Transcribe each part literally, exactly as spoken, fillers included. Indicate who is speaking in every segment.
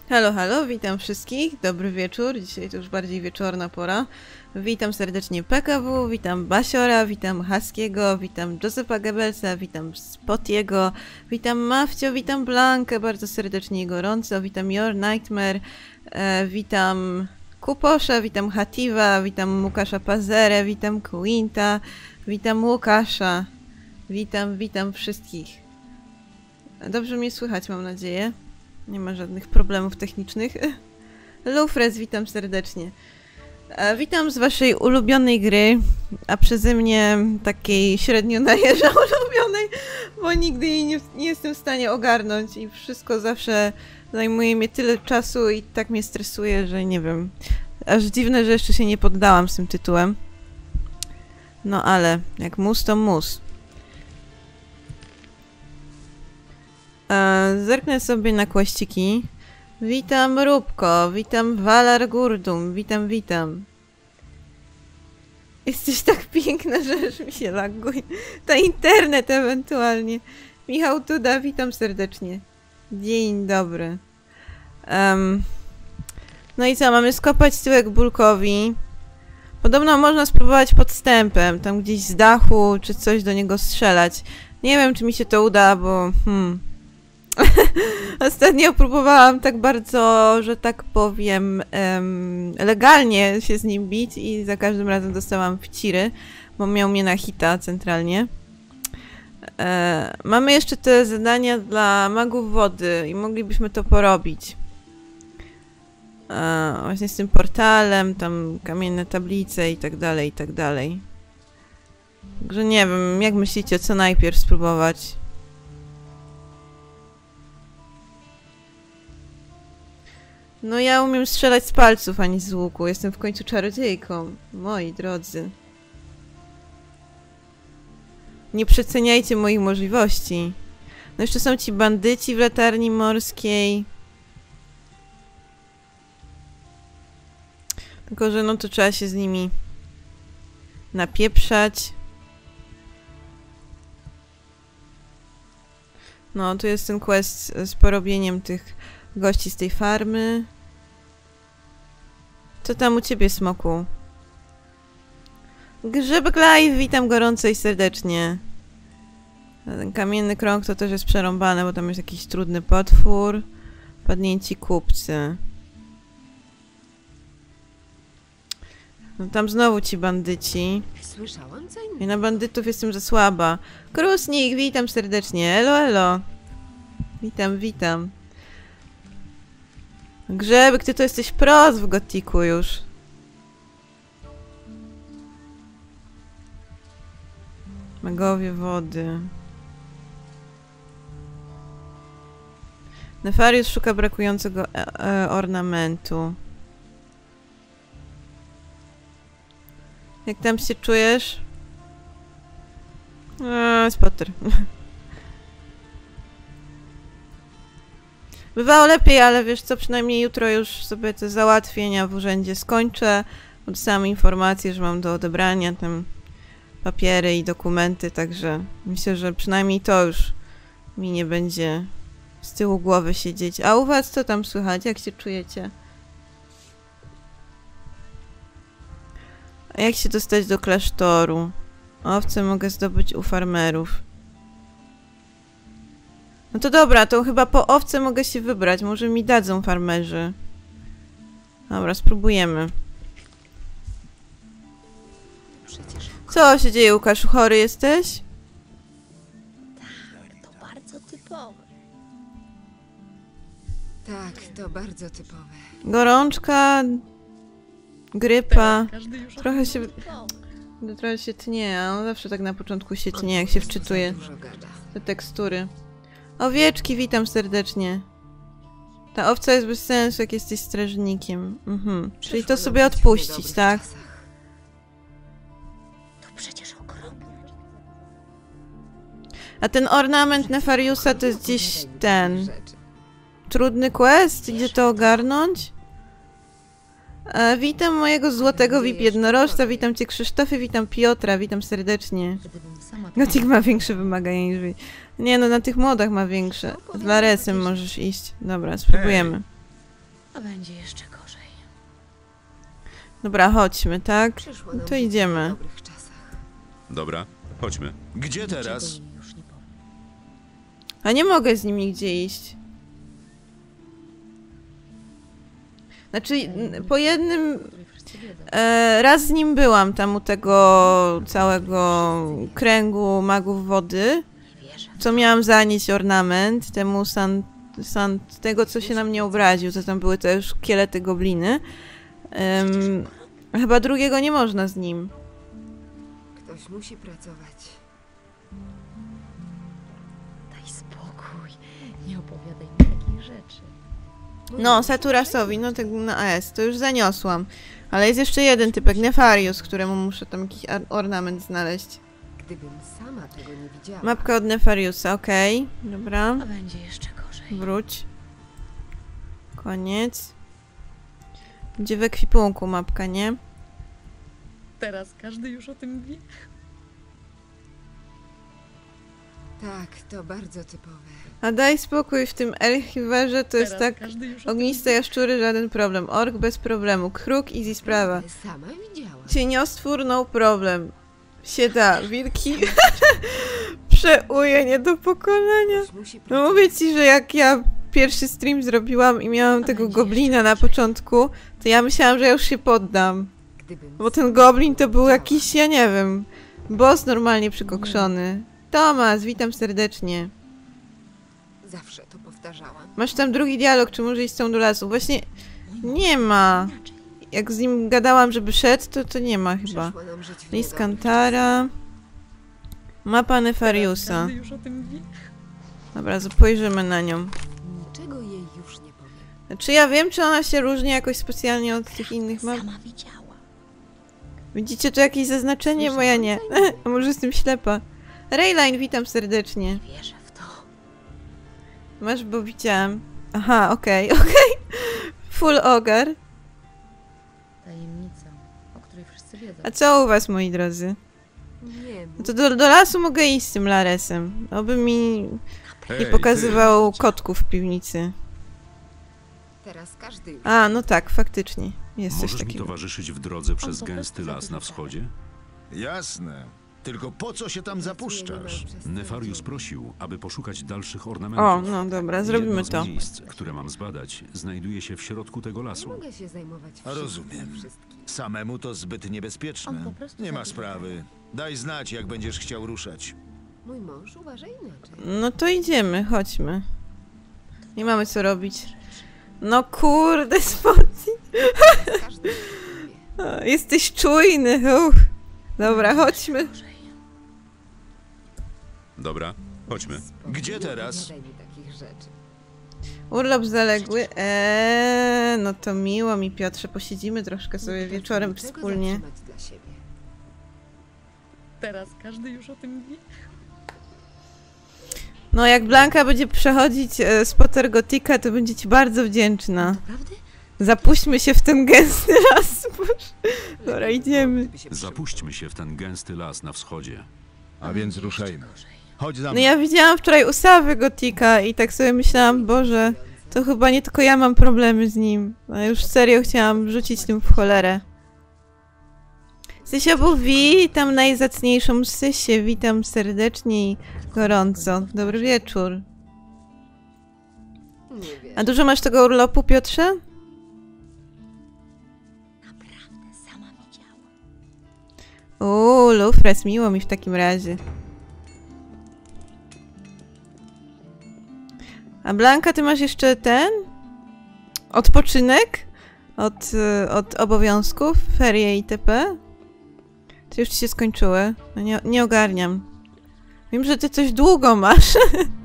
Speaker 1: Halo, halo, witam wszystkich, dobry wieczór, dzisiaj to już bardziej wieczorna pora. Witam serdecznie P K W, witam Basiora, witam Haskiego, witam Josefa Goebbelsa, witam Spotiego, witam Mafcio, witam Blankę bardzo serdecznie i gorąco, witam Your Nightmare, e, witam Kuposza, witam Hativa, witam Łukasza Pazerę, witam Quinta, witam Łukasza, witam, witam wszystkich. Dobrze mnie słychać, mam nadzieję. Nie ma żadnych problemów technicznych. Lufres, witam serdecznie. E, witam z waszej ulubionej gry, a przeze mnie takiej średnio najeża ulubionej, bo nigdy jej nie, nie jestem w stanie ogarnąć i wszystko zawsze zajmuje mnie tyle czasu i tak mnie stresuje, że nie wiem. Aż dziwne, że jeszcze się nie poddałam z tym tytułem. No ale jak mus, to mus. Zerknę sobie na kłaściki. Witam Róbko, witam Valar Gurdum, witam, witam. Jesteś tak piękna, że aż mi się laguje. To internet ewentualnie. Michał Tuda, witam serdecznie. Dzień dobry. Um, no i co, mamy skopać tyłek Bulkowi. Podobno można spróbować podstępem, tam gdzieś z dachu, czy coś do niego strzelać. Nie wiem, czy mi się to uda, bo... Hmm... Ostatnio próbowałam tak bardzo, że tak powiem, um, legalnie się z nim bić i za każdym razem dostałam wciry, bo miał mnie na hita centralnie. E, mamy jeszcze te zadania dla magów wody i moglibyśmy to porobić. E, właśnie z tym portalem, tam kamienne tablice i tak dalej, i tak dalej. Także nie wiem, jak myślicie, co najpierw spróbować? No ja umiem strzelać z palców, a nie z łuku. Jestem w końcu czarodziejką. Moi drodzy. Nie przeceniajcie moich możliwości. No jeszcze są ci bandyci w latarni morskiej. Tylko, że no to trzeba się z nimi napieprzać. No, tu jest ten quest z porobieniem tych gości z tej farmy. Co tam u ciebie, smoku? Grzebek Live, witam gorąco i serdecznie. Ten kamienny krąg to też jest przerąbane, bo tam jest jakiś trudny potwór. Padnięci kupcy. No tam znowu ci bandyci.
Speaker 2: Słyszałam co innego.
Speaker 1: I na bandytów jestem za słaba. Krusnik, witam serdecznie. Elo, elo. Witam, witam. Grzebek, ty to jesteś pros w gotiku już. Magowie wody. Nefarius szuka brakującego e e ornamentu. Jak tam się czujesz? Eee, spotter. Bywało lepiej, ale wiesz co, przynajmniej jutro już sobie te załatwienia w urzędzie skończę. Dostałam informację, że mam do odebrania tam papiery i dokumenty, także myślę, że przynajmniej to już mi nie będzie z tyłu głowy siedzieć. A u was co tam słychać? Jak się czujecie? A jak się dostać do klasztoru? Owce mogę zdobyć u farmerów. No to dobra, to chyba po owce mogę się wybrać. Może mi dadzą farmerzy. Dobra, spróbujemy. Co się dzieje, Łukaszu? Chory jesteś?
Speaker 2: Tak, to bardzo typowe.
Speaker 3: Tak, to bardzo typowe.
Speaker 1: Gorączka, grypa.
Speaker 2: Każdy już
Speaker 1: Trochę się,
Speaker 2: typowe.
Speaker 1: trochę się tnie, a on zawsze tak na początku się tnie, jak się wczytuje
Speaker 3: Dużo gada.
Speaker 1: te tekstury. Owieczki, witam serdecznie. Ta owca jest bez sensu, jak jesteś strażnikiem. Mhm. Czyli to sobie odpuścić, tak?
Speaker 2: To przecież okropne.
Speaker 1: A ten ornament Nefariusa to jest gdzieś ten... Trudny quest? Gdzie to ogarnąć? E, witam mojego złotego V I P jednorożca, witam cię Krzysztofie, witam Piotra, witam serdecznie. Gothic ma większe wymagania niż wy. Nie no, na tych modach ma większe. Z Laresem możesz iść. Dobra, spróbujemy.
Speaker 2: A będzie jeszcze gorzej.
Speaker 1: Dobra, chodźmy, tak?
Speaker 3: Przyszło
Speaker 1: No
Speaker 3: nam
Speaker 1: to
Speaker 3: żyć
Speaker 1: idziemy.
Speaker 3: w dobrych czasach.
Speaker 4: Dobra, chodźmy.
Speaker 5: Gdzie teraz?
Speaker 2: Czego jej już nie powiem.
Speaker 1: A nie mogę z nim nigdzie iść. Znaczy, n- po jednym...
Speaker 2: Której wszyscy wiedzą.
Speaker 1: E, raz z nim byłam tam u tego całego kręgu magów wody,
Speaker 2: Nie wierzę.
Speaker 1: co miałam zanieść ornament temu san, san, tego, co się na mnie obraził, co tam były te szkielety gobliny. Em, chyba drugiego nie można z nim.
Speaker 3: Ktoś musi pracować.
Speaker 2: Daj spokój. Nie opowiadaj mi takich rzeczy.
Speaker 3: Mój
Speaker 1: No,
Speaker 3: mąż
Speaker 1: Saturasowi, no tak na A S, to już zaniosłam. Ale jest jeszcze jeden typek, Nefarius, któremu muszę tam jakiś ar- ornament znaleźć.
Speaker 3: Gdybym sama tego nie widziała.
Speaker 1: Mapka od Nefariusa, okej. Dobra,
Speaker 2: A będzie jeszcze gorzej.
Speaker 1: wróć. Koniec. Będzie w ekwipunku mapka, nie?
Speaker 2: Teraz każdy już o tym wie.
Speaker 3: Tak, to bardzo typowe.
Speaker 1: A daj spokój, w tym Elchiwerze to jest tak...
Speaker 2: Każdy już o tym
Speaker 1: Ogniste jaszczury, żaden problem. Ork bez problemu. Kruk, easy sprawa.
Speaker 3: Ale sama widziała.
Speaker 1: Cieniostwór, no problem. Się da. Wilki... Przeuje nie do pokonania.
Speaker 3: Ktoś musi
Speaker 1: No
Speaker 3: pracować.
Speaker 1: mówię ci, że jak ja pierwszy stream zrobiłam i miałam tego goblina na początku, to ja myślałam, że ja już się poddam.
Speaker 3: Gdybym
Speaker 1: Bo ten
Speaker 3: sama
Speaker 1: goblin to
Speaker 3: tego
Speaker 1: był
Speaker 3: widziała.
Speaker 1: jakiś, ja nie wiem, boss normalnie przykokszony. Tomas, witam serdecznie.
Speaker 3: Zawsze to powtarzałam.
Speaker 1: Masz tam drugi dialog, czy może iść z tą do lasu? Właśnie nie ma. Jak z nim gadałam, żeby szedł, to, to nie ma chyba.
Speaker 3: Przyszło nam żyć w
Speaker 1: List
Speaker 3: niedobrych
Speaker 1: Kantara. Mapa Nefariusa.
Speaker 2: Każdy już o tym wie.
Speaker 1: Dobra, spojrzymy na nią.
Speaker 3: czasach. Niczego jej już nie powiem.
Speaker 1: Czy ja wiem, czy ona się różni jakoś specjalnie od tych innych map?
Speaker 2: Sama widziała.
Speaker 1: Widzicie tu jakieś zaznaczenie? Bo ja nie. A może jestem ślepa. Rayline, witam serdecznie.
Speaker 2: Nie wierzę w to.
Speaker 1: Masz, bo widziałam. Aha, okej, okej. Full ogar.
Speaker 2: Tajemnica, o której wszyscy wiedzą.
Speaker 1: A co u was, moi drodzy?
Speaker 3: Nie,
Speaker 1: No to do, do lasu mogę iść z tym Laresem. Oby mi nie
Speaker 4: Hej,
Speaker 1: pokazywał kotków w piwnicy.
Speaker 3: teraz każdy już.
Speaker 1: A, no tak, faktycznie.
Speaker 4: ty,
Speaker 1: Jest coś
Speaker 4: możesz mi
Speaker 1: takiego.
Speaker 4: towarzyszyć w drodze przez
Speaker 2: po
Speaker 4: gęsty
Speaker 2: prostu
Speaker 4: las na
Speaker 2: zabiega.
Speaker 4: wschodzie?
Speaker 5: Jasne. Tylko po co się tam zapuszczasz?
Speaker 4: Nefarius prosił, aby poszukać dalszych ornamentów.
Speaker 1: O, no dobra, zrobimy
Speaker 4: Jedno z
Speaker 1: to.
Speaker 4: miejsc, które mam zbadać, znajduje się w środku tego
Speaker 3: Nie
Speaker 4: lasu.
Speaker 3: mogę się zajmować wszystkim
Speaker 5: Rozumiem.
Speaker 3: za wszystkim.
Speaker 5: Samemu to zbyt
Speaker 2: On
Speaker 5: niebezpieczne.
Speaker 2: po prostu
Speaker 5: Nie ma
Speaker 2: zabiega.
Speaker 5: sprawy. Daj znać, jak będziesz chciał ruszać.
Speaker 3: Mój mąż uważa inaczej.
Speaker 1: No to idziemy, chodźmy. Nie mamy co robić. No kurde, Spotty.
Speaker 3: Każdy już wie.
Speaker 1: Jesteś czujny. Uff. Dobra, chodźmy.
Speaker 2: Gorzej.
Speaker 4: Dobra, chodźmy.
Speaker 3: Spokój,
Speaker 5: Gdzie
Speaker 3: nie
Speaker 5: teraz?
Speaker 3: opowiadaj mi takich rzeczy.
Speaker 1: Urlop zaległy. Eee, no to miło mi, Piotrze. Posiedzimy troszkę sobie
Speaker 3: Nie potrafię
Speaker 1: wieczorem
Speaker 3: niczego
Speaker 1: wspólnie.
Speaker 3: zatrzymać dla siebie.
Speaker 2: Teraz każdy już o tym wie.
Speaker 1: No jak Blanka będzie przechodzić e, z Potter Gotika, to będzie ci bardzo wdzięczna.
Speaker 2: Naprawdę?
Speaker 1: Zapuśćmy się w ten gęsty las. Boże. Dobra, idziemy.
Speaker 3: Gdyby się
Speaker 4: Zapuśćmy się w ten gęsty las na wschodzie.
Speaker 5: A więc ruszajmy.
Speaker 2: Gorzej.
Speaker 5: Chodź za
Speaker 1: No
Speaker 5: mną.
Speaker 1: ja widziałam wczoraj ustawy Gotika i tak sobie myślałam, Boże, to chyba nie tylko ja mam problemy z nim. A już serio chciałam rzucić tym w cholerę. Sysiu, witam najzacniejszą Sysię, witam serdecznie i gorąco. Dobry wieczór.
Speaker 3: Nie wiesz.
Speaker 1: A dużo masz tego urlopu, Piotrze?
Speaker 2: Naprawdę, sama widziała.
Speaker 1: Uuu, Lufres, miło mi w takim razie. A Blanka, ty masz jeszcze ten? Odpoczynek? Od, y, od obowiązków? Ferie itp? Czy już ci się skończyły? No nie, nie ogarniam. Wiem, że ty coś długo masz.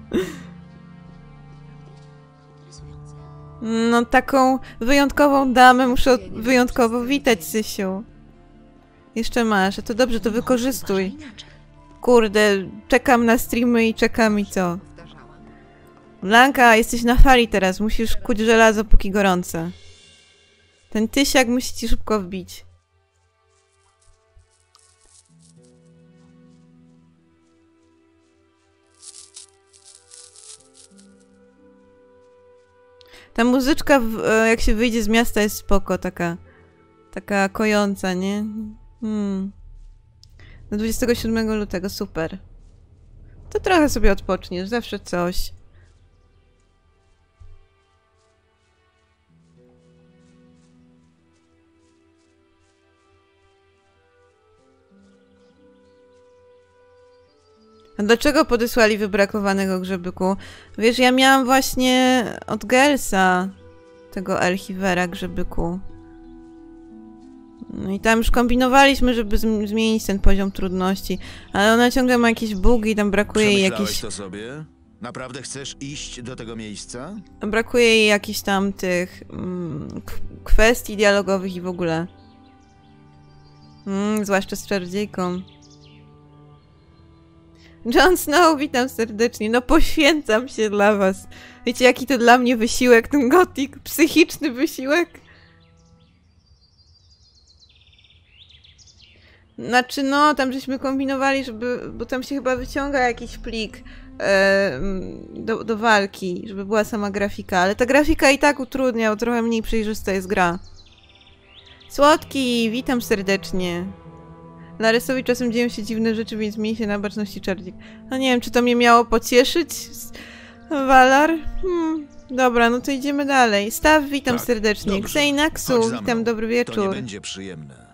Speaker 2: Interesujące.
Speaker 1: No taką wyjątkową damę muszę wyjątkowo witać, Sysiu. Jeszcze masz, a to dobrze, to
Speaker 2: Mąż
Speaker 1: wykorzystuj.
Speaker 2: uważa inaczej.
Speaker 1: Kurde, czekam na streamy i czekam i co?
Speaker 3: Powtarzałam.
Speaker 1: Blanka, jesteś na fali teraz, musisz kuć żelazo póki gorące. Ten tysiak musi ci szybko wbić. Ta muzyczka, w, jak się wyjdzie z miasta, jest spoko, taka... Taka kojąca, nie? Hmm. Do dwudziestego siódmego lutego, super. To trochę sobie odpoczniesz, zawsze coś. A dlaczego podesłali wybrakowanego grzebyku? Wiesz, ja miałam właśnie od Gelsa tego Elchivera grzebyku. No i tam już kombinowaliśmy, żeby zm zmienić ten poziom trudności, ale ona ciągle ma jakieś bugi, tam brakuje jej jakichś...
Speaker 5: to sobie? Naprawdę chcesz iść do tego miejsca?
Speaker 1: Brakuje jej jakichś tam tych mm, kwestii dialogowych i w ogóle. Mm, zwłaszcza z czarodziejką. Jon Snow, witam serdecznie. No poświęcam się dla was. Wiecie, jaki to dla mnie wysiłek, ten gotik? Psychiczny wysiłek? Znaczy, no, tam żeśmy kombinowali, żeby... Bo tam się chyba wyciąga jakiś plik e, do, do walki, żeby była sama grafika. Ale ta grafika i tak utrudnia, bo trochę mniej przejrzysta jest gra. Słodki, witam serdecznie. Laresowi czasem dzieją się dziwne rzeczy, więc miej się na baczności czarodziej. No nie wiem, czy to mnie miało pocieszyć? Valar? Hmm. Dobra, no to idziemy dalej. Staw, witam
Speaker 5: Tak,
Speaker 1: serdecznie.
Speaker 5: dobrze.
Speaker 1: Xeinaxu,
Speaker 5: Chodź za
Speaker 1: witam,
Speaker 5: mną.
Speaker 1: dobry
Speaker 5: To nie
Speaker 1: wieczór.
Speaker 5: będzie przyjemne.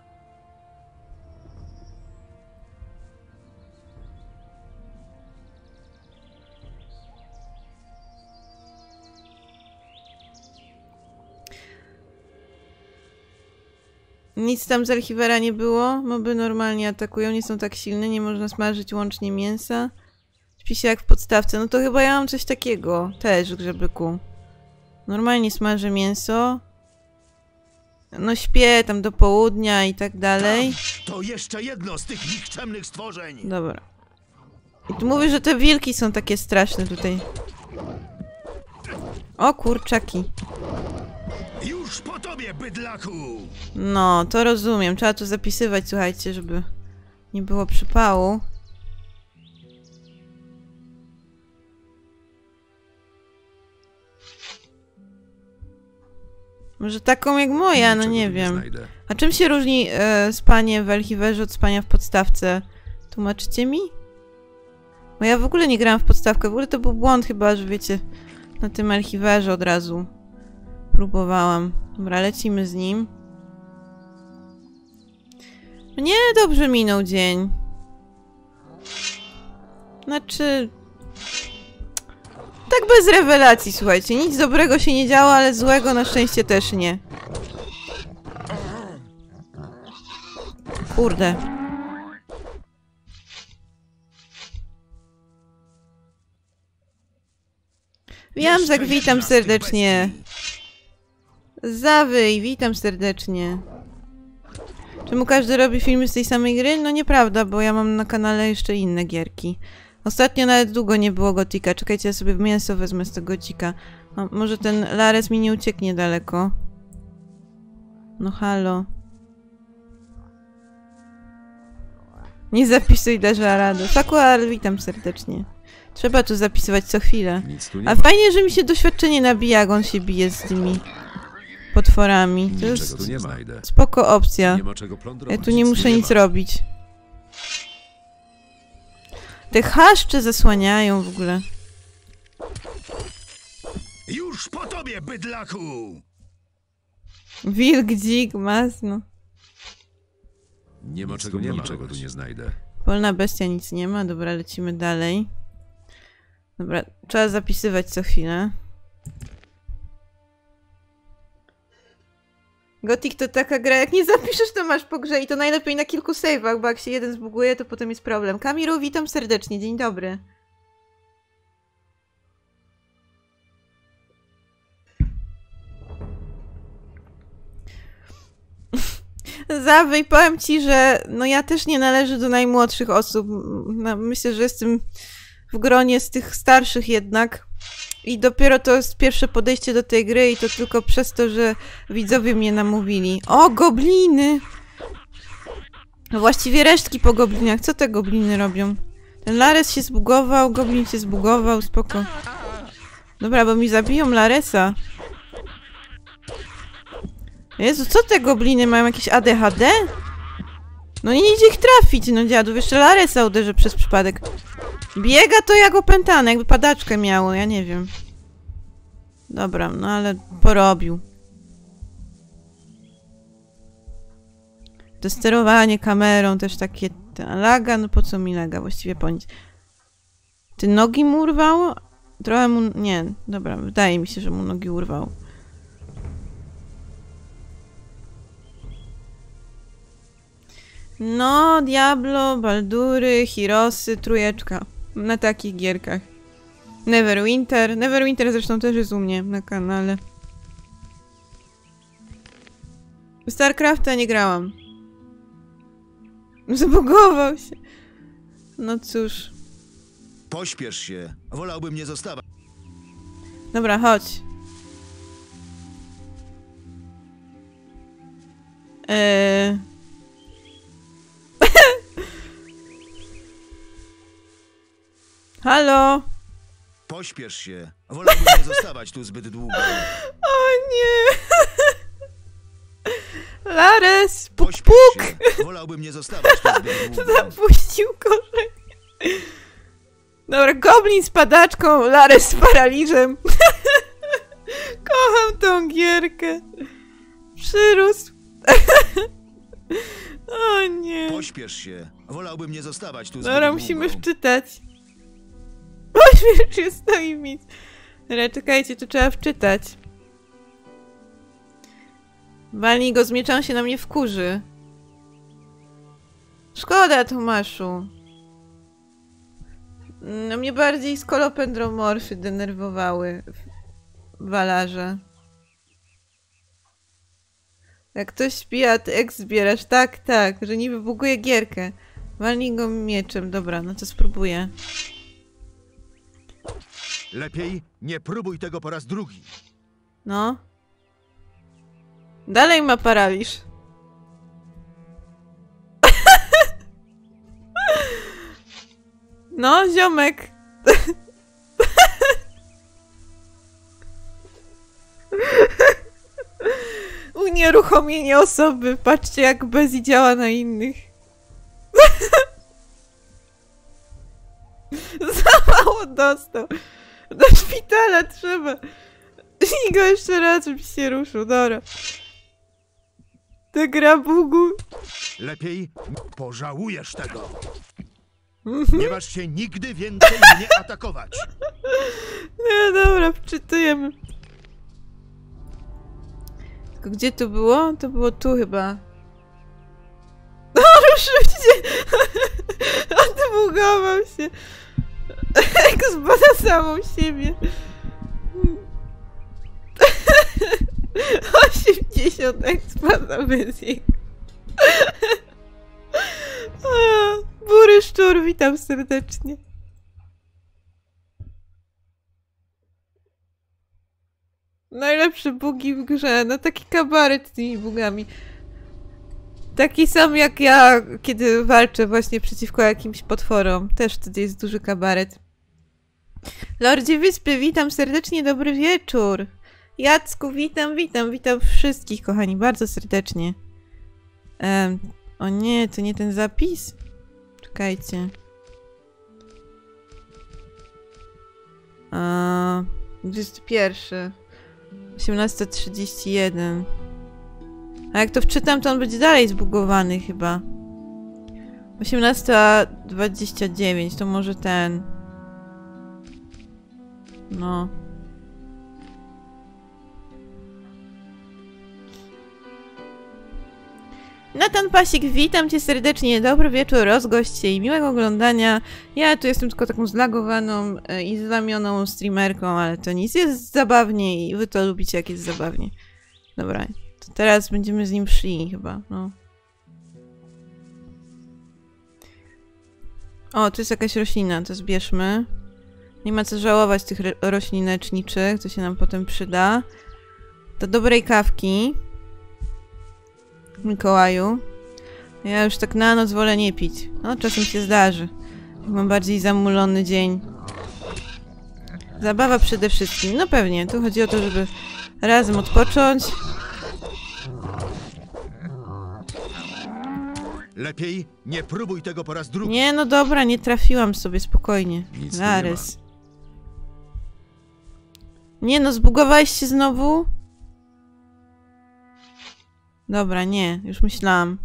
Speaker 1: Nic tam z Elchivera nie było. Moby normalnie atakują, nie są tak silne, nie można smażyć łącznie mięsa. Śpi się jak w podstawce. No to chyba ja mam coś takiego też, grzebyku. Normalnie smażę mięso. No śpię tam do południa i tak dalej.
Speaker 5: To jeszcze jedno z tych nikczemnych stworzeń.
Speaker 1: Dobra. I tu mówię, że te wilki są takie straszne tutaj. O kurczaki.
Speaker 5: Już po tobie, bydlaku!
Speaker 1: No, to rozumiem. Trzeba tu zapisywać, słuchajcie, żeby nie było przypału. Może taką jak moja, no nie wiem. A czym się różni e, spanie w Elchiverze od spania w podstawce? Tłumaczycie mi? Bo ja w ogóle nie grałam w podstawkę. W ogóle to był błąd chyba, że wiecie, na tym Elchiverze od razu próbowałam. Dobra, lecimy z nim. Nie, dobrze minął dzień. Znaczy... Tak bez rewelacji, słuchajcie. Nic dobrego się nie działo, ale złego na szczęście też nie. Kurde. Jamzak, witam serdecznie. Zawyj, witam serdecznie. Czemu każdy robi filmy z tej samej gry? No nieprawda, bo ja mam na kanale jeszcze inne gierki. Ostatnio nawet długo nie było gotika. Czekajcie, ja sobie mięso wezmę z tego gotika. No, może ten Lares mi nie ucieknie daleko. No halo. Nie zapisuj Darza Rady. Fakuar, witam serdecznie. Trzeba tu zapisywać co chwilę. A fajnie, że mi się doświadczenie nabija, jak on się bije z tymi potworami. To jest
Speaker 4: tu nie znajdę.
Speaker 1: spoko opcja.
Speaker 4: Nie ma czego plądrować.
Speaker 1: Ja tu nie muszę
Speaker 4: nie
Speaker 1: nic
Speaker 4: ma.
Speaker 1: robić. Te chaszcze zasłaniają w ogóle.
Speaker 5: Już po tobie, bydlaku!
Speaker 1: Wilk, dzik, masno.
Speaker 4: Nie ma czego, nie ma czego tu nie znajdę.
Speaker 1: Polna bestia, nic nie ma. Dobra, lecimy dalej. Dobra, trzeba zapisywać co chwilę. Gothic to taka gra, jak nie zapiszesz, to masz po grze i to najlepiej na kilku save'ach, bo jak się jeden zbuguje, to potem jest problem. Kamiru, witam serdecznie, dzień dobry. Zawyj, powiem ci, że no ja też nie należę do najmłodszych osób. No, myślę, że jestem w gronie z tych starszych jednak. I dopiero to jest pierwsze podejście do tej gry i to tylko przez to, że widzowie mnie namówili. O, gobliny! No właściwie resztki po goblinach. Co te gobliny robią? Ten Lares się zbugował, goblin się zbugował, spoko. Dobra, bo mi zabiją Laresa. Jezu, co te gobliny mają? Jakieś A D H D? No nie idzie ich trafić, no dziadu. Jeszcze Laresa uderzy przez przypadek. Biega to jak opętane, jakby padaczkę miało, ja nie wiem. Dobra, no ale porobił. To sterowanie kamerą też takie... Laga, no po co mi laga? Właściwie po nic. Ty nogi mu urwało? Trochę mu... Nie, dobra, wydaje mi się, że mu nogi urwało. No, Diablo, Baldury, Hirosy, trójeczka. Na takich gierkach. Neverwinter. Neverwinter zresztą też jest u mnie na kanale. W StarCrafta nie grałam. Zabugował się. No cóż.
Speaker 5: Pośpiesz się. Wolałbym nie zostawać.
Speaker 1: Dobra, chodź. Eee... Halo?
Speaker 5: Pośpiesz się. Wolałbym nie zostawać tu zbyt długo.
Speaker 1: O nie! Lares! Puk,
Speaker 5: Pośpiesz
Speaker 1: puk!
Speaker 5: się. Wolałbym nie zostawać tu zbyt długo.
Speaker 1: Zapuścił korzeń. Dobra, goblin z padaczką, Lares z paraliżem. Kocham tą gierkę. Przyrósł. O nie.
Speaker 5: Pośpiesz się. Wolałbym nie zostawać tu zbyt
Speaker 1: Dobra,
Speaker 5: długo.
Speaker 1: musimy wczytać. Pośpiesz się, stoi mi. Dobra, czekajcie, tu trzeba wczytać. Walnij go z miecza, on się na mnie wkurzy. Szkoda, Tomaszu. No mnie bardziej skolopendromorfy denerwowały w Walarze. Jak ktoś śpi, a ty eks zbierasz. Tak, tak, że niby buguje gierkę. Walnij go mieczem. Dobra, no to spróbuję.
Speaker 5: Lepiej nie próbuj tego po raz drugi.
Speaker 1: No. Dalej ma paraliż. No, ziomek. Unieruchomienie osoby. Patrzcie, jak Bezi działa na innych. Za mało dostał. Do szpitala trzeba. I go jeszcze raz, żeby się ruszył. Dobra. Ta gra bugu.
Speaker 5: Lepiej pożałujesz tego. Nie masz się nigdy więcej mnie atakować.
Speaker 1: Nie, dobra, wczytujemy. Tylko gdzie to było? To było tu chyba. No, ruszył się! Odbugował się. Jak zbada samą siebie. osiemdziesiąt ekspada bez jego. Bury szczur, witam serdecznie. Najlepsze bugi w grze. No taki kabaret z tymi bugami. Taki sam jak ja, kiedy walczę właśnie przeciwko jakimś potworom. Też wtedy jest duży kabaret. Lordzie Wyspy, witam serdecznie, dobry wieczór. Jacku, witam, witam, witam wszystkich, kochani, bardzo serdecznie. Um, o nie, to nie ten zapis? Czekajcie. A, dwudziesty pierwszy. osiemnasta trzydzieści jeden. A jak to wczytam, to on będzie dalej zbugowany chyba. osiemnasta dwadzieścia dziewięć, to może ten. No. Natan Pasik, witam cię serdecznie, dobry wieczór, rozgość się i miłego oglądania. Ja tu jestem tylko taką zlagowaną e, i zlamioną streamerką, ale to nic, jest zabawnie i wy to lubicie, jak jest zabawnie. Dobra, to teraz będziemy z nim szli chyba, no. O, tu jest jakaś roślina, to zbierzmy. Nie ma co żałować tych roślin leczniczych, to się nam potem przyda. Do dobrej kawki. Mikołaju. Ja już tak na noc wolę nie pić. No, czasem się zdarzy. Mam bardziej zamulony dzień. Zabawa przede wszystkim. No pewnie, tu chodzi o to, żeby razem odpocząć.
Speaker 5: Lepiej nie próbuj tego po raz drugi.
Speaker 1: Nie, no dobra, nie trafiłam sobie, spokojnie.
Speaker 4: Nic tu
Speaker 1: Zaraz. Nie no, zbugowałeś się znowu? Dobra, nie, już myślałam.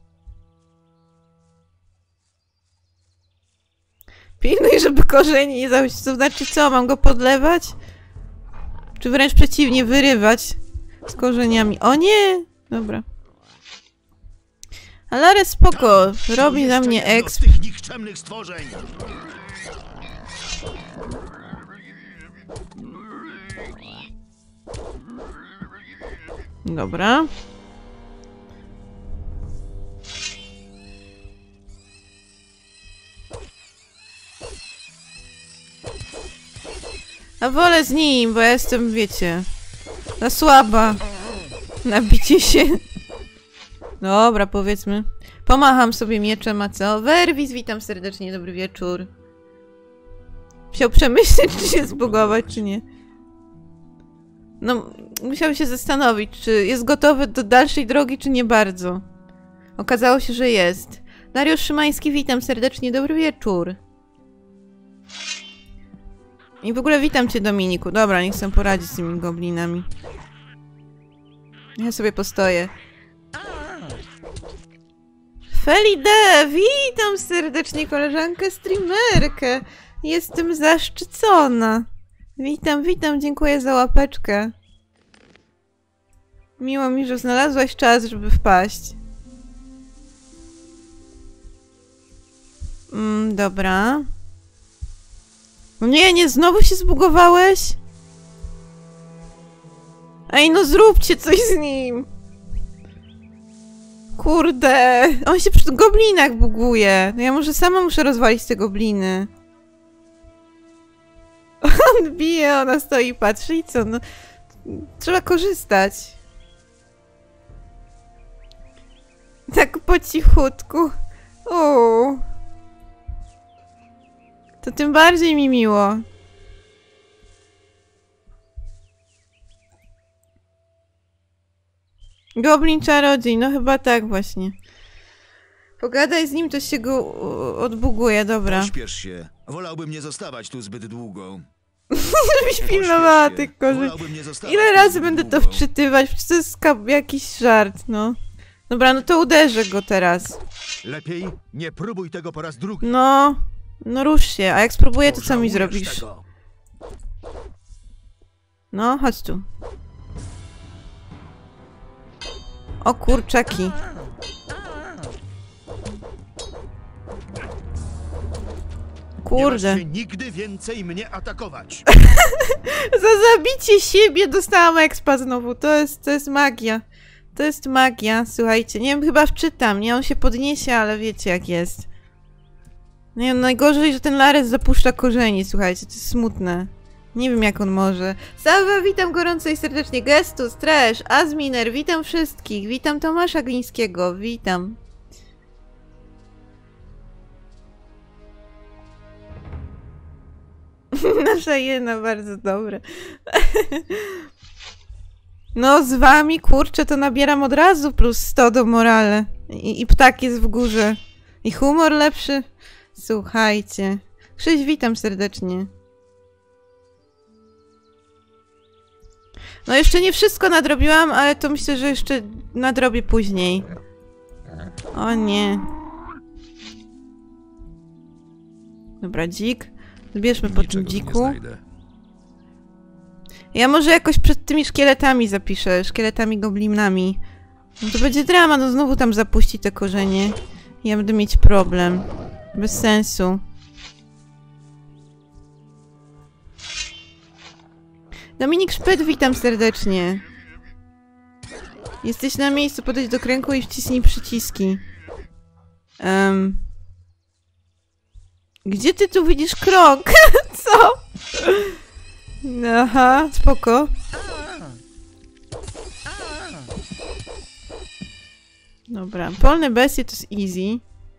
Speaker 1: Pilnuj, żeby korzeni nie zaś. To znaczy co, mam go podlewać? Czy wręcz przeciwnie, wyrywać z korzeniami? O nie! Dobra. Ale spoko, robi na mnie exp.
Speaker 5: tych nikczemnych stworzeń.
Speaker 1: Dobra. A wolę z nim, bo ja jestem, wiecie, za słaba na bicie się. Dobra, powiedzmy. Pomacham sobie mieczem, a co? Werwis, witam serdecznie, dobry wieczór. Musiał przemyśleć, czy się zbugować, czy nie. No, musiał się zastanowić, czy jest gotowy do dalszej drogi, czy nie bardzo. Okazało się, że jest. Dariusz Szymański, witam serdecznie, dobry wieczór. I w ogóle witam cię, Dominiku. Dobra, nie chcę poradzić z tymi goblinami. Ja sobie postoję. Felide, witam serdecznie koleżankę streamerkę. Jestem zaszczycona. Witam, witam, dziękuję za łapeczkę. Miło mi, że znalazłaś czas, żeby wpaść. Mm, dobra. No nie, nie, znowu się zbugowałeś? Ej, no zróbcie coś z nim! Kurde, on się przy goblinach buguje. No ja może sama muszę rozwalić te gobliny. On bije, ona stoi i patrzy i co? No, trzeba korzystać. Tak po cichutku. Uuu. To tym bardziej mi miło. Goblin czarodziej, no chyba tak właśnie. Pogadaj z nim, to się go uh, odbuguje, dobra.
Speaker 5: Pośpiesz się. Wolałbym nie zostawać tu zbyt długo.
Speaker 1: Żebyś pilnowała tych korzy. Ile razy będę to wczytywać? Przecież to jest jakiś żart, no. Dobra, no to uderzę go teraz.
Speaker 5: Lepiej nie próbuj tego po raz drugi.
Speaker 1: No, no rusz się, a jak spróbuję, to co mi
Speaker 5: Pożałujesz
Speaker 1: zrobisz?
Speaker 5: tego.
Speaker 1: No, chodź tu. O kurczaki. Kurde.
Speaker 5: Nie masz się nigdy więcej mnie atakować.
Speaker 1: Za zabicie siebie dostałam expa znowu. To jest, to jest magia. To jest magia, słuchajcie. Nie wiem, chyba wczytam, nie? On się podniesie, ale wiecie jak jest. Nie wiem, najgorzej, że ten Lares zapuszcza korzeni, słuchajcie. To jest smutne. Nie wiem jak on może. Salwa, witam gorąco i serdecznie. Gestus, Trash, Azminer, witam wszystkich. Witam Tomasza Glińskiego, witam. Nasza jena, bardzo dobre. No, z wami, kurczę, to nabieram od razu plus sto do morale. I, i ptak jest w górze. I humor lepszy. Słuchajcie. Krzyś, witam serdecznie. No, jeszcze nie wszystko nadrobiłam, ale to myślę, że jeszcze nadrobię później. O nie. Dobra, dzik. Zbierzmy po tym dziku. Ja może jakoś przed tymi szkieletami zapiszę, szkieletami goblinami. No to będzie drama, no znowu tam zapuści te korzenie. Ja będę mieć problem. Bez sensu. Dominik Szpet, witam serdecznie. Jesteś na miejscu, podejdź do kręgu i wcisnij przyciski. Um. Gdzie ty tu widzisz krąg? Co? Aha, spoko. Dobra, polne bestie to jest easy.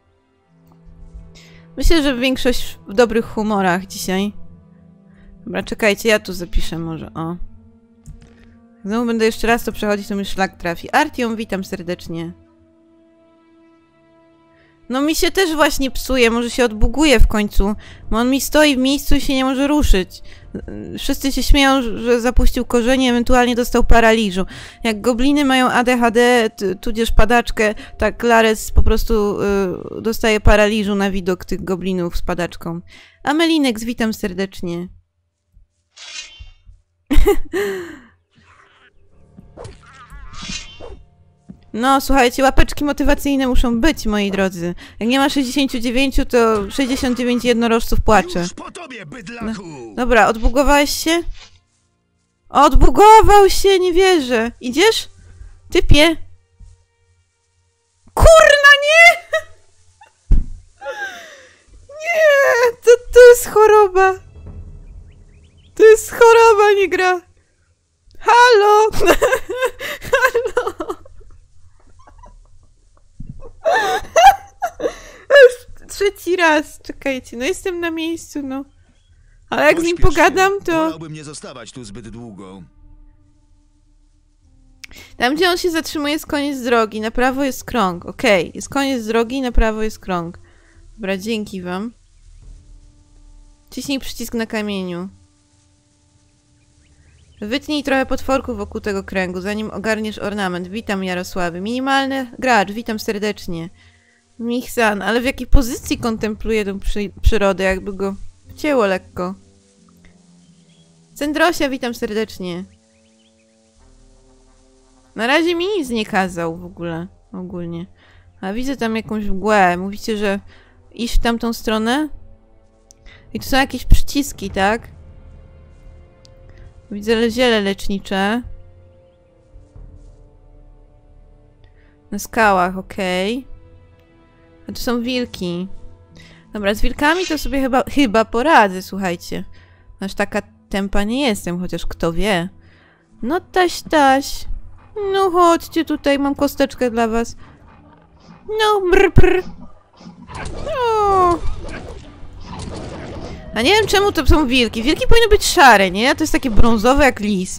Speaker 1: Myślę, że większość w dobrych humorach dzisiaj. Dobra, czekajcie, ja tu zapiszę może, o. Znowu będę jeszcze raz to przechodzić, to mi szlak trafi. Artiom, witam serdecznie. No mi się też właśnie psuje, może się odbuguje w końcu. Bo on mi stoi w miejscu i się nie może ruszyć. Wszyscy się śmieją, że zapuścił korzenie, ewentualnie dostał paraliżu. Jak gobliny mają A D H D, tudzież padaczkę, tak Lares po prostu y, dostaje paraliżu na widok tych goblinów z padaczką. A Melinek, witam serdecznie. No, słuchajcie, łapeczki motywacyjne muszą być, moi drodzy. Jak nie ma sześćdziesięciu dziewięciu, to sześćdziesiąt dziewięć jednorożców płacze.
Speaker 5: Już po tobie, bydlaku!
Speaker 1: No, dobra, odbugowałeś się? Odbugował się, nie wierzę. Idziesz? Typie. Kurna, nie! Nie, to, to jest choroba. To jest choroba, nie gra. Halo! Halo! Już trzeci raz, czekajcie, no jestem na miejscu, no. Ale jak z nim
Speaker 5: Pośpiesz
Speaker 1: pogadam,
Speaker 5: się.
Speaker 1: to...
Speaker 5: Wolałbym nie zostawać tu zbyt długo.
Speaker 1: Tam, gdzie on się zatrzymuje, jest koniec drogi, na prawo jest krąg. Okej, okay. Jest koniec drogi, na prawo jest krąg. Dobra, dzięki wam. Ciśnij przycisk na kamieniu. Wytnij trochę potworków wokół tego kręgu, zanim ogarniesz ornament. Witam, Jarosławy. Minimalny gracz, witam serdecznie. Michsan, ale w jakiej pozycji kontempluje tę przy przyrodę, jakby go wcięło lekko. Cendrosia, witam serdecznie. Na razie mi nic nie kazał w ogóle, ogólnie. A widzę tam jakąś mgłę. Mówicie, że iść w tamtą stronę? I tu są jakieś przyciski, tak? Widzę ziele lecznicze. Na skałach, okej. Okay. A tu są wilki. Dobra, z wilkami to sobie chyba, chyba poradzę, słuchajcie. Aż taka tempa nie jestem, chociaż kto wie. No taś, taś. No chodźcie tutaj, mam kosteczkę dla was. No, brr, brr. No. A nie wiem, czemu to są wilki. Wilki powinny być szare, nie? To jest takie brązowe jak lis.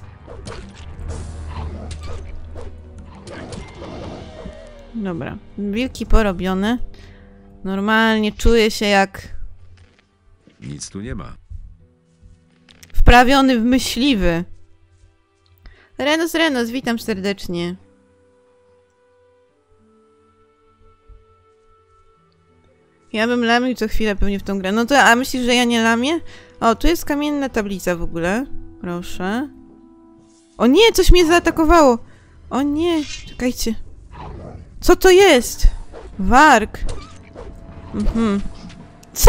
Speaker 1: Dobra. Wilki porobione. Normalnie czuję się jak...
Speaker 4: Nic tu nie ma.
Speaker 1: Wprawiony w myśliwy. Renos, Renos, witam serdecznie. Ja bym lamił co chwilę pewnie w tą grę. No to, a myślisz, że ja nie lamię? O, tu jest kamienna tablica w ogóle. Proszę. O nie, coś mnie zaatakowało. O nie, czekajcie. Co to jest? Warg. Mhm. Co?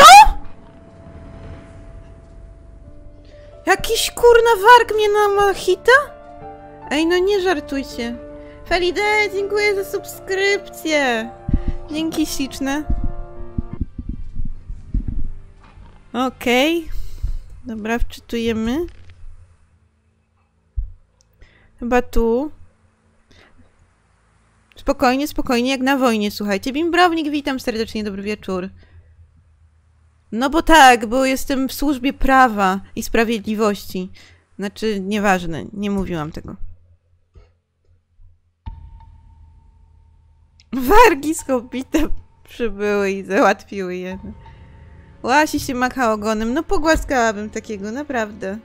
Speaker 1: Jakiś kurna warg mnie na hita? Ej, no nie żartujcie. Felide, dziękuję za subskrypcję. Dzięki śliczne. Okej. Okay. Dobra, wczytujemy. Chyba tu. Spokojnie, spokojnie, jak na wojnie, słuchajcie. Bimbrownik, witam serdecznie, dobry wieczór. No bo tak, bo jestem w służbie prawa i sprawiedliwości. Znaczy, nieważne, nie mówiłam tego. Wargi z Hobbitem przybyły i załatwiły je. Łasi się macha ogonem. No pogłaskałabym takiego, naprawdę.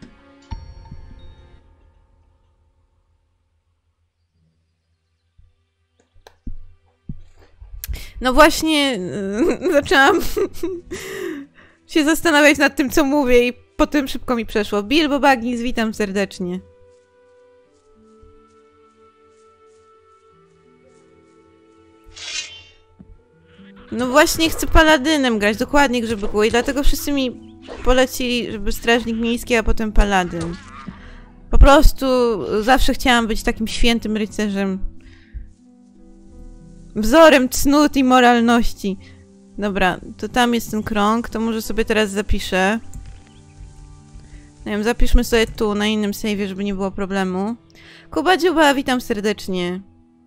Speaker 1: No właśnie yy, zaczęłam się zastanawiać nad tym, co mówię i potem szybko mi przeszło. Bilbo Baggins, witam serdecznie. No właśnie chcę paladynem grać, dokładnie żeby było i dlatego wszyscy mi polecili, żeby strażnik miejski, a potem paladyn. Po prostu zawsze chciałam być takim świętym rycerzem. Wzorem cnót i moralności. Dobra, to tam jest ten krąg, to może sobie teraz zapiszę. Nie wiem, zapiszmy sobie tu, na innym save'ie, żeby nie było problemu. Kuba Dziuba, witam serdecznie.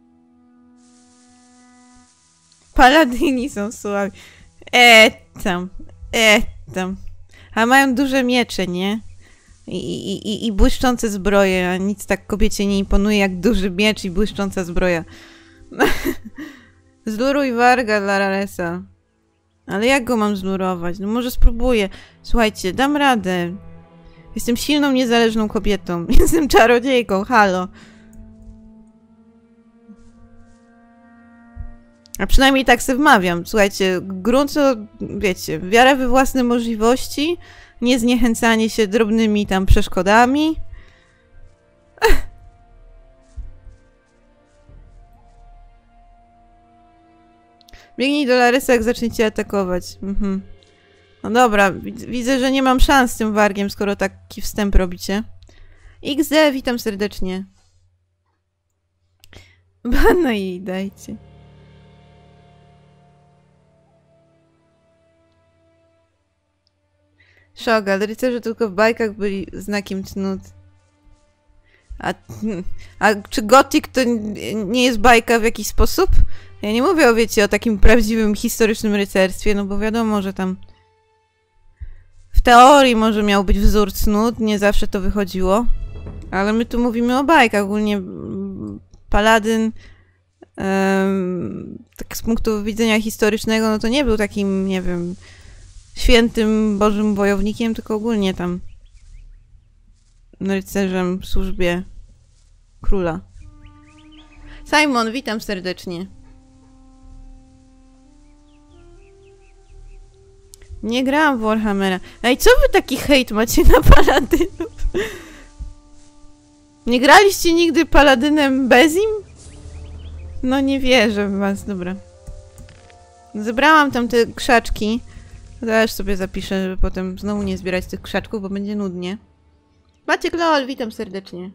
Speaker 1: Paladyni są słabi. E tam, e tam. A mają duże miecze, nie? I, i, i, i błyszczące zbroje, a nic tak kobiecie nie imponuje jak duży miecz i błyszcząca zbroja. Zluruj warga dla Raresa. Ale jak go mam zlurować? No może spróbuję. Słuchajcie, dam radę. Jestem silną, niezależną kobietą. Jestem czarodziejką, halo. A przynajmniej tak sobie wmawiam. Słuchajcie, grunt to, wiecie, wiara we własne możliwości, nie zniechęcanie się drobnymi tam przeszkodami. Ech. Biegnij do Laresa, jak zaczniecie atakować. Mhm. No dobra, widzę, że nie mam szans z tym wargiem, skoro taki wstęp robicie. iks de, witam serdecznie. Bana jej dajcie. Szogal, rycerze tylko w bajkach byli znakiem cnót. A, a czy gotik to nie jest bajka w jakiś sposób? Ja nie mówię, o, wiecie, o takim prawdziwym, historycznym rycerstwie, no bo wiadomo, że tam w teorii może miał być wzór cnót, nie zawsze to wychodziło. Ale my tu mówimy o bajkach, ogólnie Paladyn um, tak z punktu widzenia historycznego, no to nie był takim, nie wiem, świętym, bożym wojownikiem, tylko ogólnie tam rycerzem w służbie króla. Simon, witam serdecznie. Nie grałam w Warhammera. Ej, co wy taki hejt macie na paladynów? Nie graliście nigdy paladynem Bezim? No nie wierzę w was, dobra. Zebrałam tam te krzaczki. Też sobie zapiszę, żeby potem znowu nie zbierać tych krzaczków, bo będzie nudnie. Maciek lol, witam serdecznie.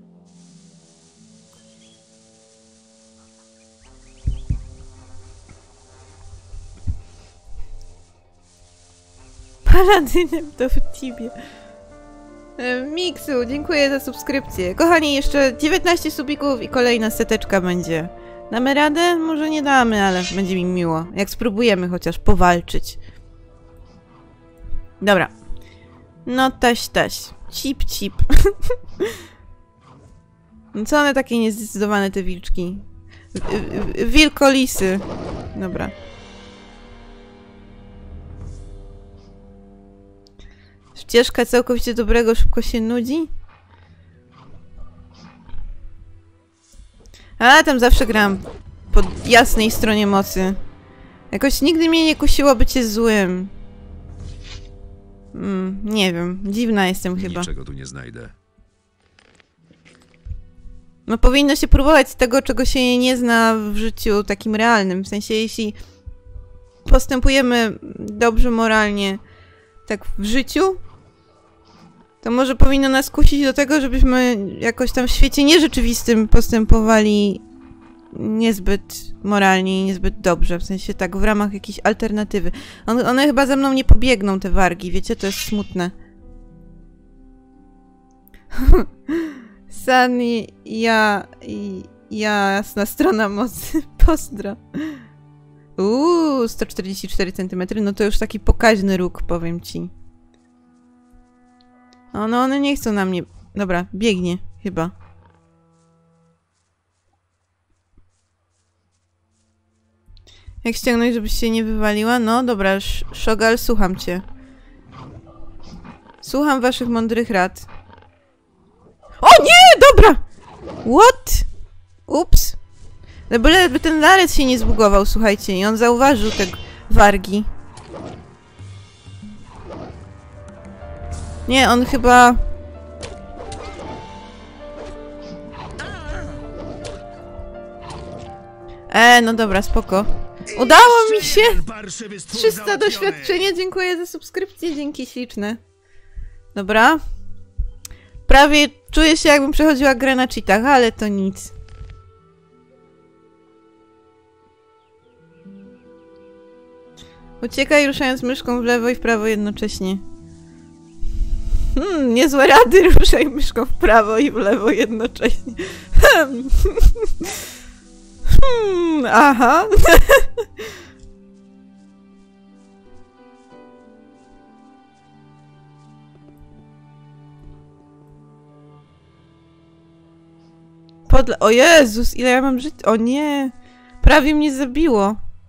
Speaker 1: Paladynem to w Tibie. Miksu, dziękuję za subskrypcję. Kochani, jeszcze dziewiętnaście subików i kolejna seteczka będzie. Damy radę? Może nie damy, ale będzie mi miło. Jak spróbujemy chociaż powalczyć. Dobra. No taś, taś. Cip, cip. No co one takie niezdecydowane, te wilczki? Wilkolisy. Dobra. Ścieżka całkowicie dobrego szybko się nudzi? A tam zawsze gram po jasnej stronie mocy. Jakoś nigdy mnie nie kusiło bycie złym. Mm, nie wiem, dziwna jestem chyba.
Speaker 4: Niczego tu nie znajdę.
Speaker 1: No powinno się próbować tego, czego się nie zna w życiu takim realnym. W sensie, jeśli postępujemy dobrze moralnie tak w życiu, to może powinno nas kusić do tego, żebyśmy jakoś tam w świecie nierzeczywistym postępowali niezbyt moralnie i niezbyt dobrze. W sensie tak w ramach jakiejś alternatywy. On, one chyba ze mną nie pobiegną, te wargi. Wiecie, to jest smutne. Sunny, ja i ja, jasna strona mocy. Pozdro. Uuu, sto czterdzieści cztery centymetry. No to już taki pokaźny róg, powiem ci. O, no one nie chcą na mnie. Dobra, biegnie chyba. Jak ściągnąć, żebyś się nie wywaliła? No dobra, Szogal, słucham cię. Słucham waszych mądrych rad. O nie! Dobra! What? Ups. Byleby ten Lares się nie zbugował, słuchajcie. I on zauważył te wargi. Nie, on chyba... E, no dobra, spoko. Udało mi się! trzysta doświadczenia, dziękuję za subskrypcję, dzięki śliczne. Dobra. Prawie czuję się, jakbym przechodziła grę na cheatach, ale to nic. Uciekaj, ruszając myszką w lewo i w prawo jednocześnie. Hmm, niezłe rady, ruszaj myszką w prawo i w lewo jednocześnie. Hmm, aha. Podle... O Jezus, ile ja mam żyć? O nie! Prawie mnie zabiło.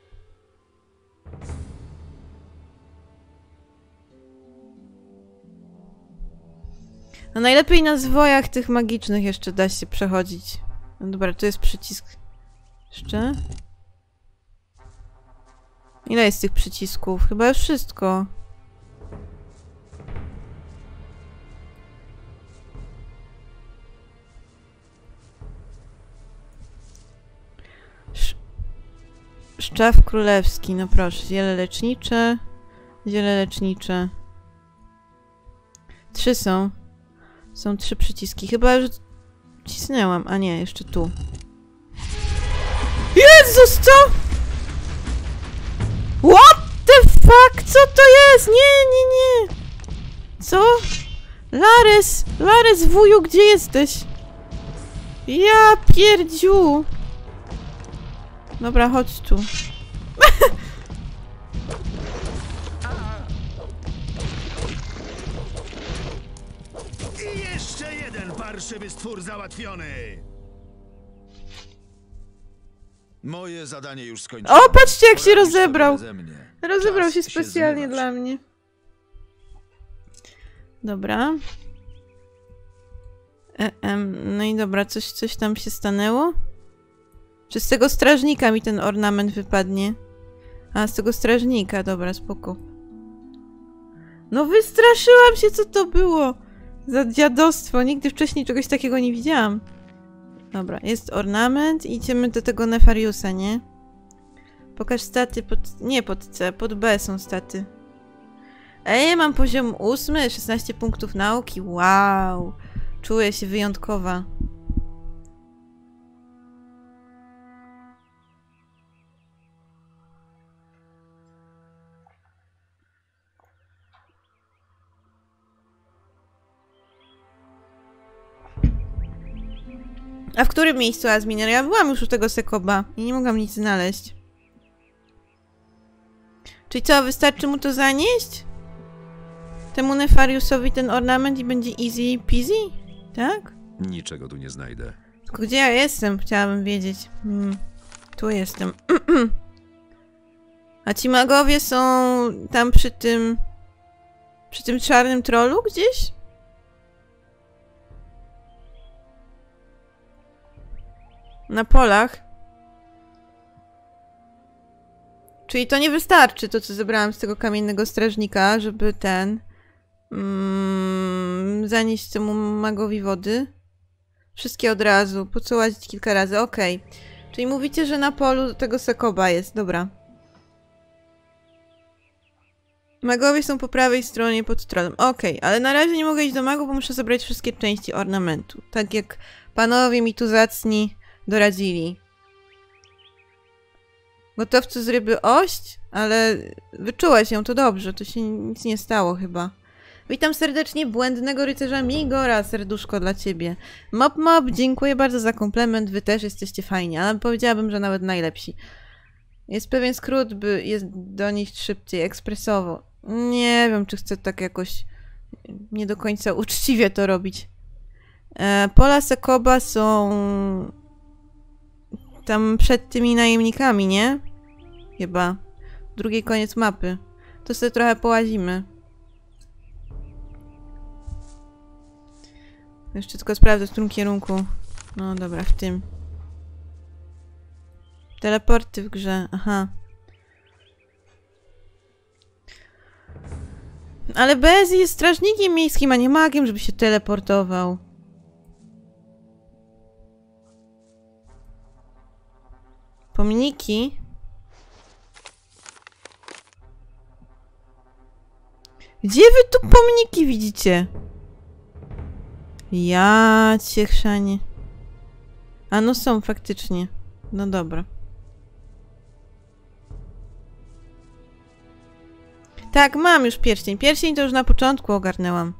Speaker 1: No najlepiej na zwojach tych magicznych jeszcze da się przechodzić. No dobra, tu jest przycisk. Jeszcze? Ile jest tych przycisków? Chyba już wszystko. Sz Szczaw królewski, no proszę. Ziele lecznicze. Ziele lecznicze. Trzy są. Są trzy przyciski. Chyba już cisnęłam. A nie, jeszcze tu. Jezus, co? What the fuck? Co to jest? Nie, nie, nie. Co? Lares! Lares, wuju, gdzie jesteś? Ja pierdziu. Dobra, chodź tu.
Speaker 5: I jeszcze jeden parszywy stwór załatwiony! Moje zadanie już skończone.
Speaker 1: O, patrzcie, jak się
Speaker 5: Poradzisz
Speaker 1: rozebrał.
Speaker 5: sobie beze mnie.
Speaker 1: Rozebrał
Speaker 5: Czas
Speaker 1: się specjalnie
Speaker 5: zmywać.
Speaker 1: dla mnie. Dobra. E, em, no i dobra, coś, coś tam się stanęło? Czy z tego strażnika mi ten ornament wypadnie? A, z tego strażnika, dobra, spoko. No wystraszyłam się, co to było? Za dziadostwo, nigdy wcześniej czegoś takiego nie widziałam. Dobra, jest ornament i idziemy do tego Nefariusa, nie? Pokaż staty pod... nie pod C, pod B są staty. Ej, mam poziom ósmy, szesnaście punktów nauki, wow! Czuję się wyjątkowa. A w którym miejscu Azminer? Ja byłam już u tego Sekoba i nie mogłam nic znaleźć. Czyli co, wystarczy mu to zanieść? Temu Nefariusowi ten ornament i będzie easy peasy? Tak?
Speaker 4: Niczego tu nie znajdę.
Speaker 1: Tylko gdzie ja jestem? Chciałabym wiedzieć. Hmm. Tu jestem. A ci magowie są tam przy tym... Przy tym czarnym trollu gdzieś? Na polach? Czyli to nie wystarczy, to co zebrałam z tego kamiennego strażnika, żeby ten... Mm, zanieść temu magowi wody? Wszystkie od razu. Po co łazić kilka razy? Okej. Okay. Czyli mówicie, że na polu tego Sekoba jest. Dobra. Magowie są po prawej stronie pod trollem. Okej, okay. Ale na razie nie mogę iść do magów, bo muszę zebrać wszystkie części ornamentu. Tak jak panowie mi tu zacni doradzili. Gotowcu z ryby ość? Ale wyczułaś ją, to dobrze. To się nic nie stało chyba. Witam serdecznie błędnego rycerza Migora, serduszko dla ciebie. Mop Mop, dziękuję bardzo za komplement, wy też jesteście fajni, ale powiedziałabym, że nawet najlepsi. Jest pewien skrót, by jest do nich szybciej, ekspresowo. Nie wiem, czy chcę tak jakoś nie do końca uczciwie to robić. E, pola Sekoba są tam przed tymi najemnikami, nie? Chyba. Drugi koniec mapy. To sobie trochę połazimy. Jeszcze tylko sprawdzę, w którym kierunku. No dobra, w tym. Teleporty w grze, aha. Ale Bez jest strażnikiem miejskim, a nie magiem, żeby się teleportował. Pomniki? Gdzie wy tu pomniki widzicie? Ja cię chrzanie. A no są faktycznie. No dobra. Tak, mam już pierścień. Pierścień to już na początku ogarnęłam.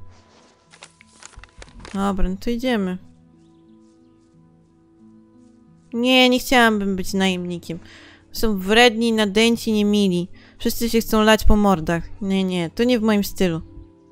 Speaker 1: Dobra, no to idziemy. Nie, nie chciałabym być najemnikiem. Są wredni, nadęci, niemili. Wszyscy się chcą lać po mordach. Nie, nie, to nie w moim stylu.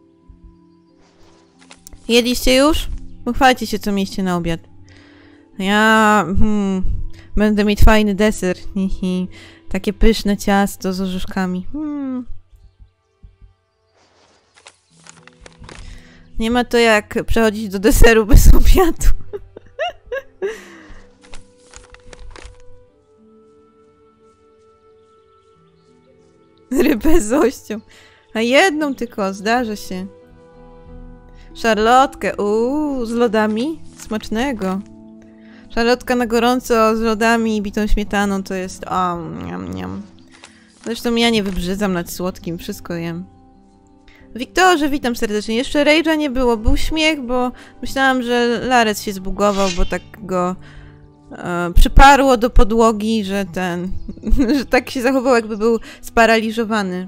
Speaker 1: Jedliście już? Pochwalcie się, co mieliście na obiad. Ja... Hmm, będę mieć fajny deser. Hihi. Takie pyszne ciasto z orzeźkami. Hmm. Nie ma to jak przechodzić do deseru bez obiadu. Rybę z ością. A jedną tylko, zdarza się. Szarlotkę, uuu, z lodami? Smacznego. Szarlotka na gorąco z lodami i bitą śmietaną to jest... O, niam, niam. Zresztą ja nie wybrzydzam nad słodkim, wszystko jem. Wiktorze, witam serdecznie. Jeszcze Rage'a nie było, był śmiech, bo myślałam, że Lares się zbugował, bo tak go e, przyparło do podłogi, że ten... że tak się zachował, jakby był sparaliżowany.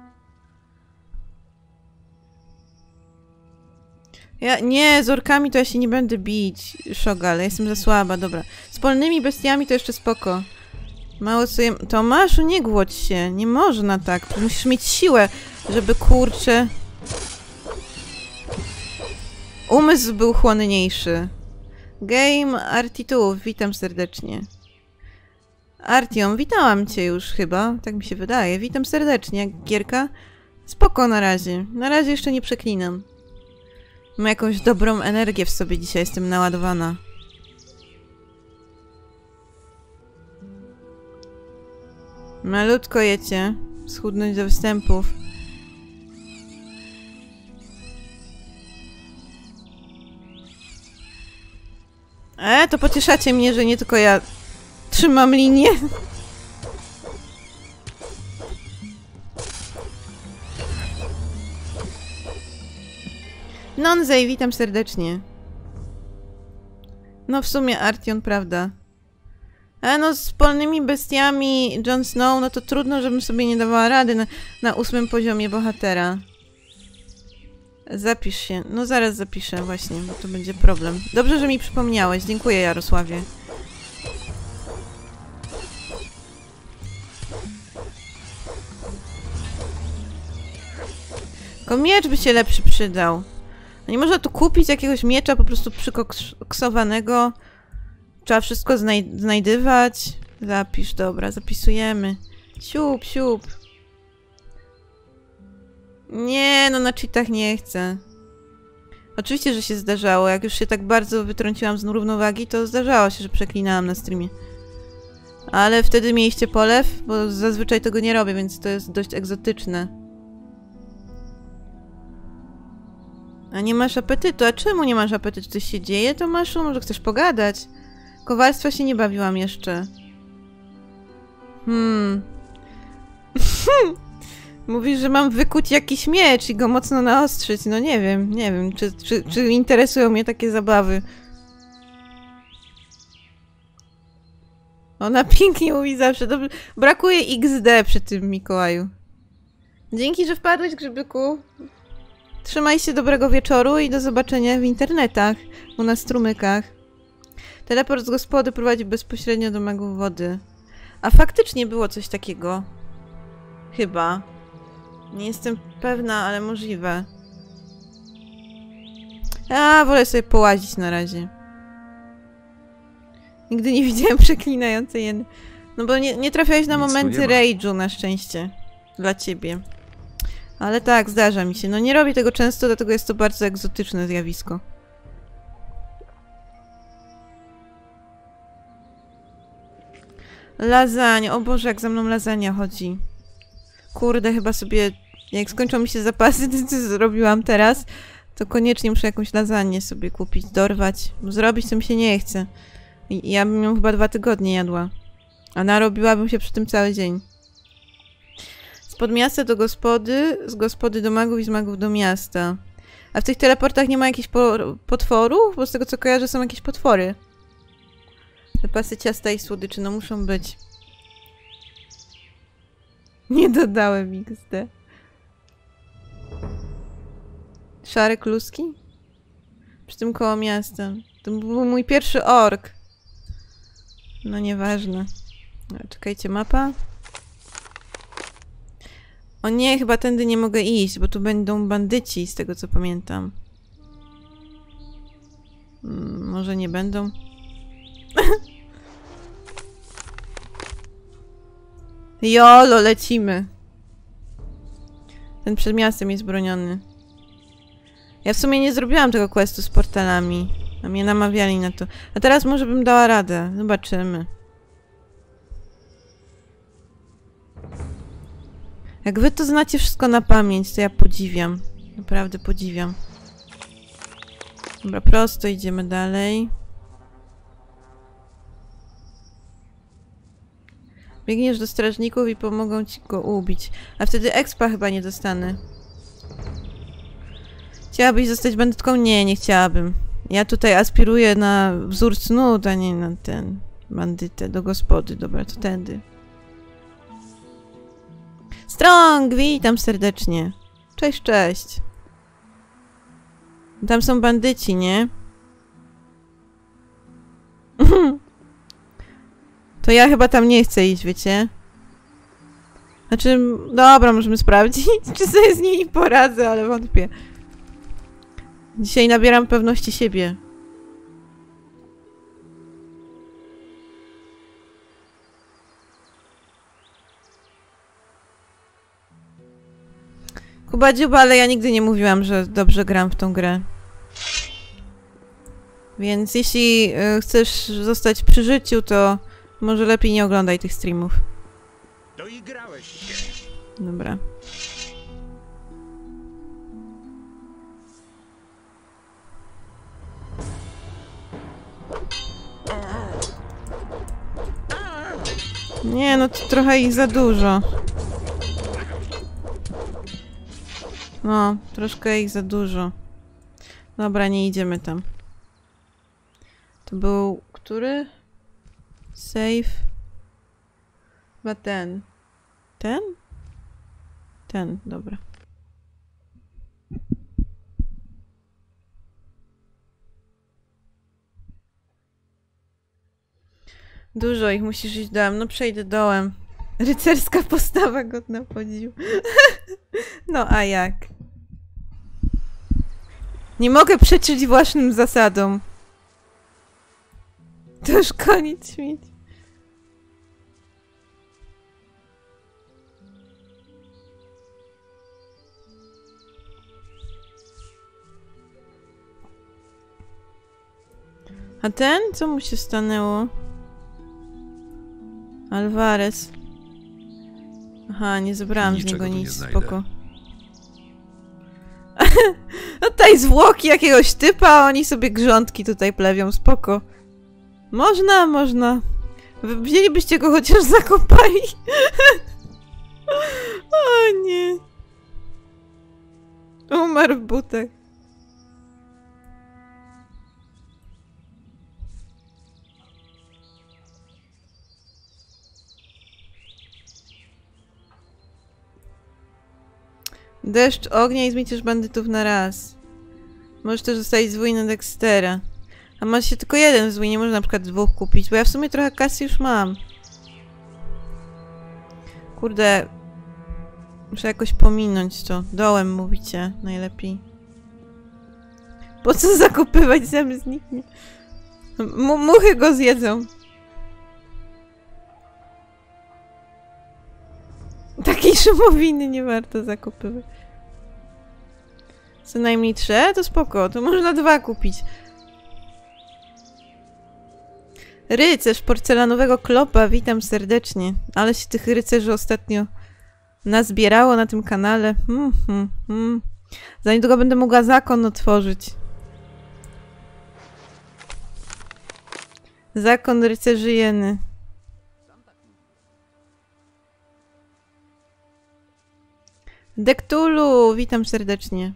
Speaker 1: Ja, nie, z orkami to ja się nie będę bić, Szogal, ja jestem za słaba, dobra. Z polnymi bestiami to jeszcze spoko. Mało co jem... Tomaszu, nie głodź się, nie można tak. Musisz mieć siłę, żeby, kurczę... Umysł był chłonniejszy. Game Artitów, witam serdecznie. Artion, witałam cię już chyba, tak mi się wydaje. Witam serdecznie, jak gierka? Spoko na razie, na razie jeszcze nie przeklinam. Mam jakąś dobrą energię w sobie dzisiaj, jestem naładowana. Malutko jecie. Schudnąć do występów. E, to pocieszacie mnie, że nie tylko ja trzymam linię. Nonzej, witam serdecznie. No w sumie Artion, prawda. A no z polnymi bestiami Jon Snow, no to trudno, żebym sobie nie dawała rady na, na ósmym poziomie bohatera. Zapisz się. No zaraz zapiszę właśnie, bo to będzie problem. Dobrze, że mi przypomniałeś. Dziękuję, Jarosławie. Tylko miecz by się lepszy przydał. No nie można tu kupić jakiegoś miecza po prostu przykoksowanego. Trzeba wszystko znaj znajdywać. Zapisz, dobra, zapisujemy. Siup, siup. Nie, no na cheatach nie chcę. Oczywiście, że się zdarzało. Jak już się tak bardzo wytrąciłam z równowagi, to zdarzało się, że przeklinałam na streamie. Ale wtedy mieliście polew, bo zazwyczaj tego nie robię, więc to jest dość egzotyczne. A nie masz apetytu? A czemu nie masz apetytu? Coś się dzieje, Tomaszu? Może chcesz pogadać? Kowalstwa się nie bawiłam jeszcze. Hmm. Mówisz, że mam wykuć jakiś miecz i go mocno naostrzyć. No nie wiem, nie wiem, czy, czy, czy interesują mnie takie zabawy. Ona pięknie mówi zawsze. Dobrze. Brakuje iks de przy tym Mikołaju. Dzięki, że wpadłeś, Grzybyku. Trzymaj się, dobrego wieczoru i do zobaczenia w internetach, u nas w strumykach. Teleport z gospody prowadzi bezpośrednio do magów wody. A faktycznie było coś takiego. Chyba. Nie jestem pewna, ale możliwe. A, wolę sobie połazić na razie. Nigdy nie widziałem przeklinającej jeny. No bo nie, nie trafiałeś na
Speaker 4: Nic tu
Speaker 1: momenty
Speaker 4: nie ma.
Speaker 1: rage'u na szczęście. Dla ciebie. Ale tak, zdarza mi się. No nie robię tego często, dlatego jest to bardzo egzotyczne zjawisko. Lasagne. O Boże, jak za mną lasagna chodzi. Kurde, chyba sobie... Jak skończą mi się zapasy, to co zrobiłam teraz, to koniecznie muszę jakąś lasagne sobie kupić, dorwać. Bo zrobić to mi się nie chce. I ja bym ją chyba dwa tygodnie jadła. A narobiłabym się przy tym cały dzień. Spod miasta do gospody, z gospody do magów i z magów do miasta. A w tych teleportach nie ma jakichś po potworów? Bo z tego co kojarzę są jakieś potwory. Zapasy ciasta i słodyczy, no muszą być. Nie dodałem iks de. Szare kluski? Przy tym koło miasta. To był mój pierwszy ork. No nieważne. Czekajcie, mapa. O nie, chyba tędy nie mogę iść, bo tu będą bandyci, z tego co pamiętam. Hmm, może nie będą? Jolo, lecimy. Ten przed miastem jest broniony. Ja w sumie nie zrobiłam tego questu z portalami. A mnie namawiali na to. A teraz może bym dała radę. Zobaczymy. Jak wy to znacie wszystko na pamięć, to ja podziwiam. Naprawdę podziwiam. Dobra, prosto idziemy dalej. Biegniesz do strażników i pomogą ci go ubić. A wtedy expa chyba nie dostanę. Chciałabyś zostać bandytką? Nie, nie chciałabym. Ja tutaj aspiruję na wzór cnót, a nie na ten bandytę do gospody. Dobra, to tędy. Strong! Witam serdecznie. Cześć, cześć. Tam są bandyci, nie? To ja chyba tam nie chcę iść, wiecie? Znaczy, dobra, możemy sprawdzić, czy sobie z nimi poradzę, ale wątpię. Dzisiaj nabieram pewności siebie. Kuba dziuba, ale ja nigdy nie mówiłam, że dobrze gram w tą grę. Więc jeśli y, chcesz zostać przy życiu, to może lepiej nie oglądaj tych streamów.
Speaker 5: Doigrałeś się.
Speaker 1: Dobra. Nie, no to trochę ich za dużo. No, troszkę ich za dużo. Dobra, nie idziemy tam. To był... który? Save. Chyba ten. Ten? Ten, dobra. Dużo ich, musisz iść dołem. No przejdę dołem. Rycerska postawa godna podziwu. No a jak? Nie mogę przeczyć własnym zasadom. To już koniec śmieci. A ten? Co mu się stanęło? Alvarez. Aha, nie zebrałam z
Speaker 4: Niczego
Speaker 1: niego
Speaker 4: tu nie
Speaker 1: nic,
Speaker 4: znajdę.
Speaker 1: spoko. No tutaj zwłoki jakiegoś typa, a oni sobie grządki tutaj plewią, spoko. Można, można. Wy wzięlibyście go chociaż zakopali. O nie. Umarł w butach. Deszcz ognia i zmiecisz bandytów na raz. Możesz też zostawić zwój na Dextera. A ma się tylko jeden zwój, nie można na przykład dwóch kupić, bo ja w sumie trochę kasy już mam. Kurde. Muszę jakoś pominąć to. Dołem mówicie, najlepiej. Po co zakupywać, zamiast zniknie? M muchy go zjedzą. Takiej szumowiny nie warto zakupywać. Co najmniej trzy? To spoko, to można dwa kupić. Rycerz porcelanowego klopa, witam serdecznie. Ale się tych rycerzy ostatnio nazbierało na tym kanale. Hmm, hmm, hmm. Za niedługo będę mogła zakon otworzyć. Zakon rycerzy jeny. Dektulu, witam serdecznie.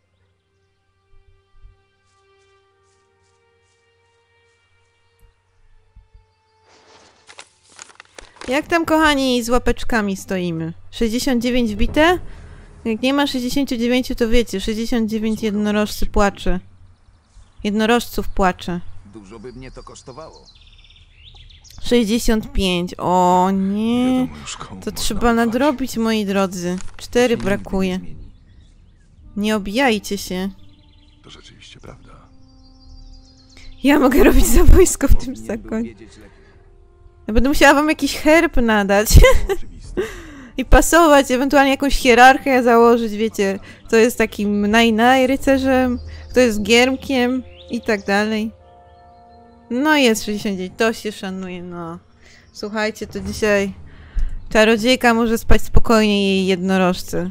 Speaker 1: Jak tam, kochani, z łapeczkami stoimy? sześćdziesiąt dziewięć wbite? Jak nie ma sześćdziesiąt dziewięć, to wiecie, sześćdziesiąt dziewięć jednorożcy płacze. Jednorożców płacze.
Speaker 6: Dużo by mnie to kosztowało.
Speaker 1: sześćdziesiąt pięć. O nie. To trzeba nadrobić, moi drodzy. Cztery brakuje. Nie obijajcie się.
Speaker 6: To rzeczywiście prawda.
Speaker 1: Ja mogę robić zabójsko w tym zakonie. Ja będę musiała wam jakiś herb nadać. I pasować, ewentualnie jakąś hierarchię założyć, wiecie, kto jest takim naj-naj rycerzem, kto jest giermkiem i tak dalej. No jest sześćdziesiąt dziewięć, to się szanuje, no. Słuchajcie, to dzisiaj czarodziejka może spać spokojnie jej jednorożce.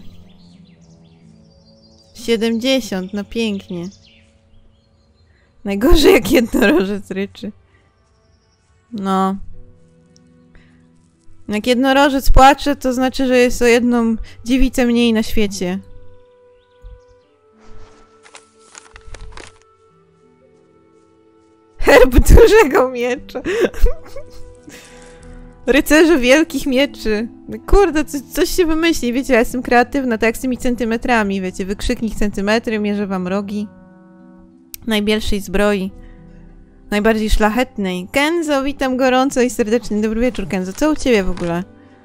Speaker 1: siedemdziesiąt, no pięknie. Najgorzej jak jednorożec ryczy. No. Jak jednorożec płacze, to znaczy, że jest o jedną dziewicę mniej na świecie. Herb dużego miecza. Rycerze wielkich mieczy. Kurde, coś, coś się wymyśli, wiecie, ja jestem kreatywna, tak jak z tymi centymetrami, wiecie, wykrzyknik centymetry, mierzę wam rogi. Najbielszej zbroi. Najbardziej szlachetnej. Kenzo, witam gorąco i serdecznie. Dobry wieczór, Kenzo. Co u ciebie w ogóle?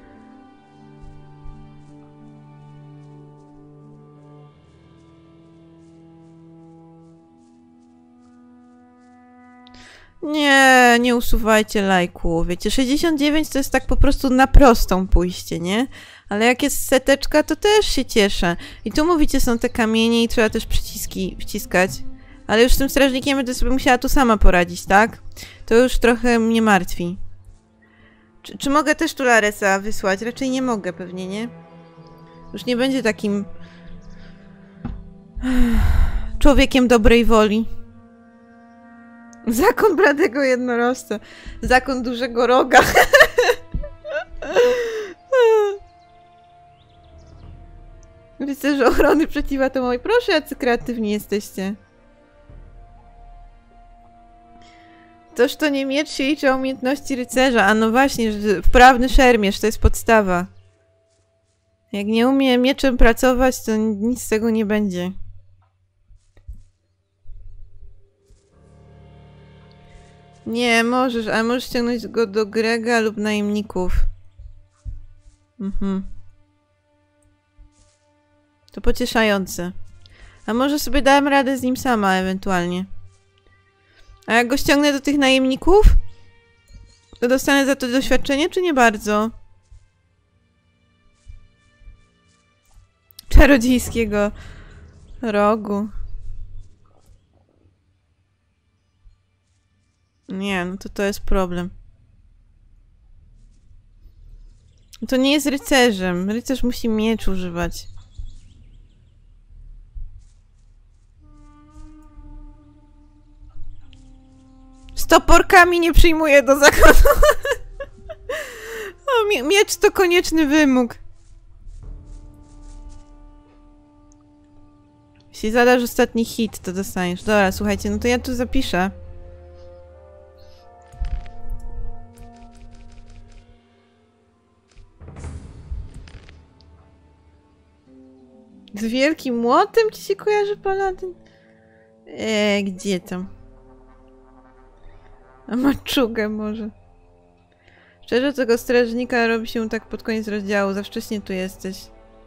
Speaker 1: Nie, nie usuwajcie lajku. Wiecie, sześćdziesiąt dziewięć to jest tak po prostu na prostą pójście, nie? Ale jak jest seteczka, to też się cieszę. I tu mówicie, są te kamienie i trzeba też przyciski wciskać. Ale już z tym strażnikiem będę sobie musiała tu sama poradzić, tak? To już trochę mnie martwi. Czy, czy mogę też tu Laresa wysłać? Raczej nie mogę pewnie, nie? Już nie będzie takim... człowiekiem dobrej woli. Zakon bladego jednorożca. Zakon dużego roga. Widzę, że ochrony przeciwatomowej. Proszę, jacy kreatywni jesteście. Toż to nie miecz się liczy, a umiejętności rycerza. A no właśnie, że wprawny szermierz to jest podstawa. Jak nie umie mieczem pracować, to nic z tego nie będzie. Nie, możesz, ale możesz ściągnąć go do Grega lub najemników. Mhm. To pocieszające. A może sobie dałem radę z nim sama ewentualnie. A jak go ściągnę do tych najemników? To dostanę za to doświadczenie, czy nie bardzo? Czarodziejskiego rogu. Nie, no to to jest problem. To nie jest rycerzem. Rycerz musi miecz używać. Z toporkami nie przyjmuję do zakonu. O, mie miecz to konieczny wymóg. Jeśli zadasz ostatni hit, to dostaniesz. Dobra, słuchajcie, no to ja tu zapiszę. Z wielkim młotem ci się kojarzy paladyn? Eee, gdzie tam? A maczugę może. Szczerze, tego strażnika robi się tak pod koniec rozdziału. Za wcześnie tu jesteś.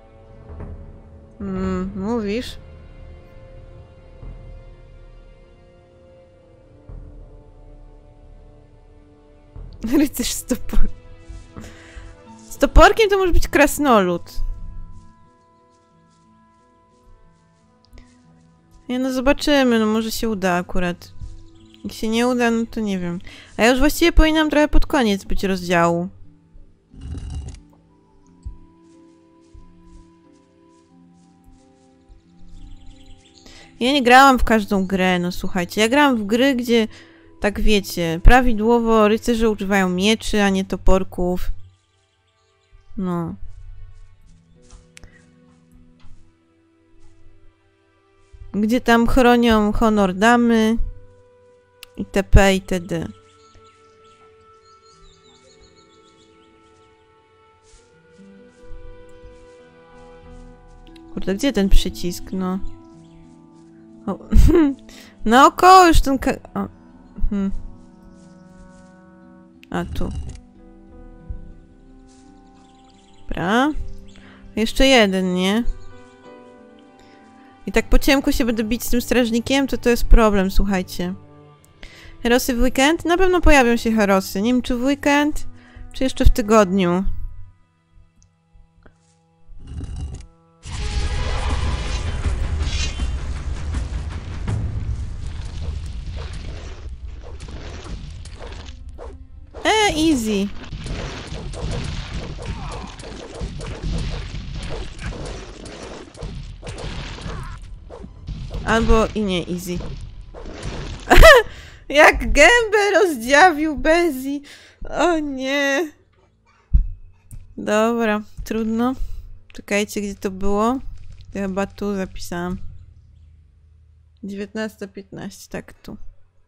Speaker 1: Hmm, mówisz? Rycerz z toporkiem. Z toporkiem to może być krasnolud. Nie, no zobaczymy, no może się uda akurat. Jak się nie uda, no to nie wiem. A ja już właściwie powinnam trochę pod koniec być rozdziału. Ja nie grałam w każdą grę, no słuchajcie. Ja grałam w gry, gdzie, tak wiecie, prawidłowo rycerze używają mieczy, a nie toporków. No. Gdzie tam chronią honor damy. Itp. itd. Kurde, gdzie ten przycisk, no? O. Naokoło już ten ka... O. Hmm. A tu. Dobra. Jeszcze jeden, nie? I tak po ciemku się będę bić z tym strażnikiem, to to jest problem, słuchajcie. Herosy w weekend? Na pewno pojawią się herosy. Nie wiem, czy w weekend, czy jeszcze w tygodniu. easy. Albo i nie easy. Jak gębę rozdziawił Bezi. O nie. Dobra, trudno. Czekajcie, gdzie to było? Ja chyba tu zapisałam. dziewiętnasta piętnaście, tak tu.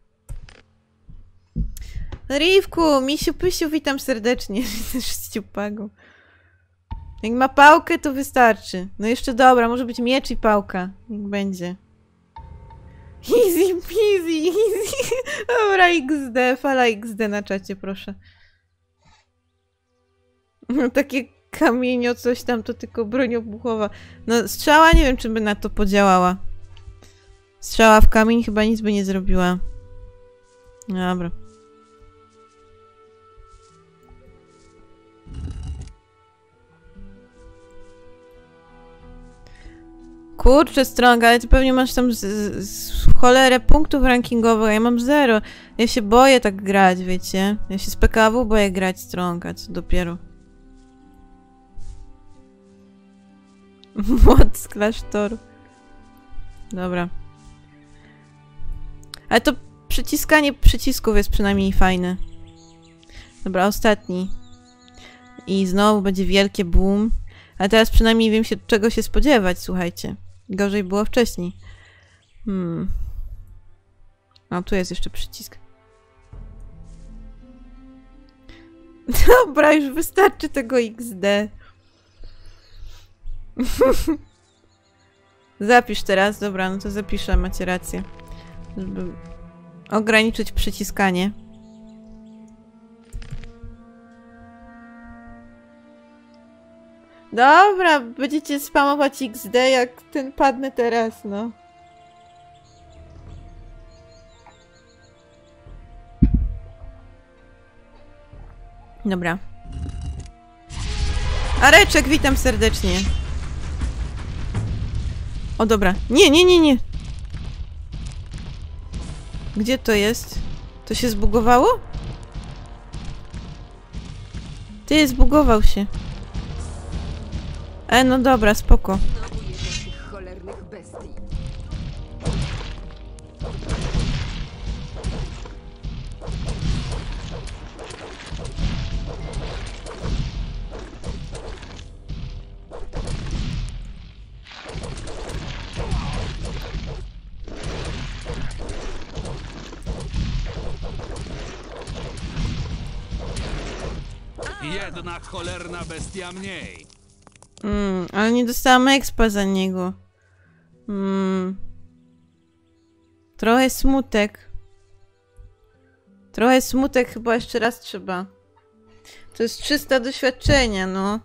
Speaker 1: Rivku, misiu pysiu, witam serdecznie. Ściupagu. Jak ma pałkę, to wystarczy. No jeszcze dobra, może być miecz i pałka. Niech będzie. Easy peasy, easy. Dobra, X D, fala X D na czacie, proszę. No takie kamienio, coś tam, to tylko broń obuchowa. No strzała, nie wiem, czy by na to podziałała. Strzała w kamień chyba nic by nie zrobiła. Dobra. Kurczę, Strong, ale ty pewnie masz tam z, z, z cholerę punktów rankingowych, a ja mam zero. Ja się boję tak grać, wiecie? Ja się z P K W boję grać Strong, a co dopiero. Mod z klasztoru. Dobra. Ale to przyciskanie przycisków jest przynajmniej fajne. Dobra, ostatni. I znowu będzie wielkie boom. Ale teraz przynajmniej wiem się, czego się spodziewać, słuchajcie. Gorzej było wcześniej. Hmm. A tu jest jeszcze przycisk. Dobra, już wystarczy tego X D. Zapisz teraz. Dobra, no to zapiszę, macie rację. Żeby ograniczyć przyciskanie. Dobra, będziecie spamować X D jak ten padnę teraz, no. Dobra. Areczek, witam serdecznie. O, dobra. Nie, nie, nie, nie. Gdzie to jest? To się zbugowało? Ty, zbugował się. E, no dobra, spoko.
Speaker 3: Znowu jedna z tych cholernych bestii.
Speaker 7: Jedna cholerna bestia mniej.
Speaker 1: Mm, ale nie dostałam expa za niego. Mm. Trochę smutek. Trochę smutek, chyba jeszcze raz trzeba. To jest trzysta doświadczenia, no.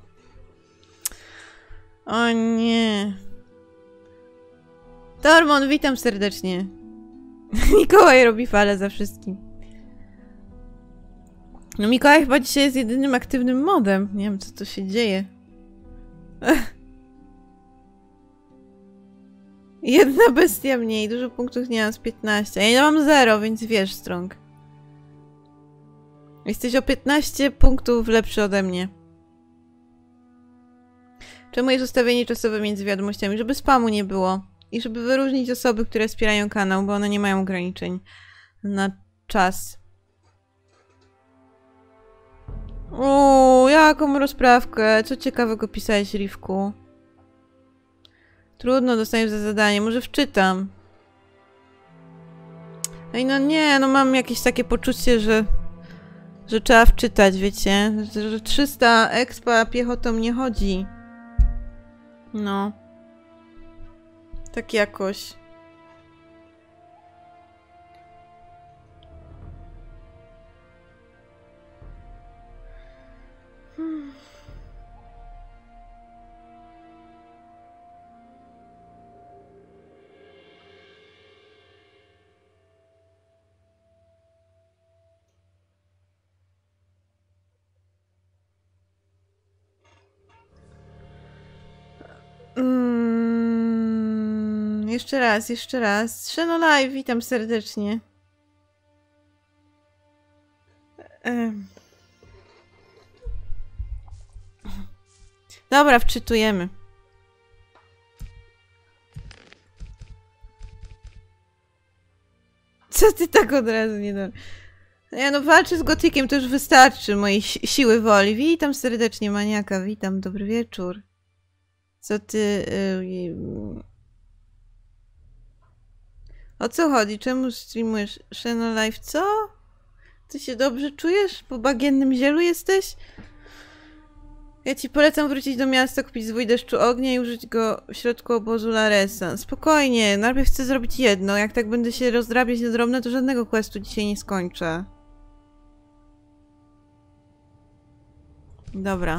Speaker 1: O nie. Tormon, witam serdecznie. Mikołaj robi falę za wszystkim. No Mikołaj chyba dzisiaj jest jedynym aktywnym modem. Nie wiem, co tu się dzieje. Ech. Jedna bestia mniej, dużo punktów nie mam z piętnaście. A ja mam zero, więc wiesz, Strong. Jesteś o piętnaście punktów lepszy ode mnie. Czemu jest ustawienie czasowe między wiadomościami? Żeby spamu nie było. I żeby wyróżnić osoby, które wspierają kanał, bo one nie mają ograniczeń na czas. Uuu, jaką rozprawkę. Co ciekawego pisałeś, Rivku? Trudno, dostaniesz za zadanie. Może wczytam. Ej, no nie, no mam jakieś takie poczucie, że... Że trzeba wczytać, wiecie? Że, że trzysta expa piechotą nie chodzi. No. Tak jakoś. Hmm. Mm, jeszcze raz, jeszcze raz. Sheno Live, witam serdecznie. Ehm. Dobra, wczytujemy. Co ty tak od razu nie da? Ja no walczę z gotykiem, to już wystarczy mojej si siły woli. Witam serdecznie, maniaka, witam, dobry wieczór. Co ty... Yy... O co chodzi? Czemu streamujesz Sheno Live? Co? Ty się dobrze czujesz? Po bagiennym zielu jesteś? Ja ci polecam wrócić do miasta, kupić zwój deszczu ognia i użyć go w środku obozu Laresa. Spokojnie, najpierw chcę zrobić jedno. Jak tak będę się rozdrabiać na drobne, to żadnego questu dzisiaj nie skończę. Dobra.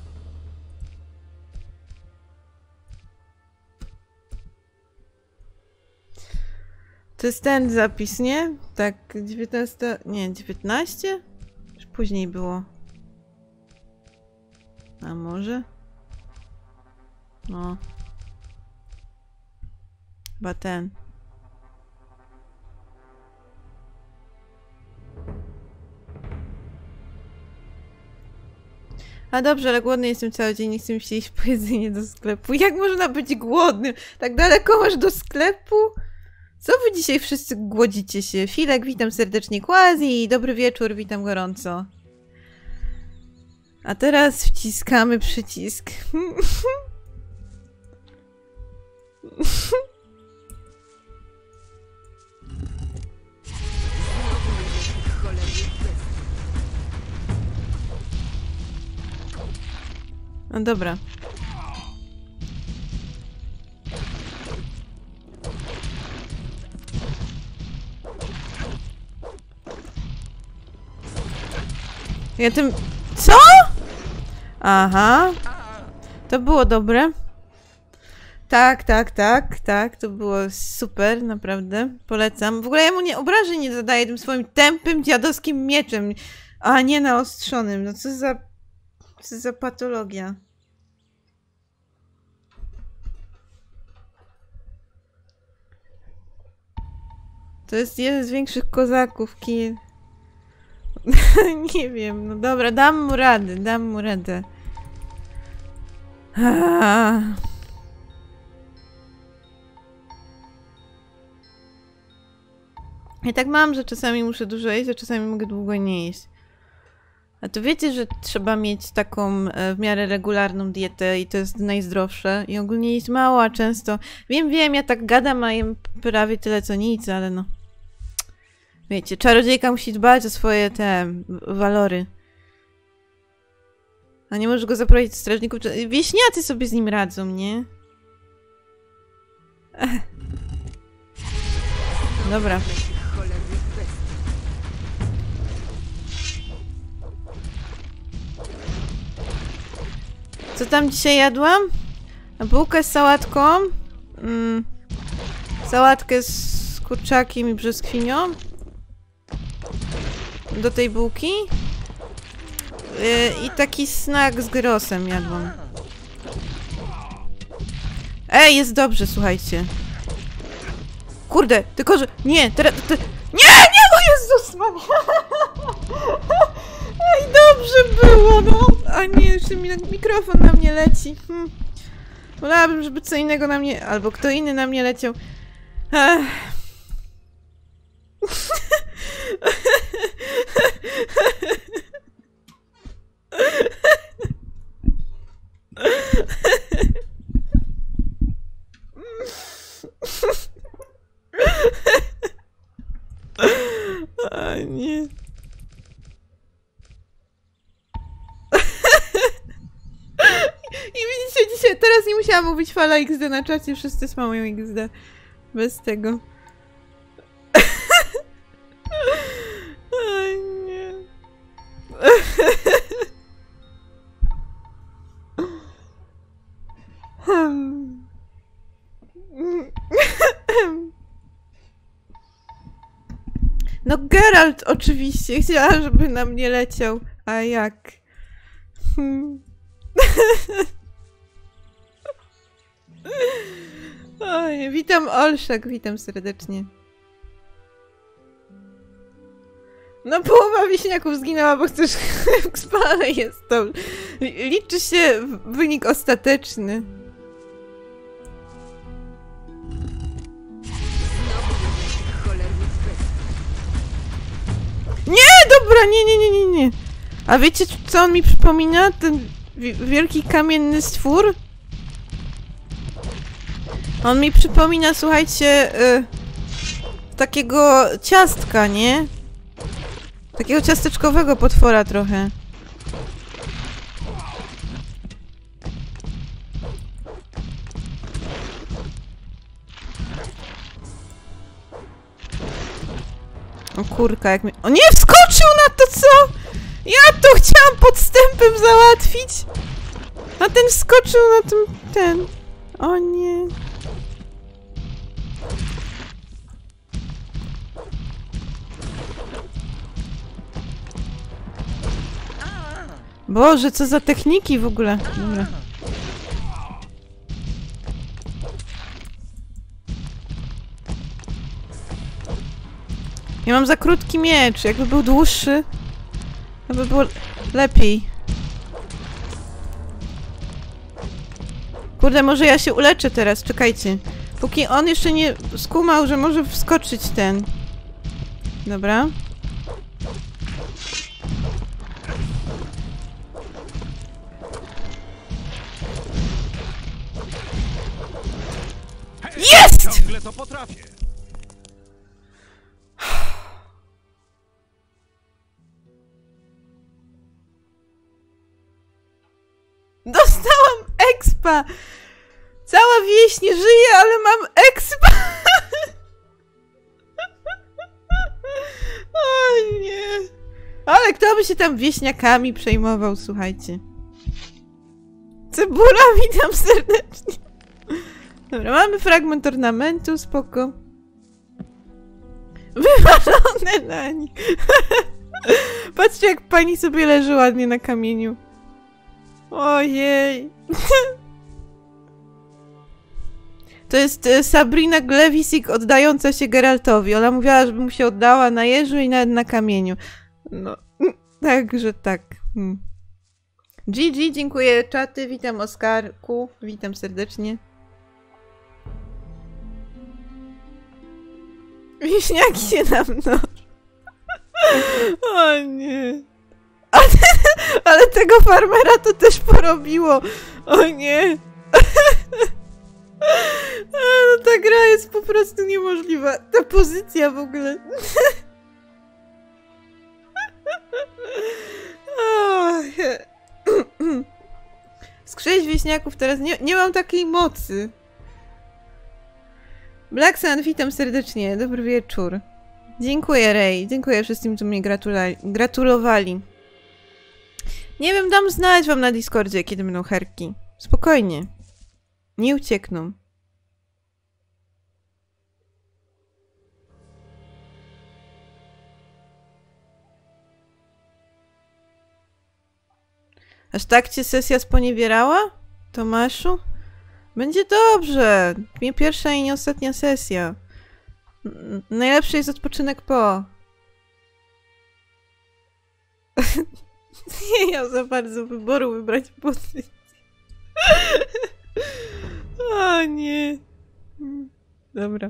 Speaker 1: To jest ten zapis, nie? Tak, dziewiętnaście... Nie, dziewiętnaście? Czy później było? A może? No. Chyba ten. A dobrze, ale głodny jestem cały dzień, nie chcę mi się iść po jedzenie do sklepu. Jak można być głodnym? Tak daleko masz do sklepu? Co wy dzisiaj wszyscy głodzicie się? Filek, witam serdecznie. Quasi, dobry wieczór, witam gorąco. A teraz wciskamy przycisk. No dobra. Ja tym... Co? Aha. To było dobre. Tak, tak, tak, tak. To było super, naprawdę. Polecam. W ogóle ja mu nie obrażeń nie zadaję tym swoim tępym, dziadowskim mieczem. A nie naostrzonym. No co za... Co za patologia. To jest jeden z większych kozaków, kill. Nie wiem, no dobra, dam mu radę, dam mu radę. Ah. Ja tak mam, że czasami muszę dużo jeść, a czasami mogę długo nie jeść. A to wiecie, że trzeba mieć taką e, w miarę regularną dietę i to jest najzdrowsze. I ogólnie jeść mało, a często... Wiem, wiem, ja tak gadam, a jem prawie tyle co nic, ale no... Wiecie, czarodziejka musi dbać o swoje te walory. A nie możesz go zaprowadzić do strażników. Wieśniacy sobie z nim radzą, nie? Ech. Dobra. Co tam dzisiaj jadłam? Bułkę z sałatką. Mm. Sałatkę z kurczakiem i brzoskwinią. Do tej bułki. Yy, I taki snack z grosem jadłam. Ej, jest dobrze, słuchajcie. Kurde, tylko że... Nie, teraz... Te... Nie, nie, no Jezus Maria! Ej, dobrze było, no! A nie, jeszcze mi mikrofon na mnie leci. Hm. Wolałabym, żeby co innego na mnie... Albo kto inny na mnie leciał. Ech. A nie. I widzicie, dzisiaj, teraz nie musiałam mówić fala X D na czacie, wszyscy spamują X D. Bez tego. Oj, nie. No Geralt oczywiście chciała, żeby na mnie leciał. A jak? Hmm. Oj, witam Olszak, witam serdecznie. No połowa wieśniaków zginęła, bo chcesz spalane jest to. Liczy się wynik ostateczny.
Speaker 3: Cholernych bestii.
Speaker 1: Nie, dobra, nie, nie, nie, nie, nie. A wiecie, co on mi przypomina? Ten wi wielki kamienny stwór? On mi przypomina, słuchajcie, y takiego ciastka, nie? Takiego ciasteczkowego potwora trochę. O kurka, jak mi... O nie, wskoczył na to, co? Ja to chciałam podstępem załatwić! A ten wskoczył na tym... ten... O nie... Boże, co za techniki w ogóle. Dobra. Ja mam za krótki miecz. Jakby był dłuższy, to by było lepiej. Kurde, może ja się uleczę teraz. Czekajcie. Póki on jeszcze nie skumał, że może wskoczyć ten. Dobra. Jest!
Speaker 5: Ciągle to potrafię.
Speaker 1: Dostałam expa! Cała wieś nie żyje, ale mam expa! Oj nie! Ale kto by się tam wieśniakami przejmował, słuchajcie. Cebula, witam serdecznie. Dobra, mamy fragment ornamentu, spoko. Wywalone na nich. Patrzcie, jak pani sobie leży ładnie na kamieniu. Ojej. To jest Sabrina Glewisik oddająca się Geraltowi. Ona mówiła, żeby mu się oddała na jeżu i nawet na kamieniu. No, także tak. Hmm. G G, dziękuję czaty, witam Oskarku, witam serdecznie. Wiśniaki się na mną. O nie. Ale, ale tego farmera to też porobiło. O nie. No ta gra jest po prostu niemożliwa. Ta pozycja w ogóle. Skrzeć wieśniaków teraz nie, nie mam takiej mocy. Black Sun, witam serdecznie. Dobry wieczór. Dziękuję, Ray. Dziękuję wszystkim, co mnie gratulowali. Nie wiem, dam znać wam na Discordzie, kiedy będą herki. Spokojnie. Nie uciekną. Aż tak cię sesja sponiewierała? Tomaszu? Będzie dobrze. Nie pierwsza i nie ostatnia sesja. N- najlepszy jest odpoczynek po. Nie miał za bardzo wyboru wybrać pozycję. O nie. Dobra.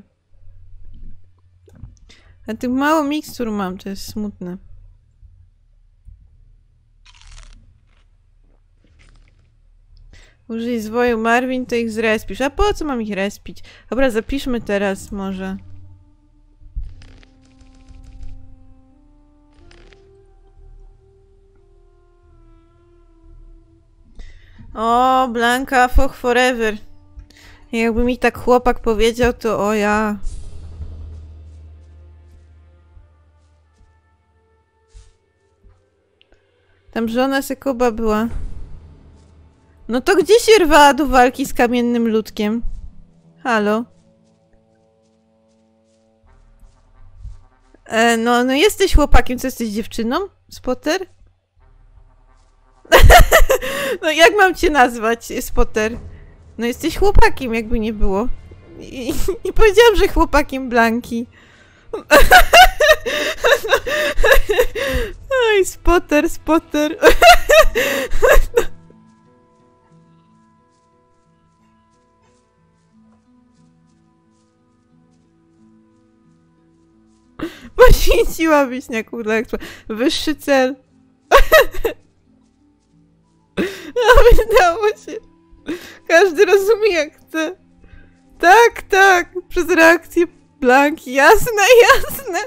Speaker 1: A tych mało mikstur mam, to jest smutne. Użyj zwoju Marvin, to ich zrespisz. A po co mam ich respić? Dobra, zapiszmy teraz może. O, Blanka, Foch Forever. Jakby mi tak chłopak powiedział, to o ja. Tam żona Sekuba była. No to gdzie się rwała do walki z kamiennym ludkiem? Halo? E, no, no jesteś chłopakiem, co jesteś dziewczyną? Spotter? No jak mam cię nazwać, Spotter? No jesteś chłopakiem, jakby nie było. I, i powiedziałam, że chłopakiem Blanki. Oj, Spotter, Spotter. Poświęciła wiśniaku dla ekspo. Wyższy cel. No, wydało się. Każdy rozumie jak chce. Tak, tak. Przez reakcję Blanki. Jasne, jasne.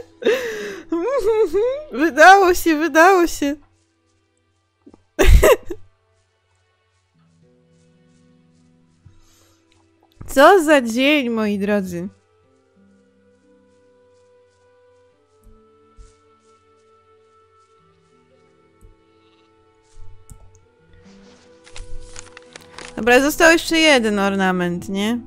Speaker 1: Wydało się, wydało się. Co za dzień, moi drodzy. Dobra, został jeszcze jeden ornament, nie?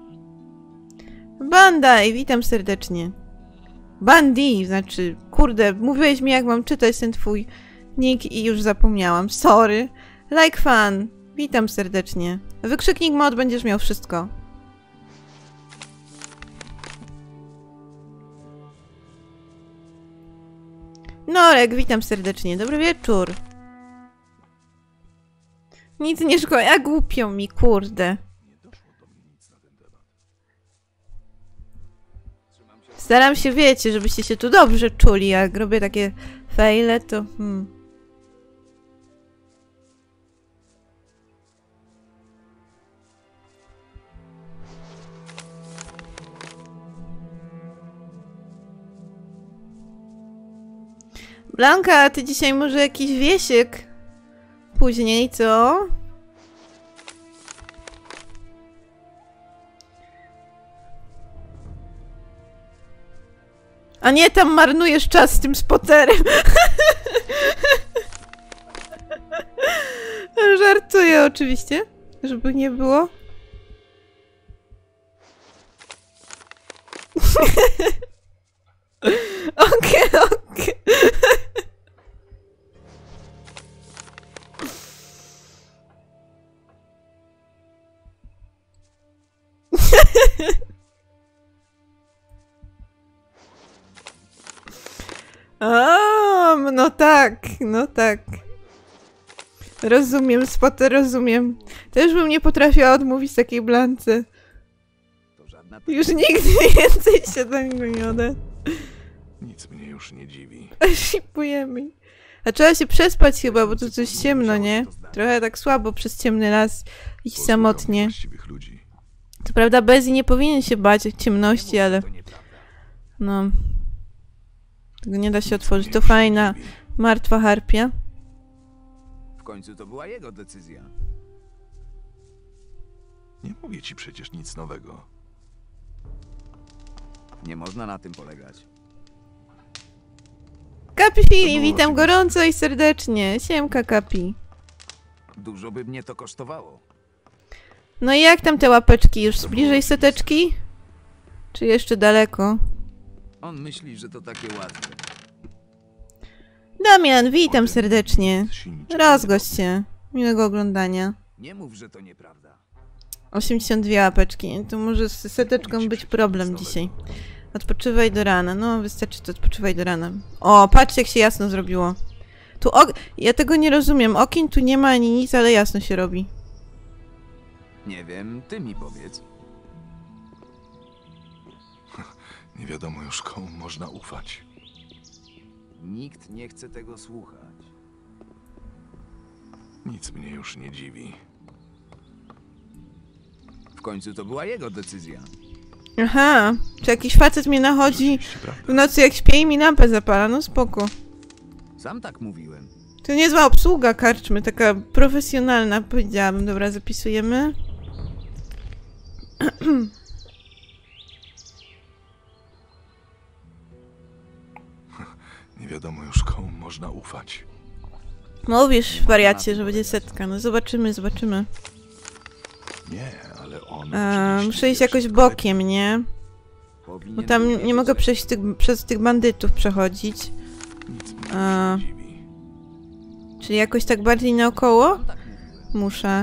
Speaker 1: Bandai, witam serdecznie. Bandi, znaczy, kurde, mówiłeś mi jak mam czytać ten twój nick i już zapomniałam. Sorry. Like fan, witam serdecznie. Wykrzyknik mod, będziesz miał wszystko. Norek, witam serdecznie. Dobry wieczór. Nic nie szkodzi, a głupio mi, kurde. Staram się, wiecie, żebyście się tu dobrze czuli, jak robię takie fejle, to... Hmm. Blanka, a ty dzisiaj może jakiś wiesiek? Później, co? A nie, tam marnujesz czas z tym spoterem. Żartuję oczywiście, żeby nie było. Okej, okej. A, no tak, no tak. Rozumiem, spotę, rozumiem. Też bym nie potrafiła odmówić takiej Blance. Już nigdy więcej się do niego nie odda.
Speaker 6: Nic mnie już nie dziwi.
Speaker 1: Shipujemy. A trzeba się przespać chyba, bo tu coś ciemno, nie? Trochę tak słabo przez ciemny las iść samotnie.
Speaker 6: Ludzi.
Speaker 1: Co prawda Bezi nie powinien się bać ciemności, ale... No... Tego nie da się otworzyć. To fajna, martwa harpia.
Speaker 6: W końcu to była jego decyzja. Nie mówię ci przecież nic nowego. Nie można na tym polegać.
Speaker 1: Kapi Fili, witam gorąco i serdecznie. Siemka, Kapi.
Speaker 6: Dużo by mnie to kosztowało.
Speaker 1: No i jak tam te łapeczki? Już bliżej seteczki? Czy jeszcze daleko?
Speaker 6: On myśli, że to takie łatwe.
Speaker 1: Damian, witam serdecznie. Rozgość się. Miłego oglądania.
Speaker 6: Nie mów, że to nieprawda.
Speaker 1: osiemdziesiąt dwie łapeczki. To może z seteczką być problem dzisiaj. Odpoczywaj do rana. No, wystarczy to odpoczywaj do rana. O, patrzcie jak się jasno zrobiło. Tu ok... Ja tego nie rozumiem. Okien tu nie ma ani nic, ale jasno się robi.
Speaker 6: Nie wiem, ty mi powiedz.
Speaker 5: Nie wiadomo już komu można ufać.
Speaker 6: Nikt nie chce tego słuchać.
Speaker 5: Nic mnie już nie dziwi.
Speaker 6: W końcu to była jego decyzja.
Speaker 1: Aha, czy jakiś facet mnie nachodzi
Speaker 5: Rzeczywiście prawda.
Speaker 1: w nocy jak śpię i mi lampę zapala, no spoko.
Speaker 6: Sam tak mówiłem.
Speaker 1: To niezła obsługa karczmy, taka profesjonalna, powiedziałabym. Dobra, zapisujemy.
Speaker 5: Nie wiadomo już komu można ufać.
Speaker 1: Mówisz, wariacie, że będzie setka. No zobaczymy, zobaczymy.
Speaker 5: Nie, ale on...
Speaker 1: A,
Speaker 5: oczywiście
Speaker 1: muszę iść
Speaker 5: wie
Speaker 1: jakoś
Speaker 5: wszystko
Speaker 1: bokiem,
Speaker 5: lepiej.
Speaker 1: nie?
Speaker 6: Powinien
Speaker 1: Bo tam
Speaker 6: był
Speaker 1: nie mogę
Speaker 6: wiedzieć,
Speaker 1: przejść tych, przez tych bandytów przechodzić.
Speaker 5: Nic mnie
Speaker 1: A.
Speaker 5: już nie dziwi.
Speaker 1: Czyli jakoś tak bardziej naokoło?
Speaker 6: Sam tak mówiłem.
Speaker 1: Muszę.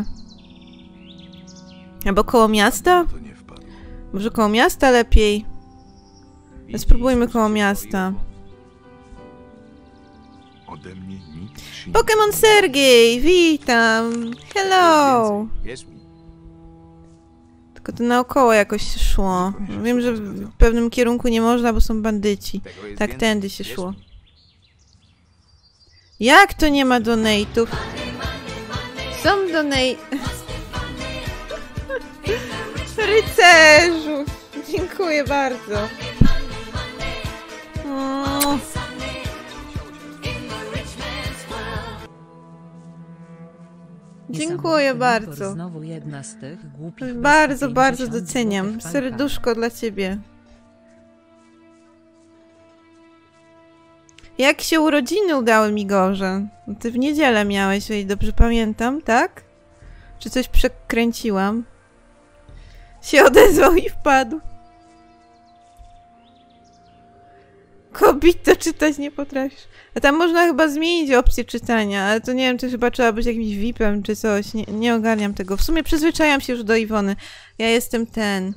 Speaker 1: Albo koło miasta?
Speaker 5: To nie wpadło.
Speaker 1: Może koło miasta lepiej?
Speaker 6: Widzisz,
Speaker 1: Spróbujmy
Speaker 6: co
Speaker 1: koło
Speaker 6: się
Speaker 1: miasta.
Speaker 6: boiło?
Speaker 5: Ode mnie nic się
Speaker 1: Pokémon Sergiej, witam! Hello!
Speaker 6: Wierz mi.
Speaker 1: Tylko to naokoło jakoś się szło. Wiem, że w pewnym kierunku nie można, bo są bandyci. Tak, tędy się szło. Jak to nie ma donate'ów? Są donate... Rycerzu! Dziękuję bardzo. Mm. Dziękuję bardzo.
Speaker 2: Znowu jedna z tych głupich
Speaker 1: Bardzo, bardzo doceniam. Serduszko dla ciebie. Jak się urodziny udały, Migorze? Ty w niedzielę miałeś, o ile dobrze pamiętam, tak? Czy coś przekręciłam? Się odezwał i wpadł. Kobito, czytać nie potrafisz. A tam można chyba zmienić opcję czytania, ale to nie wiem, to chyba trzeba być jakimś V I P-em czy coś. Nie, nie ogarniam tego. W sumie przyzwyczajam się już do Iwony. Ja jestem ten...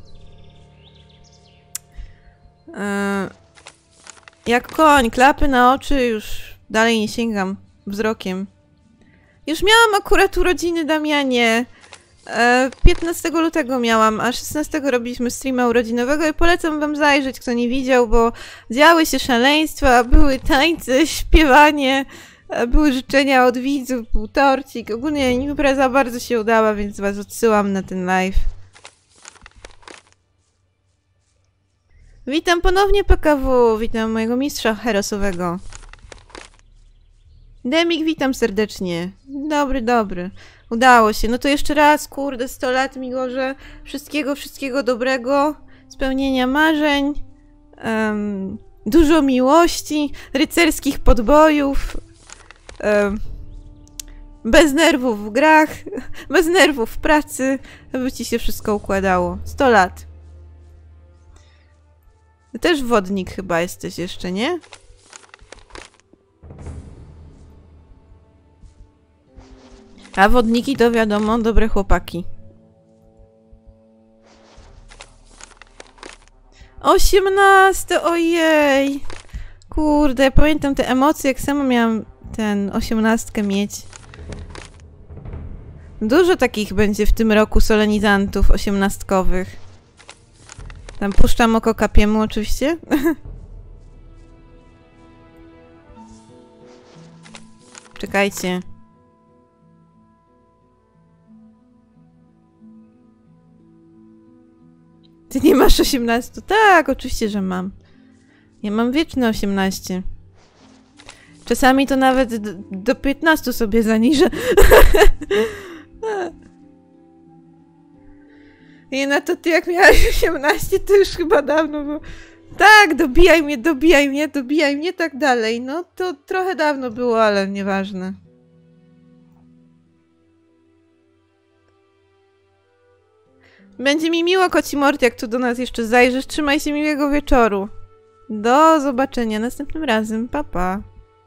Speaker 1: Yy... Jak koń, klapy na oczy, już dalej nie sięgam wzrokiem. Już miałam akurat urodziny, Damianie. E, piętnastego lutego miałam, a szesnastego robiliśmy streama urodzinowego i polecam wam zajrzeć, kto nie widział, bo działy się szaleństwa, były tańce, śpiewanie, e, były życzenia od widzów, był torcik. Ogólnie impreza bardzo się udała, więc was odsyłam na ten live. Witam ponownie P K W, witam mojego mistrza herosowego. Demik, witam serdecznie. Dobry, dobry. Udało się. No to jeszcze raz, kurde, sto lat, Migorze. Wszystkiego, wszystkiego dobrego. Spełnienia marzeń. Um, dużo miłości. Rycerskich podbojów. Um, bez nerwów w grach. Bez nerwów w pracy. Aby ci się wszystko układało. sto lat. Ty też wodnik chyba jesteś jeszcze, nie? A wodniki to wiadomo, dobre chłopaki. Osiemnaste, ojej! Kurde, ja pamiętam te emocje, jak sama miałam ten osiemnastkę mieć. Dużo takich będzie w tym roku solenizantów osiemnastkowych. Tam puszczam oko Kapiemu oczywiście. Czekajcie. Ty nie masz osiemnastu? Tak, oczywiście, że mam. Ja mam wieczne osiemnaście. Czasami to nawet do, do piętnastu sobie zaniżę. Nie, na to ty jak miałeś osiemnaście, to już chyba dawno było. Tak, dobijaj mnie, dobijaj mnie, dobijaj mnie, tak dalej. No to trochę dawno było, ale nieważne. Będzie mi miło, koci Morty, jak tu do nas jeszcze zajrzysz. Trzymaj się, miłego wieczoru. Do zobaczenia następnym razem. Pa, pa.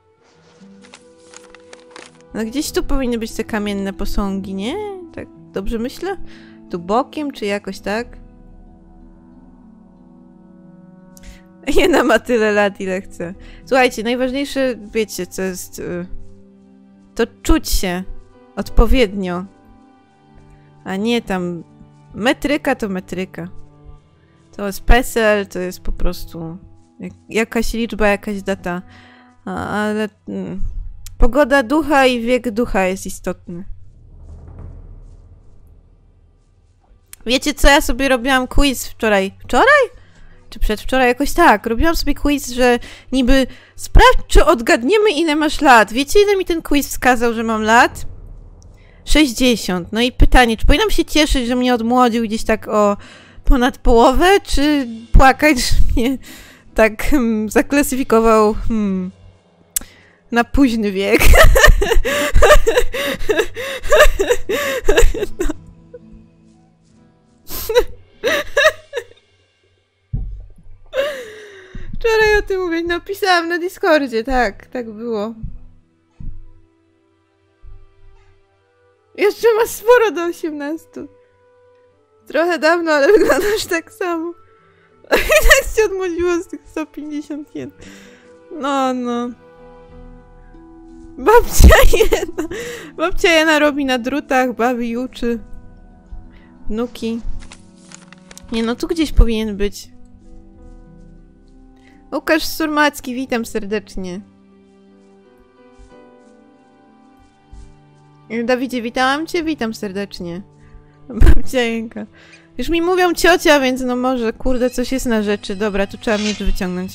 Speaker 1: No gdzieś tu powinny być te kamienne posągi, nie? Tak dobrze myślę? Tu bokiem, czy jakoś tak? Jena ma tyle lat, ile chce. Słuchajcie, najważniejsze, wiecie, co jest... Yy, to czuć się odpowiednio. A nie tam... Metryka to metryka. To jest PESEL, to jest po prostu... Jak, jakaś liczba, jakaś data. A, ale... Mm, pogoda ducha i wiek ducha jest istotny. Wiecie co, ja sobie robiłam quiz wczoraj. Wczoraj? Czy przedwczoraj? Jakoś tak. Robiłam sobie quiz, że niby sprawdź, czy odgadniemy, ile masz lat. Wiecie, ile mi ten quiz wskazał, że mam lat? sześćdziesiąt. No i pytanie, czy powinnam się cieszyć, że mnie odmłodził gdzieś tak o ponad połowę, czy płakać, że mnie tak hmm, zaklasyfikował hmm, na późny wiek? No. Wczoraj o tym mówię, napisałam na Discordzie, tak, tak było. Jeszcze masz sporo do osiemnastu. Trochę dawno, ale wyglądasz tak samo. I tak się odmłodziło z tych sto pięćdziesiąt jeden. No, no. Babcia jedna. Babcia jedna robi na drutach, bawi, uczy. Wnuki. Nie no, tu gdzieś powinien być. Łukasz Surmacki, witam serdecznie. Dawidzie, witałam cię, witam serdecznie. Babcia Jęka. Już mi mówią ciocia, więc no może, kurde, coś jest na rzeczy. Dobra, tu trzeba miecz wyciągnąć.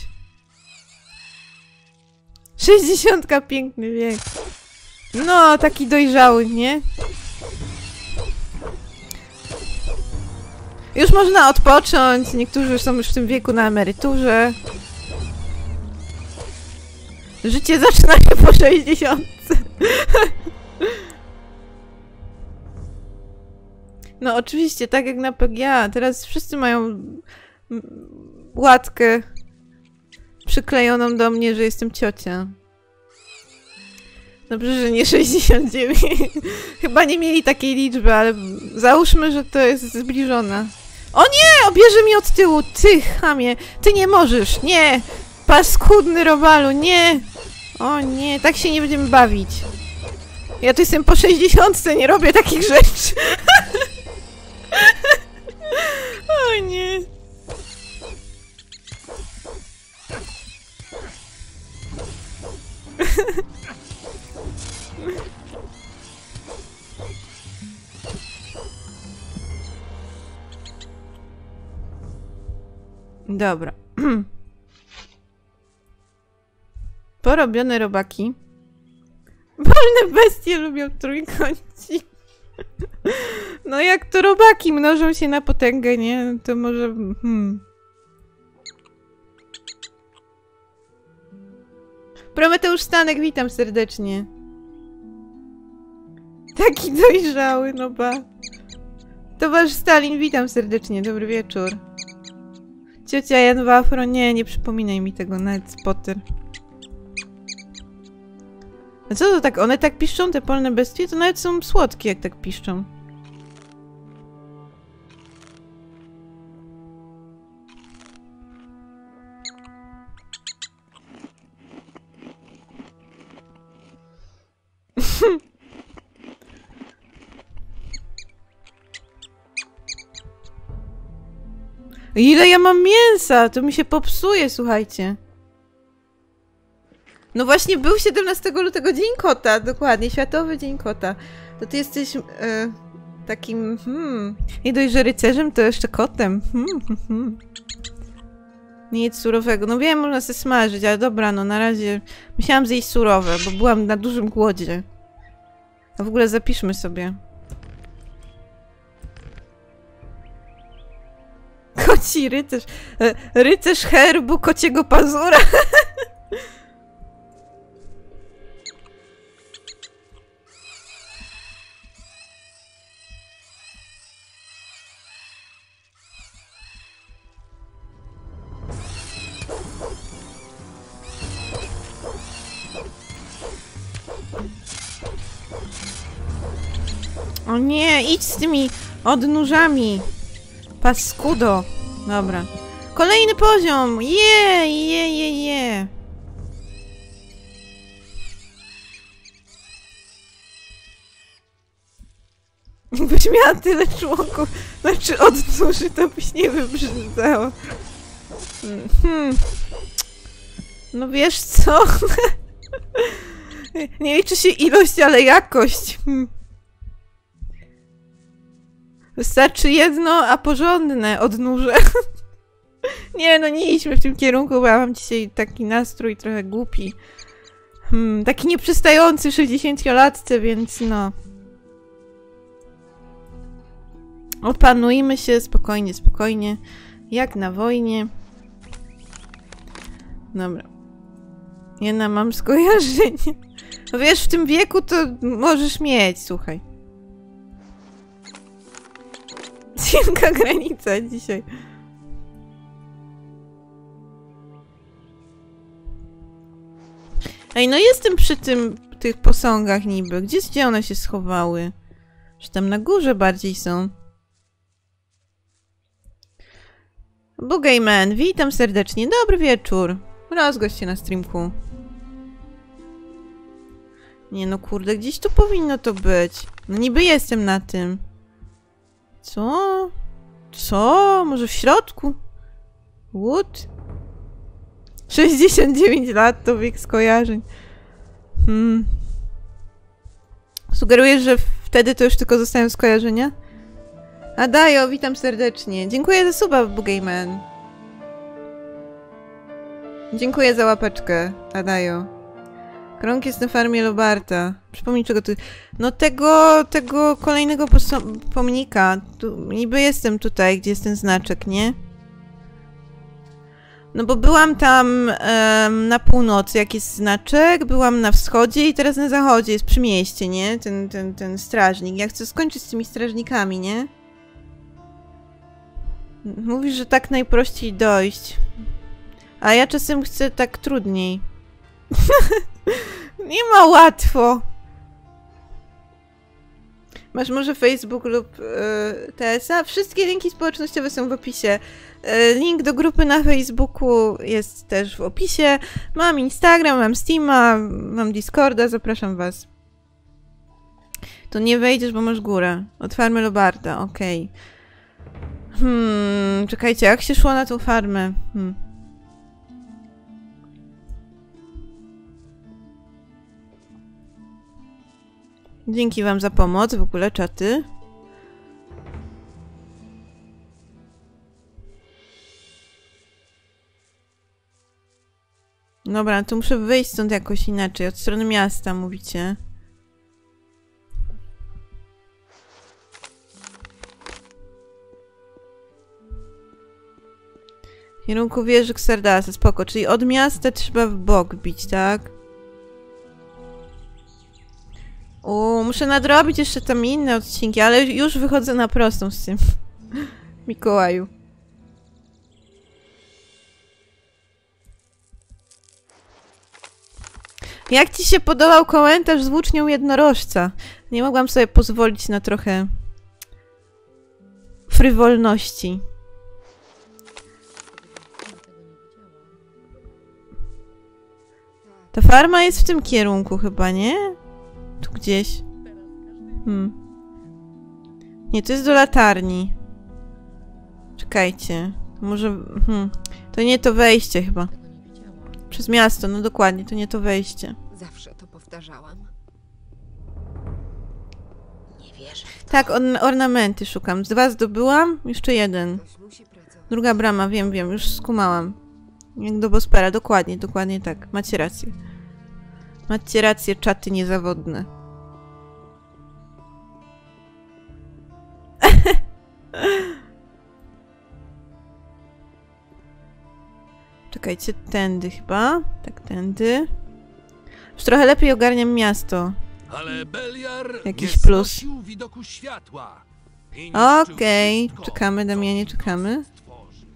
Speaker 1: Sześćdziesiątka, piękny wiek. No, taki dojrzały, nie? Już można odpocząć, niektórzy są już w tym wieku na emeryturze. Życie zaczyna się po sześćdziesiątce. No oczywiście, tak jak na P G A. Teraz wszyscy mają łatkę przyklejoną do mnie, że jestem ciocia. Dobrze, że nie sześćdziesiąt dziewięć. Chyba nie mieli takiej liczby, ale załóżmy, że to jest zbliżona. O nie! Obierze mi od tyłu! Ty, chamie! Ty nie możesz! Nie! Paskudny robalu! Nie! O nie, tak się nie będziemy bawić. Ja tu jestem po sześćdziesiątce, nie robię takich rzeczy. O nie. Dobra. Porobione robaki. Wolne bestie lubią trójkąci. No jak to robaki mnożą się na potęgę, nie? To może... Hmm. Prometeusz Stanek, witam serdecznie. Taki dojrzały, no ba. Towarzysz Stalin, witam serdecznie, dobry wieczór. Ciocia Jan Wafro, nie, nie przypominaj mi tego, nawet Spotter. A co to tak? One tak piszczą, te polne bestie? To nawet są słodkie, jak tak piszczą. Ile ja mam mięsa? To mi się popsuje, słuchajcie. No właśnie był siedemnastego lutego Dzień Kota, dokładnie, Światowy Dzień Kota. To ty jesteś e, takim, hmm, nie dość, że rycerzem, to jeszcze kotem. Hmm, hmm, hmm. Nic surowego. No wiem, można sobie smażyć, ale dobra, no na razie musiałam zjeść surowe, bo byłam na dużym głodzie. A w ogóle zapiszmy sobie. Koci rycerz. E, rycerz herbu kociego pazura. O nie, idź z tymi odnóżami. Paskudo. Dobra. Kolejny poziom! Je, je, je, je. Jakbyś miała tyle członków, znaczy odnóży, to byś nie wybrzydzało. Hmm. No wiesz co? Nie liczy się ilość, ale jakość. Hmm. Wystarczy jedno, a porządne odnóże. Nie, no nie idźmy w tym kierunku, bo ja mam dzisiaj taki nastrój trochę głupi. Hmm, taki nieprzystający sześćdziesięciolatce, więc no. Opanujmy się spokojnie, spokojnie. Jak na wojnie. Dobra. Jedna mam skojarzenie. No wiesz, w tym wieku to możesz mieć, słuchaj. Cienka granica dzisiaj. Ej, no jestem przy tym, tych posągach niby. Gdzie, gdzie one się schowały? Czy tam na górze bardziej są? Bugayman, witam serdecznie. Dobry wieczór. Rozgość się na streamku. Nie no kurde, gdzieś tu powinno to być. No niby jestem na tym. Co? Co? Może w środku? What? sześćdziesiąt dziewięć lat to wiek skojarzeń. Hmm. Sugerujesz, że wtedy to już tylko zostają skojarzenia? Adajo, witam serdecznie. Dziękuję za suba, Bugayman. Dziękuję za łapeczkę, Adajo. Krąg jest na farmie Lobarta. Przypomnij, czego ty... No tego, tego kolejnego pomnika. Tu, niby jestem tutaj, gdzie jest ten znaczek, nie? No bo byłam tam um, na północy, jak jest znaczek, byłam na wschodzie i teraz na zachodzie, jest przy mieście, nie? Ten, ten, ten strażnik. Ja chcę skończyć z tymi strażnikami, nie? Mówisz, że tak najprościej dojść. A ja czasem chcę tak trudniej. Nie ma łatwo. Masz może Facebook lub yy, T S A? Wszystkie linki społecznościowe są w opisie. Yy, link do grupy na Facebooku jest też w opisie. Mam Instagram, mam Steama, mam Discorda, zapraszam was. To nie wejdziesz, bo masz górę. Od farmy Lobarta, okej. Okay. Hmm, czekajcie, jak się szło na tą farmę? Hmm. Dzięki wam za pomoc, w ogóle czaty. Dobra, to muszę wyjść stąd jakoś inaczej, od strony miasta, mówicie. W kierunku wieży Xardasa, spoko, czyli od miasta trzeba w bok bić, tak? O, muszę nadrobić jeszcze tam inne odcinki, ale już wychodzę na prostą z tym. Mikołaju. Jak ci się podobał komentarz z włócznią jednorożca? Nie mogłam sobie pozwolić na trochę frywolności. Ta farma jest w tym kierunku chyba, nie? Tu gdzieś. Hmm. Nie, to jest do latarni. Czekajcie. Może... Hmm. To nie to wejście chyba. Przez miasto, no dokładnie, to nie to wejście.
Speaker 3: Zawsze to powtarzałam.
Speaker 2: Nie wierzę.
Speaker 1: Tak, on, ornamenty szukam. Dwa zdobyłam, jeszcze jeden.
Speaker 3: Ktoś musi pracować.
Speaker 1: Druga brama, wiem, wiem, już skumałam. Jak do Bospera, dokładnie, dokładnie tak. Macie rację. Macie rację, czaty niezawodne. Czekajcie, tędy chyba. Tak, tędy. Już trochę lepiej ogarniam miasto.
Speaker 7: Ale Beliar
Speaker 1: Jakiś
Speaker 7: nie
Speaker 1: plus.
Speaker 7: znosił widoku światła. i niszczył
Speaker 1: Okej,
Speaker 7: wszystko,
Speaker 1: czekamy,
Speaker 7: co
Speaker 1: Damianie,
Speaker 7: w
Speaker 1: czekamy.
Speaker 7: nos stworzy.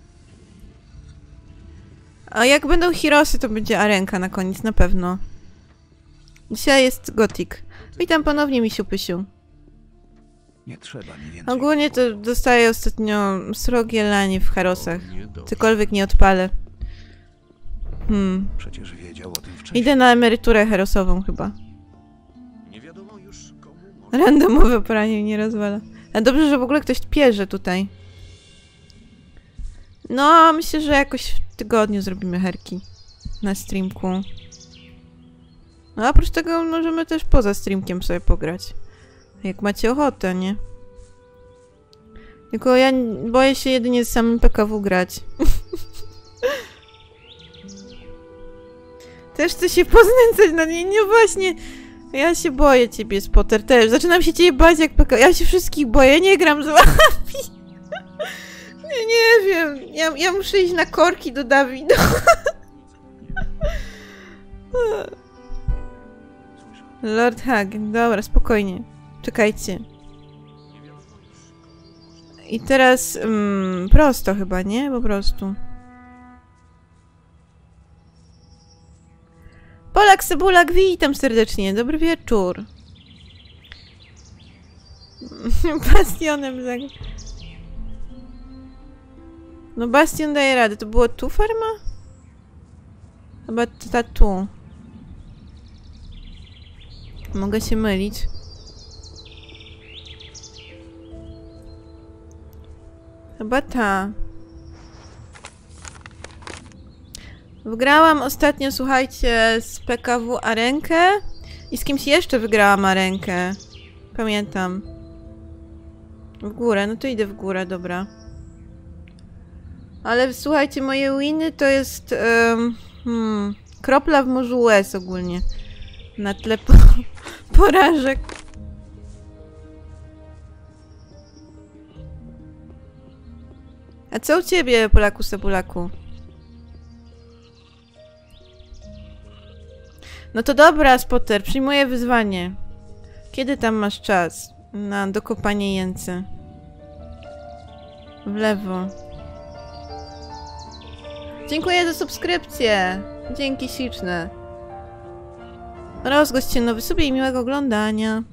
Speaker 1: A jak będą Hirosy, to będzie arenka na koniec, na pewno. Dzisiaj jest Gothic. Witam ponownie, misiu pysiu.
Speaker 6: Nie trzeba mi więcej.
Speaker 1: Ogólnie to dostaję ostatnio srogie lanie w Harosach. Cokolwiek nie odpalę. Hmm.
Speaker 6: Przecież wiedział o tym wcześniej.
Speaker 1: Idę na emeryturę herosową chyba.
Speaker 6: Nie wiadomo już komu może...
Speaker 1: Randomowe poranie nie rozwala. A dobrze, że w ogóle ktoś pierze tutaj. No, myślę, że jakoś w tygodniu zrobimy herki. Na streamku. No, a oprócz tego możemy też poza streamkiem sobie pograć. Jak macie ochotę, nie? Tylko ja boję się jedynie z samym P K W grać. Też chcę się poznęcać na nie, nie właśnie. Ja się boję ciebie, Spotter, też. Zaczynam się ciebie bać jak P K W. Ja się wszystkich boję, nie gram z wami. Nie, nie wiem. Ja, ja muszę iść na korki do Dawida. Lord Hagen, dobra, spokojnie. Czekajcie. I teraz mm, prosto chyba, nie? Po prostu. Polak Cebulak, witam serdecznie. Dobry wieczór. Bastionem za... No Bastion daje radę. To było tu farma? Chyba ta tu. Mogę się mylić. Chyba ta. Wygrałam ostatnio, słuchajcie, z P K W arenkę i z kimś jeszcze wygrałam arenkę. Pamiętam. W górę, no to idę w górę, dobra. Ale słuchajcie, moje winy to jest um, hmm, kropla w morzu łez ogólnie. Na tle po porażek. A co u ciebie, Polaku Sebulaku? No to dobra, Spotter, przyjmuję wyzwanie. Kiedy tam masz czas na dokopanie jęcy? W lewo. Dziękuję za subskrypcję. Dzięki śliczne. Rozgość się nowy sobie i miłego oglądania.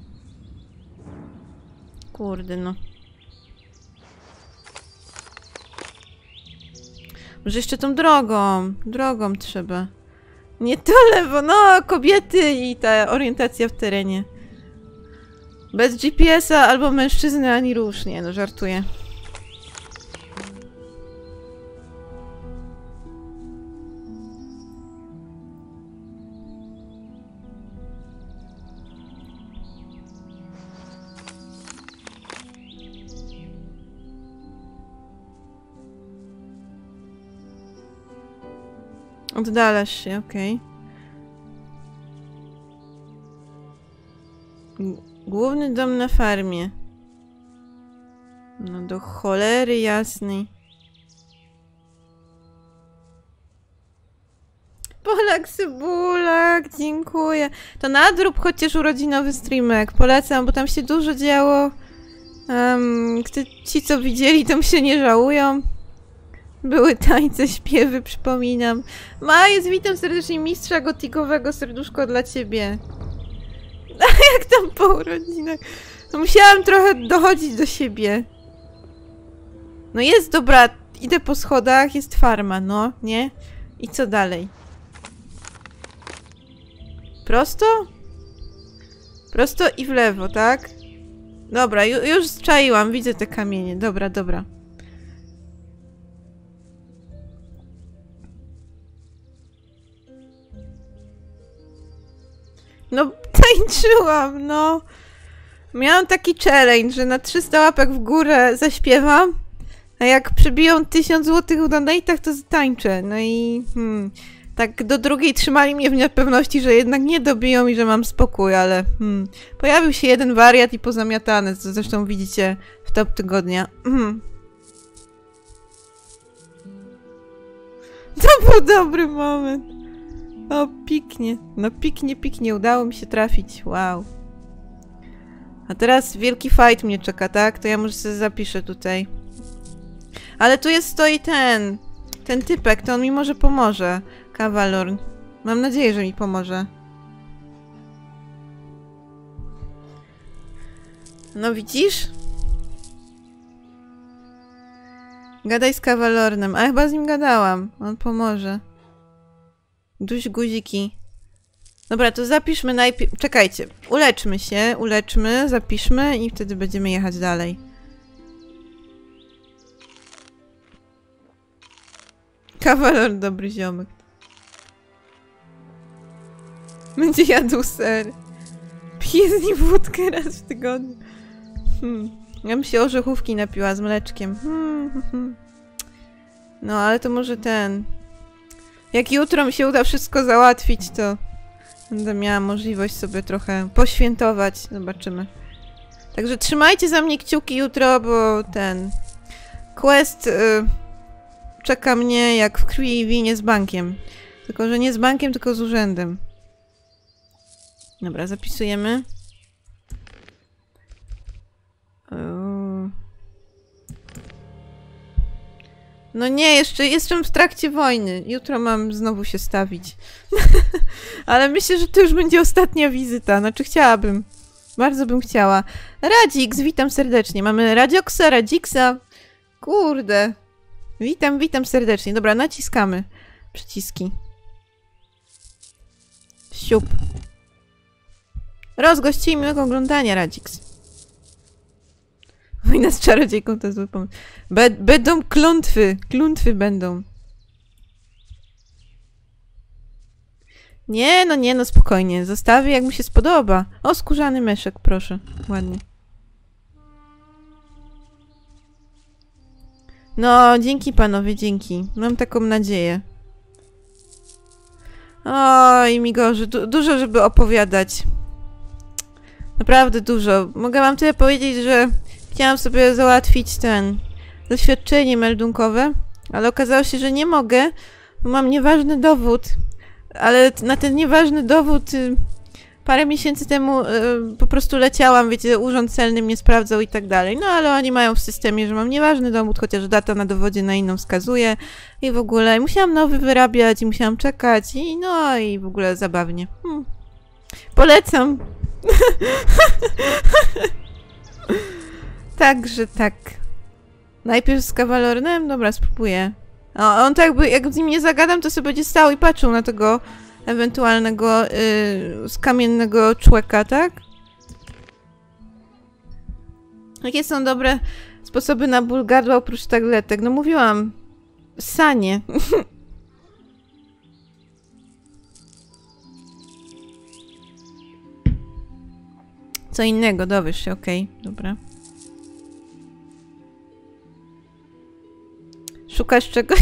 Speaker 1: Kurde no. Może jeszcze tą drogą. Drogą trzeba. Nie to lewo, no kobiety i ta orientacja w terenie. Bez G P S-a albo mężczyzny ani rusz. Nie no, żartuję. Oddalasz się, okej. Okay. Główny dom na farmie. No do cholery jasnej. Polak Cebulak, dziękuję. To nadrób chociaż urodzinowy streamek. Polecam, bo tam się dużo działo. Um, ci, co widzieli, tam się nie żałują. Były tańce, śpiewy, przypominam. Majec, witam serdecznie mistrza gotikowego, serduszko dla ciebie. A jak tam po urodzinach? No musiałam trochę dochodzić do siebie. No jest, dobra, idę po schodach, jest farma, no, nie? I co dalej? Prosto? Prosto i w lewo, tak? Dobra, ju już zczaiłam, widzę te kamienie, dobra, dobra. No, tańczyłam, no. Miałam taki challenge, że na trzysta łapek w górę zaśpiewam, a jak przybiją tysiąc złotych w donatach, to zatańczę. No i hmm, tak do drugiej trzymali mnie w niepewności, że jednak nie dobiją i że mam spokój, ale hmm, pojawił się jeden wariat i pozamiatany, co zresztą widzicie w top tygodnia. Hmm. To był dobry moment. O, piknie. No piknie, piknie. Udało mi się trafić. Wow. A teraz wielki fight mnie czeka, tak? To ja może sobie zapiszę tutaj. Ale tu jest, stoi ten... Ten typek, to on mi może pomoże. Kawalorn. Mam nadzieję, że mi pomoże. No widzisz? Gadaj z Kawalornem. A chyba z nim gadałam. On pomoże. Duś guziki. Dobra, to zapiszmy najpierw... Czekajcie. Uleczmy się, uleczmy, zapiszmy i wtedy będziemy jechać dalej. Kawalor, dobry ziomek. Będzie jadł ser. Pije z nim wódkę raz w tygodniu. Hmm. Ja bym się orzechówki napiła z mleczkiem. Hmm, hmm. No, ale to może ten... Jak jutro mi się uda wszystko załatwić, to będę miała możliwość sobie trochę poświętować. Zobaczymy. Także trzymajcie za mnie kciuki jutro, bo ten quest y, czeka mnie jak w krwi i winie z bankiem. Tylko, że nie z bankiem, tylko z urzędem. Dobra, zapisujemy. No nie, jeszcze jestem w trakcie wojny. Jutro mam znowu się stawić. Ale myślę, że to już będzie ostatnia wizyta. Znaczy chciałabym. Bardzo bym chciała. Radzix, witam serdecznie. Mamy Radzioksa, Radziksa. Kurde. Witam, witam serdecznie. Dobra, naciskamy przyciski. Siup. Rozgość i miłego oglądania, Radzix. Wojna z czarodziejką to zły pomysł. Be będą klątwy. Klątwy będą. Nie, no nie, no spokojnie. Zostawię jak mi się spodoba. O, skórzany meszek, proszę. Ładnie. No, dzięki panowie, dzięki. Mam taką nadzieję. Oj, Migorze, du dużo, żeby opowiadać. Naprawdę dużo. Mogę wam tyle powiedzieć, że chciałam sobie załatwić ten zaświadczenie meldunkowe, ale okazało się, że nie mogę, bo mam nieważny dowód. Ale na ten nieważny dowód y, parę miesięcy temu y, po prostu leciałam, wiecie, urząd celny mnie sprawdzał i tak dalej. No ale oni mają w systemie, że mam nieważny dowód, chociaż data na dowodzie na inną wskazuje i w ogóle musiałam nowy wyrabiać i musiałam czekać i no i w ogóle zabawnie. Hmm. Polecam. Także tak. Najpierw z Kawalornem? Dobra, spróbuję. O, on tak jakby, jak z nim nie zagadam, to sobie będzie stał i patrzył na tego ewentualnego yy, skamiennego człeka, tak? Jakie są dobre sposoby na ból gardła oprócz tabletek? No mówiłam. Sanie. Co innego, dowiesz się, okej, okay, dobra. Szukasz czegoś?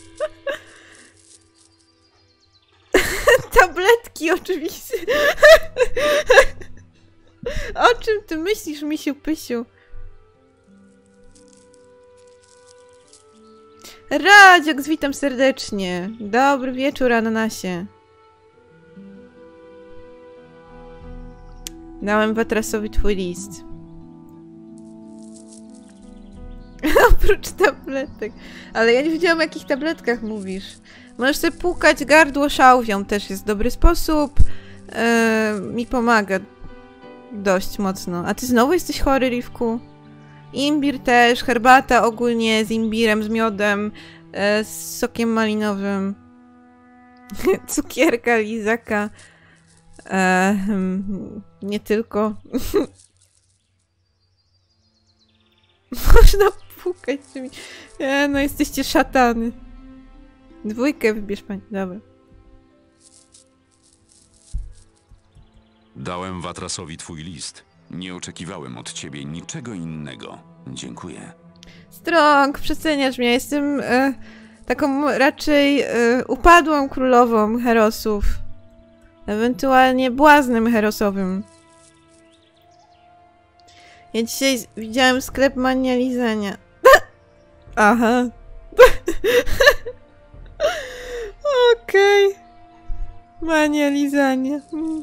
Speaker 1: Tabletki oczywiście. O czym ty myślisz, misiu pysiu? Radziok, witam serdecznie. Dobry wieczór, Ananasie. Dałem Watrasowi twój list. Oprócz tabletek. Ale ja nie wiedziałam, o jakich tabletkach mówisz. Możesz sobie płukać gardło szałwią, też jest dobry sposób. Yy, mi pomaga dość mocno. A ty znowu jesteś chory, Rivku? Imbir też, herbata ogólnie z imbirem, z miodem, yy, z sokiem malinowym. Cukierka, lizaka. Yy, nie tylko. Można pukać tymi... E, no jesteście szatany. Dwójkę wybierz pani. Dobra.
Speaker 4: Dałem Watrasowi twój list. Nie oczekiwałem od ciebie niczego innego. Dziękuję.
Speaker 1: Strong, przeceniasz mnie. Jestem e, taką raczej e, upadłą królową herosów. Ewentualnie błaznem herosowym. Ja dzisiaj widziałem sklep Mania Lizania. Aha. Okej. Okay. Mania Lizania.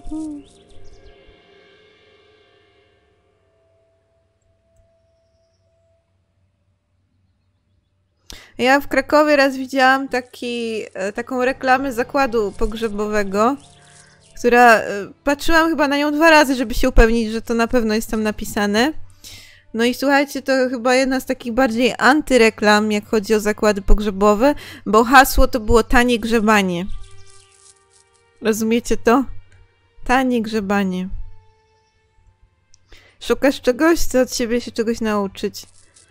Speaker 1: Ja w Krakowie raz widziałam taki, taką reklamę zakładu pogrzebowego, która... Patrzyłam chyba na nią dwa razy, żeby się upewnić, że to na pewno jest tam napisane. No i słuchajcie, to chyba jedna z takich bardziej antyreklam, jak chodzi o zakłady pogrzebowe, bo hasło to było tanie grzebanie. Rozumiecie to? Tanie grzebanie. Szukasz czegoś? Chcę od siebie się czegoś nauczyć.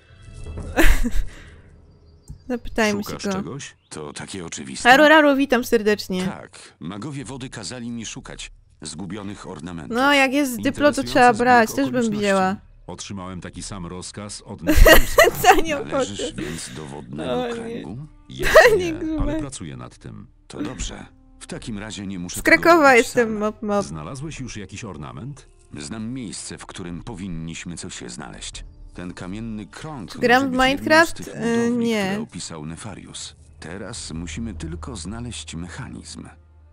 Speaker 1: Zapytajmy
Speaker 4: Szukasz
Speaker 1: się go.
Speaker 4: czegoś? To takie oczywiste.
Speaker 1: Raru, raru, witam serdecznie.
Speaker 4: Tak, magowie wody kazali mi szukać zgubionych ornamentów.
Speaker 1: No, jak jest dyplo, to trzeba brać. Też bym wzięła.
Speaker 4: Otrzymałem taki sam rozkaz od Nefariusa.
Speaker 1: Należysz
Speaker 4: więc do wodnego
Speaker 1: o,
Speaker 4: kręgu?
Speaker 1: Nie,
Speaker 4: Nie, ale pracuję nad tym. To dobrze. W takim razie nie muszę...
Speaker 1: Z Krakowa jestem, mop, mop.
Speaker 4: Znalazłeś już jakiś ornament? Znam miejsce, w którym powinniśmy coś znaleźć. Ten kamienny krąg...
Speaker 1: Gram w Minecraft?
Speaker 4: Z tych budowli,
Speaker 1: yy, nie.
Speaker 4: które opisał Nefarius. Teraz musimy tylko znaleźć mechanizm.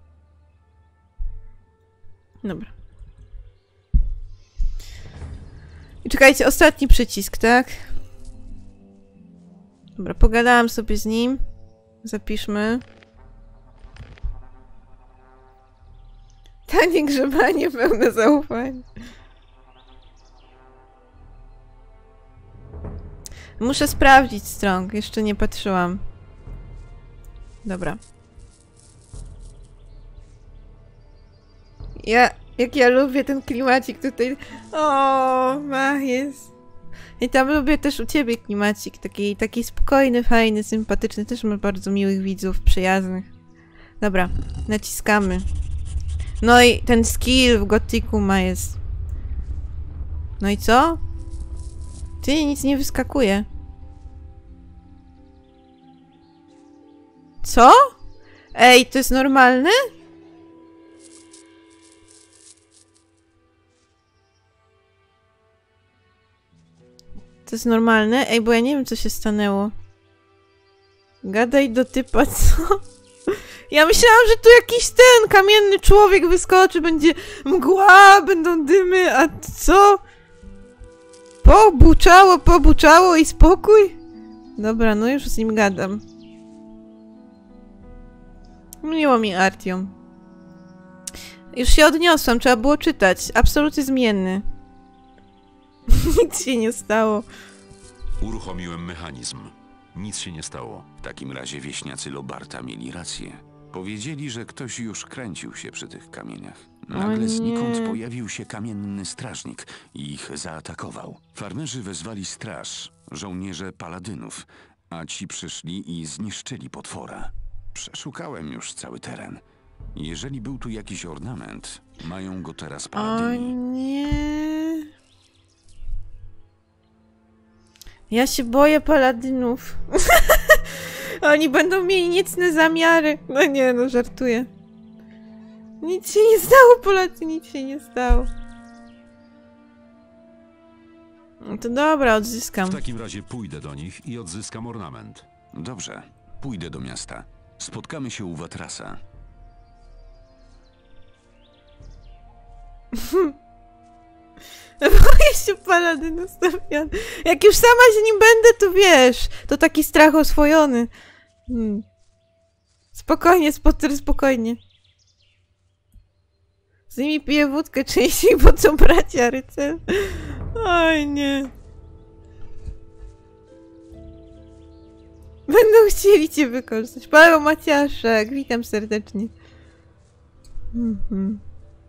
Speaker 1: Dobra. I czekajcie, ostatni przycisk, tak? Dobra, pogadałam sobie z nim. Zapiszmy. Tanie grzebanie, pełne zaufanie. Muszę sprawdzić Strong, jeszcze nie patrzyłam. Dobra. Ja, jak ja lubię ten klimacik tutaj. O, ma jest. I tam lubię też u ciebie klimacik, taki, taki spokojny, fajny, sympatyczny, też masz bardzo miłych widzów, przyjaznych. Dobra, naciskamy. No i ten skill w Gothicu ma jest. No i co? Ty, nic nie wyskakuje. Co? Ej, to jest normalne? To jest normalne? Ej, bo ja nie wiem, co się stanęło. Gadaj do typa, co? Ja myślałam, że tu jakiś ten kamienny człowiek wyskoczy, będzie mgła, będą dymy, a co? Pobuczało, pobuczało i spokój? Dobra, no już z nim gadam. Miło mi Artiom. Już się odniosłam, trzeba było czytać. Absolutnie zmienny. Nic się nie stało.
Speaker 4: Uruchomiłem mechanizm. Nic się nie stało. W takim razie wieśniacy Lobarta mieli rację. Powiedzieli, że ktoś już kręcił się przy tych kamieniach. Nagle znikąd pojawił się kamienny strażnik i ich zaatakował. Farmerzy wezwali straż, żołnierze paladynów, a ci przyszli i zniszczyli potwora. Przeszukałem już cały teren. Jeżeli był tu jakiś ornament, mają go teraz
Speaker 1: O
Speaker 4: paladyni.
Speaker 1: nie. Ja się boję paladynów. Oni będą mieli niecne zamiary. No nie, no żartuję. Nic się nie stało, Polacy, nic się nie stało. No to dobra, odzyskam.
Speaker 8: W takim razie pójdę do nich i odzyskam ornament.
Speaker 4: Dobrze, pójdę do miasta. Spotkamy się u Watrasa.
Speaker 1: Boję się paladynów stawiany. Jak już sama z nim będę, to wiesz. To taki strach oswojony. Hmm. Spokojnie, Spotter, spokojnie. Z nimi piję wódkę częściej, bo co bracia rycerze. Oj nie. Będą chcieli cię wykorzystać. Paweł Maciaszek, witam serdecznie. Mhm.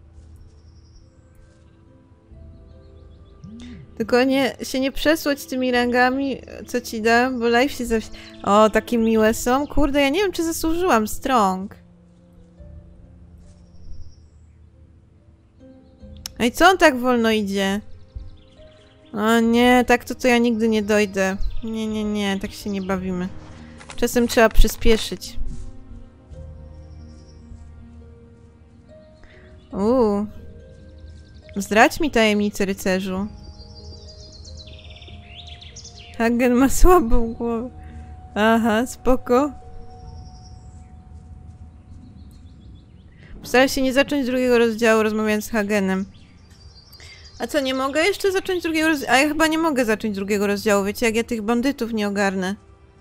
Speaker 1: Tylko nie, się nie przesłać tymi rangami, co ci dam, bo live się zaś... O, takie miłe są. Kurde, ja nie wiem, czy zasłużyłam. Strong. Ej, co on tak wolno idzie? O nie, tak to to ja nigdy nie dojdę. Nie, nie, nie, tak się nie bawimy. Czasem trzeba przyspieszyć. Uuu. Zdradź mi tajemnicę, rycerzu. Hagen ma słabą głowę. Aha, spoko. Postaram się nie zacząć drugiego rozdziału rozmawiając z Hagenem. A co, nie mogę jeszcze zacząć drugiego rozdziału? A ja chyba nie mogę zacząć drugiego rozdziału, wiecie, jak ja tych bandytów nie ogarnę.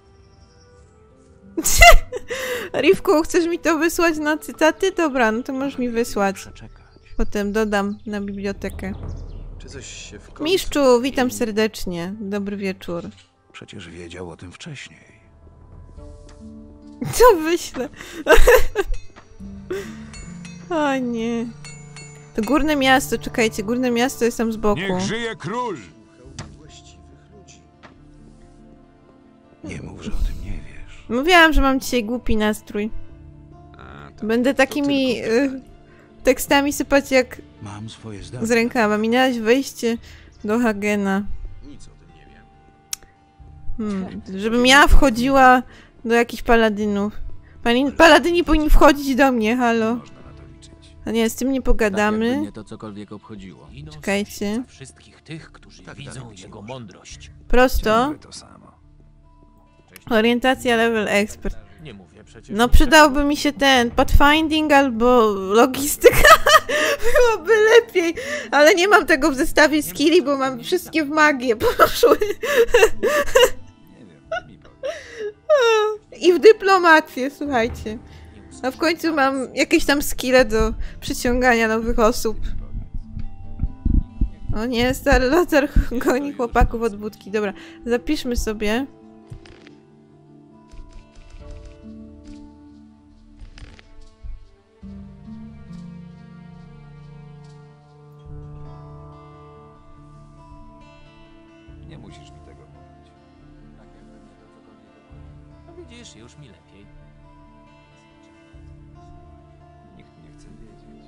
Speaker 1: Rivku, chcesz mi to wysłać na cytaty? Dobra, no to możesz mi wysłać. Potem dodam na bibliotekę.
Speaker 6: Czy coś się w końcu...
Speaker 1: Mistrzu, witam serdecznie. Dobry wieczór.
Speaker 6: Przecież wiedział o tym wcześniej.
Speaker 1: Co wyślę? O nie. To górne miasto, czekajcie, górne miasto jest tam z boku.
Speaker 8: Niech żyje król!
Speaker 6: Nie mów, że o tym nie wiesz.
Speaker 1: Mówiłam, że mam dzisiaj głupi nastrój.
Speaker 6: A, to
Speaker 1: Będę takimi
Speaker 6: tylko
Speaker 1: y, tekstami sypać jak
Speaker 6: Mam swoje zdanie.
Speaker 1: z rękawa. Minęłaś wejście do Hagena.
Speaker 6: Nic o tym nie wiem.
Speaker 1: Hmm. Żebym ja wchodziła do jakichś paladynów. Pani, paladyni powinni wchodzić do mnie, halo.
Speaker 6: Można na to liczyć.
Speaker 1: A nie, z tym nie
Speaker 9: Tak
Speaker 1: pogadamy.
Speaker 9: jakby mnie to cokolwiek obchodziło.
Speaker 1: Czekajcie.
Speaker 10: Za wszystkich tych, którzy
Speaker 6: Tak
Speaker 10: widzą
Speaker 6: dalej
Speaker 10: jego
Speaker 6: może.
Speaker 10: mądrość.
Speaker 1: Prosto.
Speaker 6: Ciągle to samo.
Speaker 1: Orientacja level expert.
Speaker 10: Nie mówię przecież.
Speaker 1: No przydałby mi się ten pathfinding albo logistyka. Byłoby lepiej. Ale nie mam tego w zestawie skilli, bo mam wszystkie w magię poszły.
Speaker 6: Nie wiem, mi powiedz.
Speaker 1: I w dyplomację, słuchajcie. A w końcu mam jakieś tam skille do przyciągania nowych osób. O nie, stary Lothar goni chłopaków od budki. Dobra, zapiszmy sobie.
Speaker 6: Nie
Speaker 10: widzisz, już mi lepiej.
Speaker 6: Nikt nie chce wiedzieć.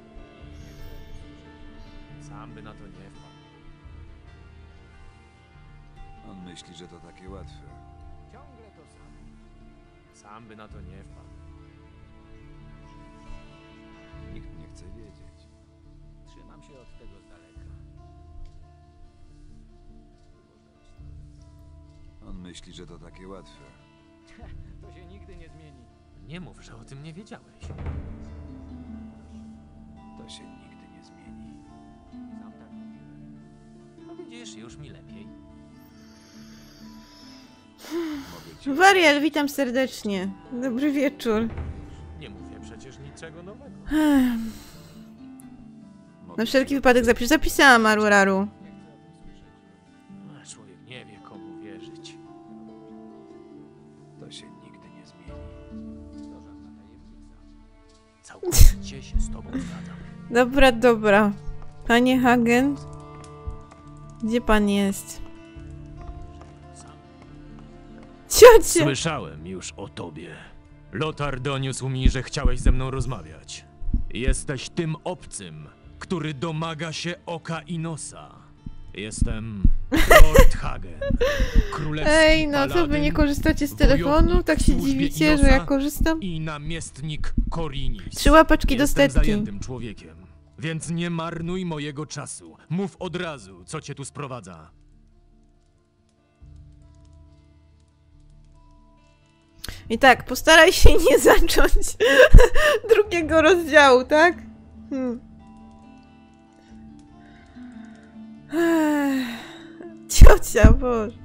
Speaker 10: Sam by na to nie wpadł.
Speaker 6: On myśli, że to takie łatwe.
Speaker 10: Ciągle to samo. Sam by na to nie wpadł.
Speaker 6: Nikt nie chce wiedzieć.
Speaker 10: Trzymam się od tego z daleka.
Speaker 6: On myśli, że to takie łatwe.
Speaker 10: To się nigdy nie zmieni. Nie mów, że o tym nie wiedziałeś.
Speaker 6: To się nigdy nie zmieni.
Speaker 10: Sam tak mówiłem. No widzisz, już mi lepiej.
Speaker 6: Mogę ci...
Speaker 1: Wariel, witam serdecznie. Dobry wieczór.
Speaker 10: Nie mówię przecież niczego nowego.
Speaker 6: Mogę
Speaker 1: Na
Speaker 6: ci
Speaker 1: wszelki wypadek zapisz. Zapisałam Aruraru.
Speaker 10: A człowiek nie wie, komu wierzyć.
Speaker 6: To się nigdy nie zmieni.
Speaker 10: To żadna tajemnica. Całkowicie się z tobą zgadzam.
Speaker 1: Dobra, dobra. Panie Hagen? Gdzie pan jest?
Speaker 10: Sam.
Speaker 1: Ciocie!
Speaker 10: Słyszałem już o tobie. Lotar doniósł mi, że chciałeś ze mną rozmawiać. Jesteś tym obcym, który domaga się oka i nosa. Jestem Lord Hagen. Królewski
Speaker 1: Ej, no co wy
Speaker 10: paladyn,
Speaker 1: nie korzystacie z telefonu?
Speaker 10: wojownik
Speaker 1: Tak
Speaker 10: w
Speaker 1: się
Speaker 10: służbie
Speaker 1: dziwicie, że
Speaker 10: Inosa
Speaker 1: ja korzystam?
Speaker 10: I namiestnik Korinis.
Speaker 1: Trzy łapeczki do
Speaker 10: Jestem
Speaker 1: setki.
Speaker 10: zajętym człowiekiem, więc nie marnuj mojego czasu. Mów od razu, co cię tu sprowadza.
Speaker 1: I tak, postaraj się nie zacząć drugiego rozdziału, tak? Hmm. Ech, ciocia, Boże.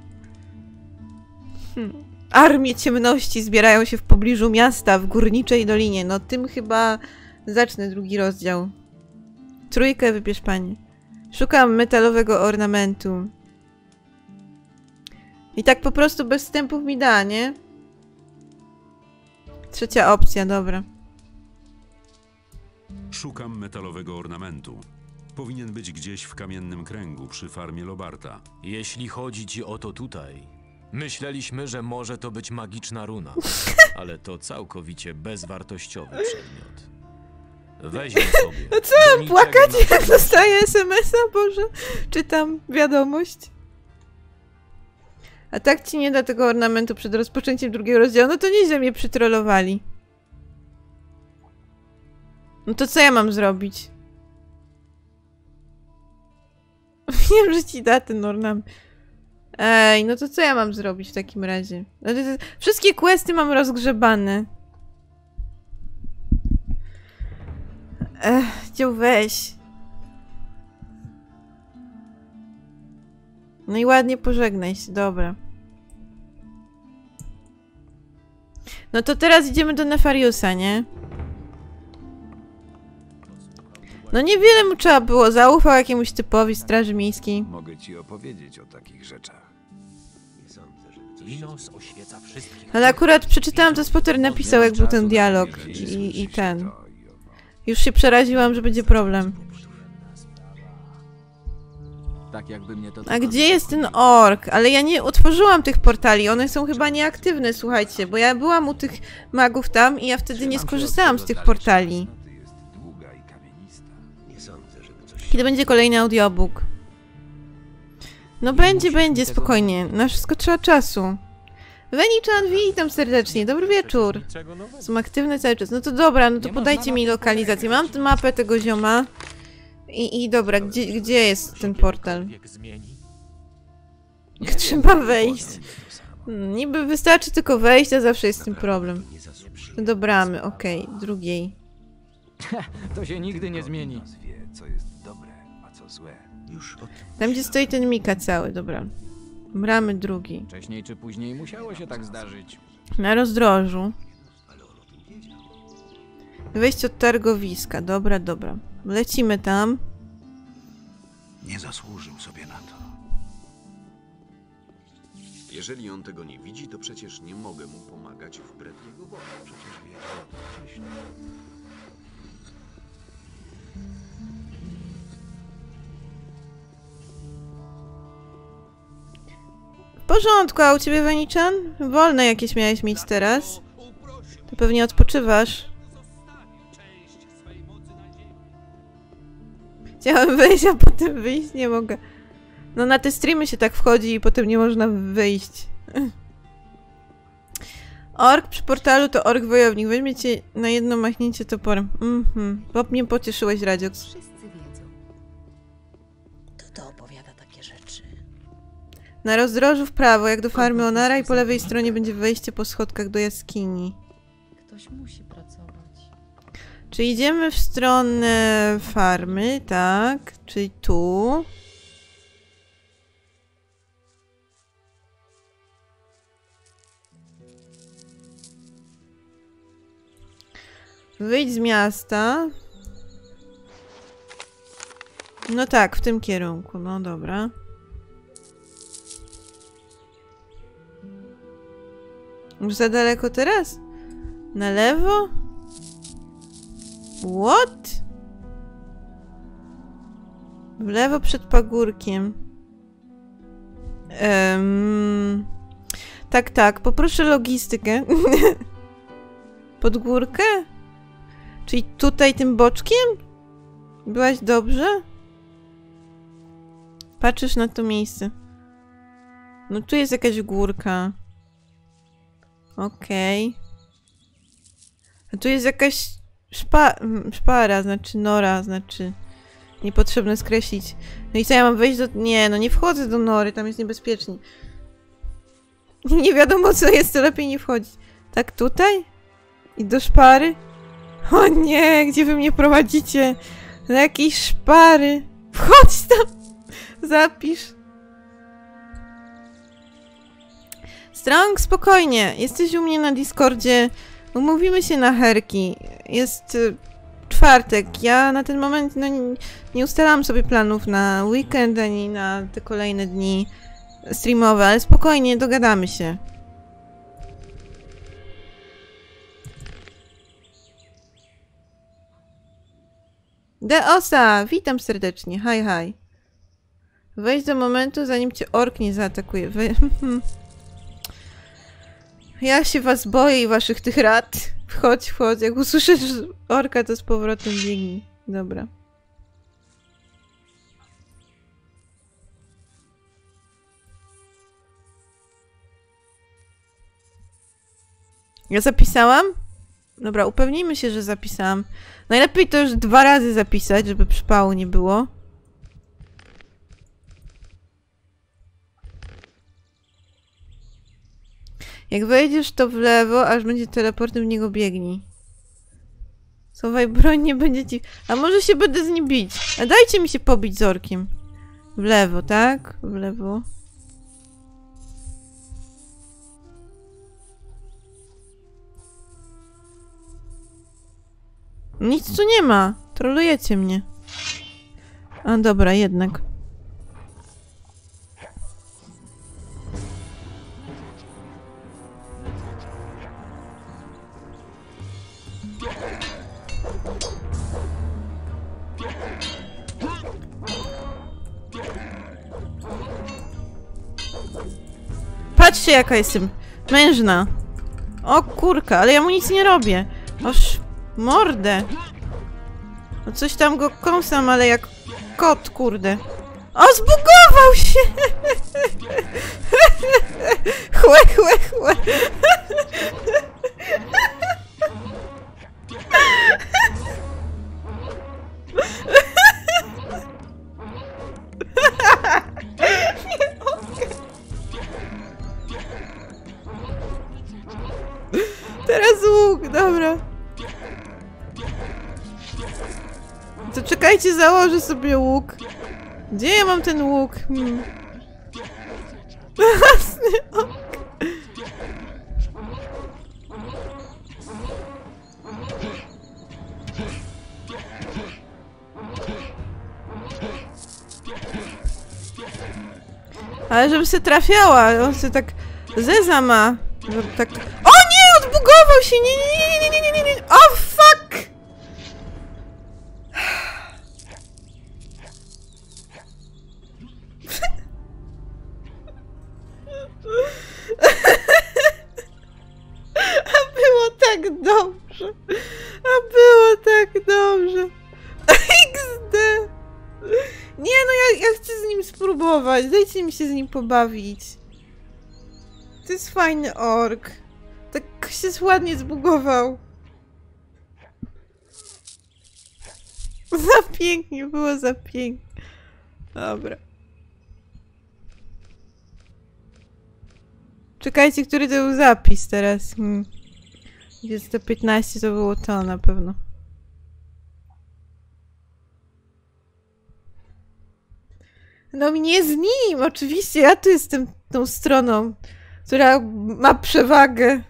Speaker 1: Hmm. Armie ciemności zbierają się w pobliżu miasta, w Górniczej Dolinie. No tym chyba zacznę drugi rozdział. Trójkę wybierz pani. Szukam metalowego ornamentu. I tak po prostu bez wstępów mi da, nie? Trzecia opcja, dobra.
Speaker 8: Szukam metalowego ornamentu. Powinien być gdzieś w kamiennym kręgu przy farmie Lobarta.
Speaker 10: Jeśli chodzi ci o to tutaj, myśleliśmy, że może to być magiczna runa, ale to całkowicie bezwartościowy przedmiot. Weź ją sobie.
Speaker 1: No co, mam płakać, jak dostaję es em es a? Boże, czytam wiadomość. A tak ci nie da tego ornamentu przed rozpoczęciem drugiego rozdziału, no to nieźle mnie przytrollowali. No to co ja mam zrobić? Wiem, że ci da ten ornament. Ej, no to co ja mam zrobić w takim razie? No to, to, wszystkie questy mam rozgrzebane. Ech, chciał weź. No i ładnie pożegnaj się, dobra. No to teraz idziemy do Nefariusa, nie? No niewiele mu trzeba było, zaufał jakiemuś typowi straży miejskiej.
Speaker 6: Mogę ci opowiedzieć o takich rzeczach.
Speaker 10: Inos oświeca wszystkich.
Speaker 1: Ale akurat przeczytałam, co Spotter napisał, jak był ten dialog i, i ten. Już się przeraziłam, że będzie problem.
Speaker 6: Tak jakby mnie to...
Speaker 1: A gdzie jest ten ork? Ale ja nie otworzyłam tych portali, one są chyba nieaktywne, słuchajcie, bo ja byłam u tych magów tam i ja wtedy nie skorzystałam z tych portali.
Speaker 6: jest długa i kamienista. Nie sądzę, żeby coś...
Speaker 1: Kiedy będzie kolejny audiobook? No będzie, będzie, spokojnie. Na wszystko trzeba czasu. Wenichan, witam serdecznie, dobry wieczór.
Speaker 10: Niczego nowego.
Speaker 1: Są aktywne cały czas. No to dobra, no to podajcie mi lokalizację. Mam tę mapę tego zioma. I, i dobra, gdzie, gdzie jest ten portal?
Speaker 10: Cokolwiek zmieni.
Speaker 1: Trzeba wejść. Hmm, niby wystarczy tylko wejść, a zawsze jest z tym problem. Do bramy, okej, okay, drugiej.
Speaker 9: To się nigdy nie zmieni.
Speaker 6: Nas wie, co jest dobre, a co złe. Już od...
Speaker 1: Tam, gdzie stoi ten Mika cały, dobra. Bramy drugiej.
Speaker 9: Wcześniej czy później musiało się tak zdarzyć.
Speaker 1: Na rozdrożu. Wejść od targowiska, dobra, dobra. Lecimy tam.
Speaker 5: Nie zasłużył sobie na to.
Speaker 4: Jeżeli on tego nie widzi, to przecież nie mogę mu pomagać wbrew jego woli. Przecież wiedział o tym wcześniej.
Speaker 1: porządku, a u ciebie, Wenichan? Wolne jakieś miałeś mieć teraz. To pewnie odpoczywasz. Chciałem wejść, a potem wyjść nie mogę. No na te streamy się tak wchodzi i potem nie można wyjść. Ork przy portalu to ork wojownik. Weźmie cię na jedno machnięcie toporem. Mhm. Bob mnie pocieszyłeś, Radzioks.
Speaker 2: Wszyscy wiedzą. Kto to opowiada takie rzeczy?
Speaker 1: Na rozdrożu w prawo, jak do farmy Onara i po lewej stronie będzie wejście po schodkach do jaskini.
Speaker 2: Ktoś musi pracować.
Speaker 1: Czy idziemy w stronę farmy, tak? Czyli tu. Wyjdź z miasta. No tak, w tym kierunku. No dobra. Już za daleko teraz? Na lewo? What? W lewo przed pagórkiem. Um, tak, tak. Poproszę logistykę. Pod górkę? Czyli tutaj tym boczkiem? Byłaś dobrze? Patrzysz na to miejsce. No tu jest jakaś górka. Okej. Okay. A tu jest jakaś szpa szpara, znaczy nora, znaczy niepotrzebne skreślić. No i co, ja mam wejść do... Nie, no nie wchodzę do nory, tam jest niebezpiecznie. Nie wiadomo co jest, to lepiej nie wchodzić. Tak tutaj? I do szpary? O nie, gdzie wy mnie prowadzicie? Do jakiejś szpary. Wchodź tam! Zapisz. Strong, spokojnie. Jesteś u mnie na Discordzie. Umówimy się na herki. Jest y, czwartek. Ja na ten moment no, nie, nie ustalam sobie planów na weekend ani na te kolejne dni streamowe, ale spokojnie, dogadamy się. Deosa! Witam serdecznie. Hi, hi. Wejdź do momentu, zanim cię ork nie zaatakuje. Wy... Ja się was boję i waszych tych rad. Wchodź, wchodź. Jak usłyszysz orka, to z powrotem biegnij. Dobra. Ja zapisałam? Dobra, upewnijmy się, że zapisałam. Najlepiej to już dwa razy zapisać, żeby przypału nie było. Jak wejdziesz to w lewo, aż będzie teleportem, w niego biegnij. Schowaj broń, nie będzie ci... A może się będę z nim bić? A dajcie mi się pobić z orkiem. W lewo, tak? W lewo. Nic tu nie ma. Trolujecie mnie. A dobra, jednak. Patrzcie, jaka jestem mężna. O kurka, ale ja mu nic nie robię. Oż mordę. No coś tam go kąsam, ale jak kot, kurde. O, zbugował się! Chłe, chłe, chłe. Teraz łuk, dobra. To czekajcie, założę sobie łuk. Gdzie ja mam ten łuk? Hmm. Własny ok. Ale żebym się trafiała, on się tak zeza ma. Żeby tak... O nie! Odbugował się! Nie, nie, nie, nie, nie, nie, nie! O fuck! spróbować. Dajcie mi się z nim pobawić. To jest fajny ork. Tak się ładnie zbugował. Za pięknie, było za pięknie. Dobra. Czekajcie, który to był zapis teraz. Hmm. dwieście piętnaście to było to na pewno. No nie z nim, oczywiście, ja tu jestem tą stroną, która ma przewagę.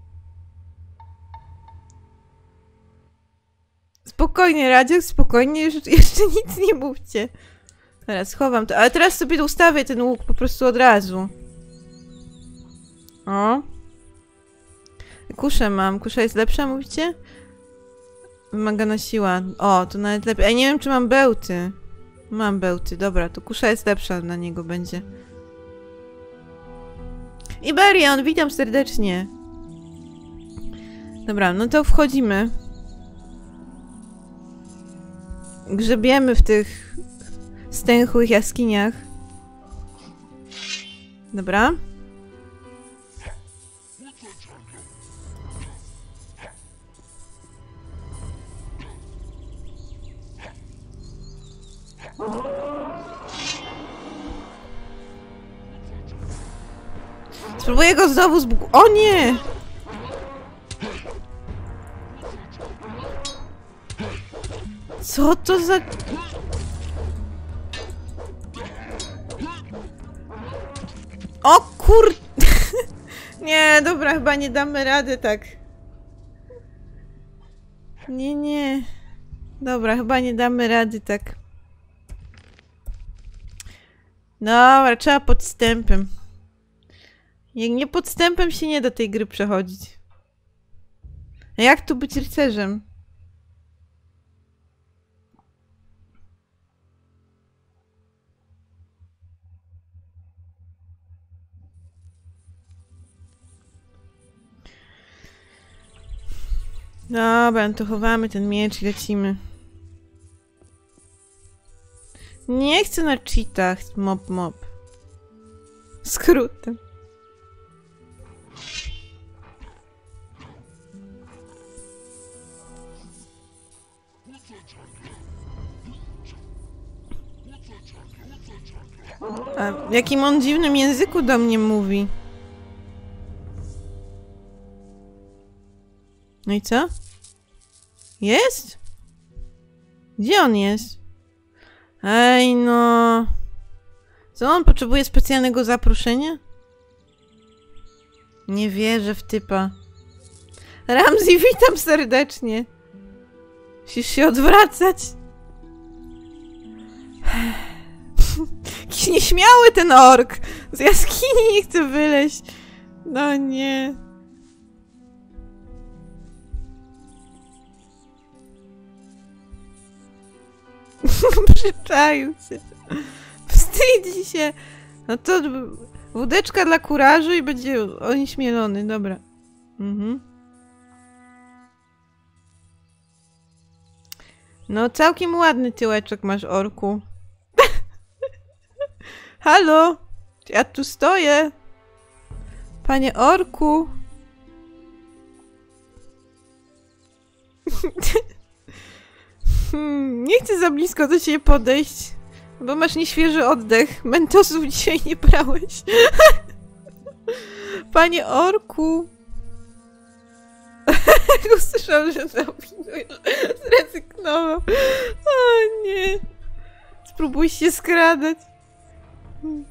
Speaker 1: Spokojnie, Radziok, spokojnie, już jeszcze nic nie mówcie. Teraz chowam to, ale teraz sobie ustawię ten łuk po prostu od razu. O. Kuszę mam. Kusza jest lepsza, mówicie? Wymagana siła. O, to nawet lepiej. Ej, nie wiem, czy mam bełty. Mam bełty, dobra, to kusza jest lepsza na niego będzie. Iberion, witam serdecznie. Dobra, no to wchodzimy. Grzebiemy w tych stęchłych jaskiniach. Dobra. Spróbuję go znowu zbug... O nie! Co to za... O kur... Nie, dobra, chyba nie damy rady tak. Nie, nie. Dobra, chyba nie damy rady tak. Dobra, trzeba podstępem. Jak nie podstępem się nie da tej gry przechodzić. A jak tu być rycerzem? Dobra, no to chowamy ten miecz i lecimy. Nie chcę na cheatach, mop mop. Skrótem. A w jakim on dziwnym języku do mnie mówi? No i co? Jest? Gdzie on jest? Ej no... Co, on potrzebuje specjalnego zaproszenia? Nie wierzę w typa. Ramsey, witam serdecznie. Musisz się odwracać. Jakiś nieśmiały ten ork. Z jaskini nie chce wyleźć. No nie. Przyczaił się. Wstydzi się. No to wódeczka dla kurażu i będzie onieśmielony. Dobra. Mhm. No całkiem ładny tyłeczek masz, orku. Halo? Ja tu stoję. Panie orku. Hmm, nie chcę za blisko do ciebie podejść, bo masz nieświeży oddech. Mentosów dzisiaj nie brałeś. Panie orku. Usłyszałam, że zawinujesz. Zrezygnował. O nie. Spróbuj się skradać. Hmm.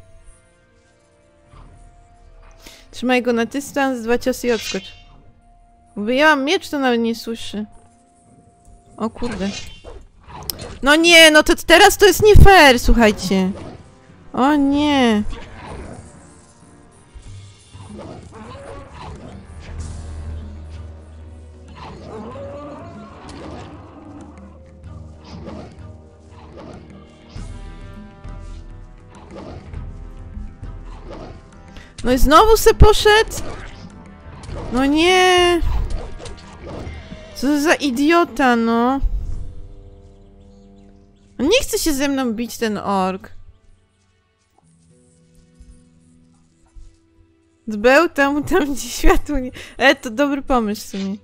Speaker 1: Trzymaj go na dystans, dwa ciosy i odskocz. Wyjęłam miecz, to nawet nie słyszy. O kurde. No nie, no to teraz to jest nie fair, słuchajcie. O nie. No i znowu se poszedł? No nie. Co za idiota, no. Nie chce się ze mną bić ten ork. Zbeł tam, tam gdzie światło nie... E, to dobry pomysł w sumie.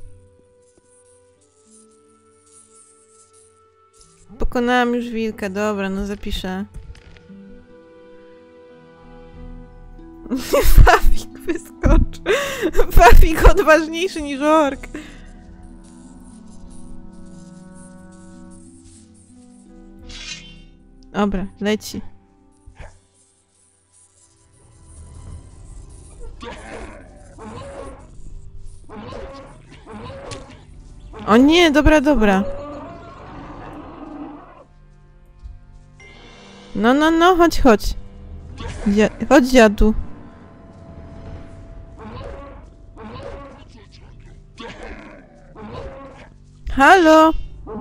Speaker 1: Pokonałam już wilka, dobra, no zapiszę. Fafik wyskoczy. Fafik odważniejszy niż ork. Dobra, leci. O nie, dobra, dobra. No, no, no, chodź, chodź. Dzia chodź, dziadu. Halo?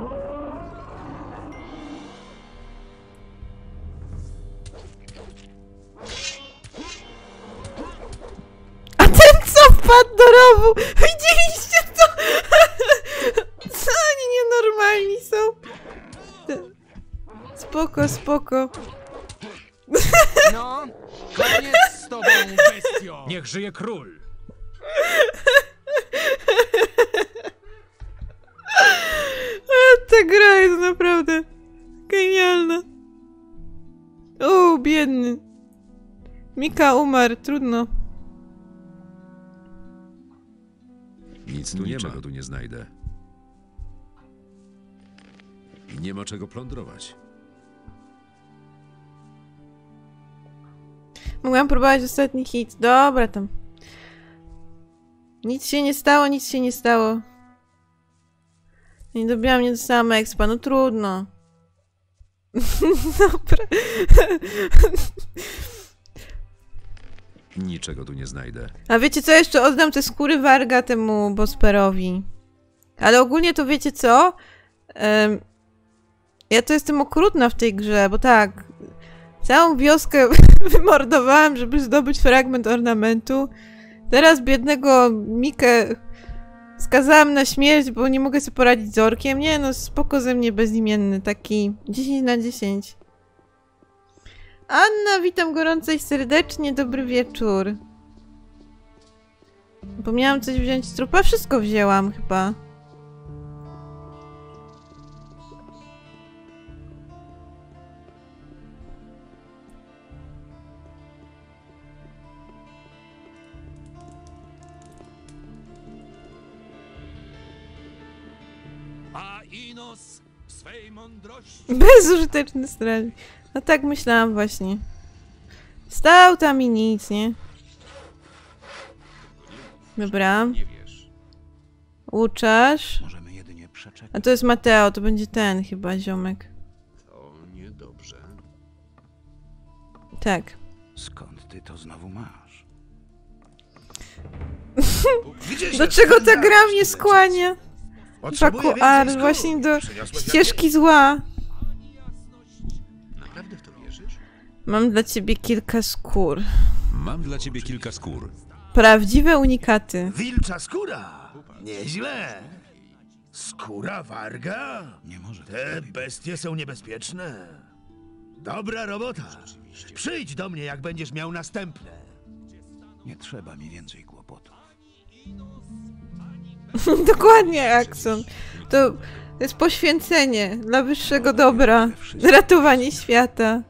Speaker 1: A ten co wpadł do rowu? Widzieliście to? Co oni nienormalni są? Spoko, spoko.
Speaker 9: No, koniec z tobą, bestio!
Speaker 10: Niech żyje król!
Speaker 1: Ta gra jest naprawdę genialna. O, biedny. Mika umarł, trudno.
Speaker 8: Nic tu nie ma, czego tu nie znajdę. I nie ma czego plądrować.
Speaker 1: Mogłam próbować ostatni hit. Dobra tam. Nic się nie stało, nic się nie stało. Nie dobiłam, nie dostałam expa, no trudno. Dobra.
Speaker 8: Niczego tu nie znajdę.
Speaker 1: A wiecie co? Jeszcze oddam te skóry warga temu Bosperowi. Ale ogólnie to wiecie co? Um, ja to jestem okrutna w tej grze, bo tak... Całą wioskę wymordowałam, żeby zdobyć fragment ornamentu. Teraz biednego Mikę skazałam na śmierć, bo nie mogę sobie poradzić z orkiem. Nie no, spoko ze mnie bezimienny, taki dziesięć na dziesięć. Anna, witam gorąco i serdecznie, dobry wieczór. Bo miałam coś wziąć z trupa, wszystko wzięłam chyba.
Speaker 7: A Inos w swej mądrości.
Speaker 1: Bezużyteczny strażnik. No tak myślałam właśnie. Stał tam i nic, nie? Dobra. Łuczarz.
Speaker 6: Możemy jedynie przeczekać.
Speaker 1: A to jest Mateo, to będzie ten chyba ziomek.
Speaker 4: To niedobrze.
Speaker 1: Tak.
Speaker 6: Skąd ty to znowu masz?
Speaker 5: Gdzie
Speaker 1: Do
Speaker 5: się
Speaker 1: czego ta
Speaker 5: spędzasz,
Speaker 1: gra mnie
Speaker 5: tyle
Speaker 1: skłania?
Speaker 5: czasu? Potrzebuję
Speaker 1: Paku
Speaker 5: więcej
Speaker 1: Ar,
Speaker 5: skór.
Speaker 1: właśnie do
Speaker 5: Przyniosłeś
Speaker 1: ścieżki zła.
Speaker 4: Naprawdę w to wierzysz?
Speaker 1: Mam dla ciebie kilka skór.
Speaker 8: Mam dla ciebie kilka skór.
Speaker 1: Prawdziwe unikaty.
Speaker 5: Wilcza skóra! Nieźle! Skóra warga?
Speaker 6: Nie może.
Speaker 5: Te bestie są niebezpieczne. Dobra robota. Przyjdź do mnie, jak będziesz miał następne.
Speaker 6: Nie trzeba mi więcej kłopotów.
Speaker 1: Dokładnie, Axon. To jest poświęcenie dla wyższego dobra. Ratowanie świata.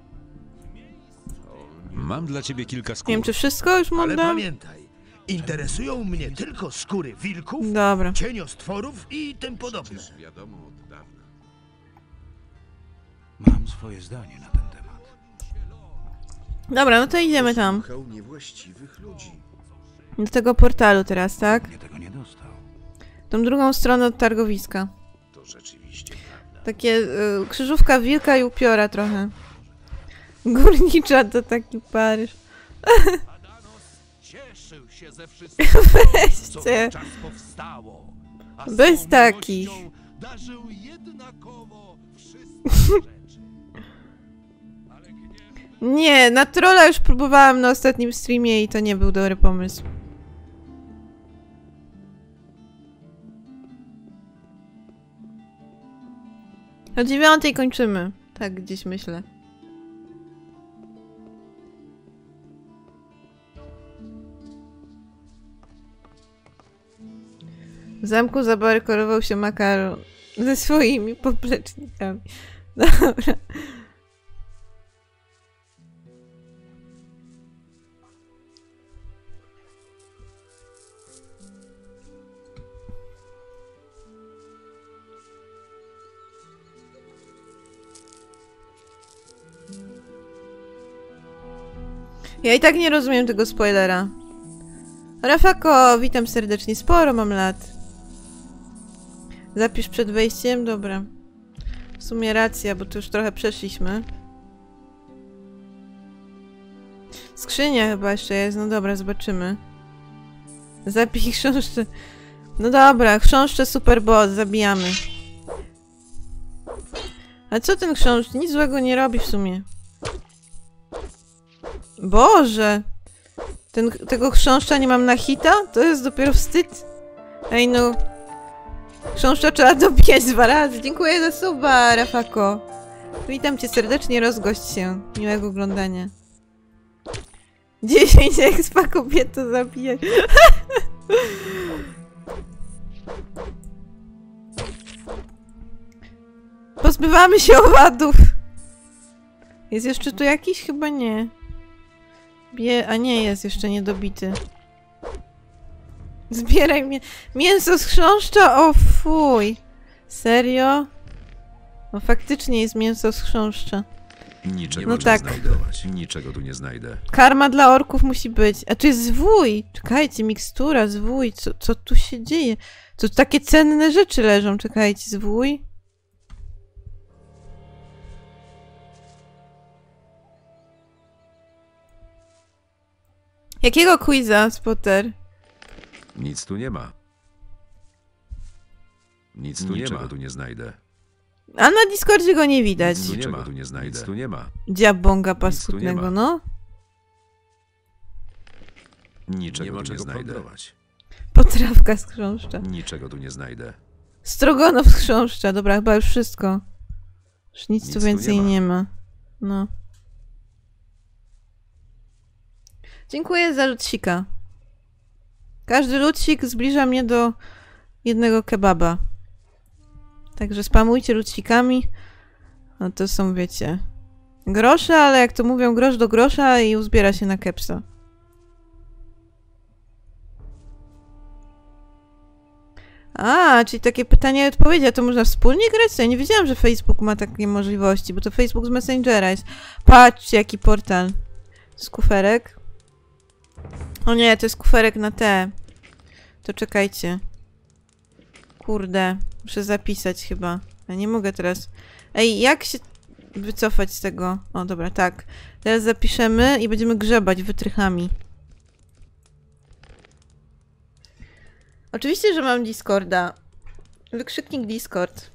Speaker 8: Mam dla ciebie kilka skór.
Speaker 1: Nie wiem, czy wszystko już mu
Speaker 5: Ale
Speaker 1: dam?
Speaker 5: pamiętaj, interesują mnie tylko skóry wilków,
Speaker 1: Dobra.
Speaker 5: cieniostworów i tym podobne.
Speaker 4: Wiadomo od dawna.
Speaker 6: Mam swoje zdanie na ten temat.
Speaker 1: Dobra, no to idziemy tam.
Speaker 4: Słuchał niewłaściwych ludzi.
Speaker 1: Do tego portalu teraz, tak?
Speaker 6: Nie tego nie dostał.
Speaker 1: Tą drugą stronę od targowiska.
Speaker 4: To rzeczywiście prawda.
Speaker 1: Takie y, krzyżówka wilka i upiora trochę. Górnicza to taki Paryż.
Speaker 7: Adanos cieszył się ze wszystkiego, co
Speaker 1: Weźcie.
Speaker 7: wówczas powstało. A
Speaker 1: Bez
Speaker 7: swą
Speaker 1: takich.
Speaker 7: miłością darzył jednakowo wszystkie rzeczy. Ale gniew
Speaker 1: Nie, na trolla już próbowałam na ostatnim streamie i to nie był dobry pomysł. O dziewiątej kończymy. Tak gdzieś myślę. zamku zabarykodował się makaron ze swoimi poplecznikami. Dobra. Ja i tak nie rozumiem tego spoilera. Rafako, witam serdecznie. Sporo mam lat. Zapisz przed wejściem? Dobra. W sumie racja, bo tu już trochę przeszliśmy. Skrzynia chyba jeszcze jest. No dobra, zobaczymy. Zapij chrząszcze. No dobra, chrząszcze super boss. Zabijamy. A co ten chrząszcz? Nic złego nie robi w sumie. Boże! Ten, tego chrząszcza nie mam na hita? To jest dopiero wstyd. Ej no. Chrząszcza trzeba dobijać dwa razy. Dziękuję za suba, Rafako. Witam cię serdecznie, rozgość się. Miłego oglądania. dziesięć expa kobieto zabijać. Pozbywamy się owadów. Jest jeszcze tu jakiś? Chyba nie. Bie... A nie, jest jeszcze niedobity. Zbieraj mnie. Mięso z chrząszcza? O fuj. Serio? No faktycznie jest mięso z chrząszcza.
Speaker 8: Niczego
Speaker 1: No
Speaker 8: tu
Speaker 1: tak.
Speaker 8: nie znajdować. Niczego tu nie znajdę.
Speaker 1: Karma dla orków musi być. A tu jest zwój. Czekajcie, mikstura, zwój. Co, co tu się dzieje? To takie cenne rzeczy leżą. Czekajcie, zwój. Jakiego quiza, Spotter?
Speaker 8: Nic tu nie ma. Nic tu Niczego nie ma. tu nie znajdę.
Speaker 1: A na Discordzie go nie widać.
Speaker 8: Nic tu nie ma. Tu nie znajdę. Nic tu nie ma.
Speaker 1: Diabonga paskudnego, no.
Speaker 8: Niczego nie ma tu nie znajdę.
Speaker 1: Potrawka z chrząszcza.
Speaker 8: Niczego tu nie znajdę.
Speaker 1: Strogonow z chrząszcza. Dobra, chyba już wszystko. Już nic, nic tu więcej tu nie, ma. nie ma. No. Dziękuję za lutsika. Każdy lutsik zbliża mnie do jednego kebaba. Także spamujcie lutsikami. No to są, wiecie, grosze, ale jak to mówią, grosz do grosza i uzbiera się na kepsa. A, czyli takie pytania i odpowiedzi, a to można wspólnie grać? Ja nie wiedziałam, że Facebook ma takie możliwości, bo to Facebook z Messengera jest. Patrzcie, jaki portal. To jest kuferek. O nie, to jest kuferek na te. To czekajcie. Kurde, muszę zapisać chyba. Ja nie mogę teraz. Ej, jak się wycofać z tego? O, dobra, tak. Teraz zapiszemy i będziemy grzebać wytrychami. Oczywiście, że mam Discorda. Wykrzyknik Discord.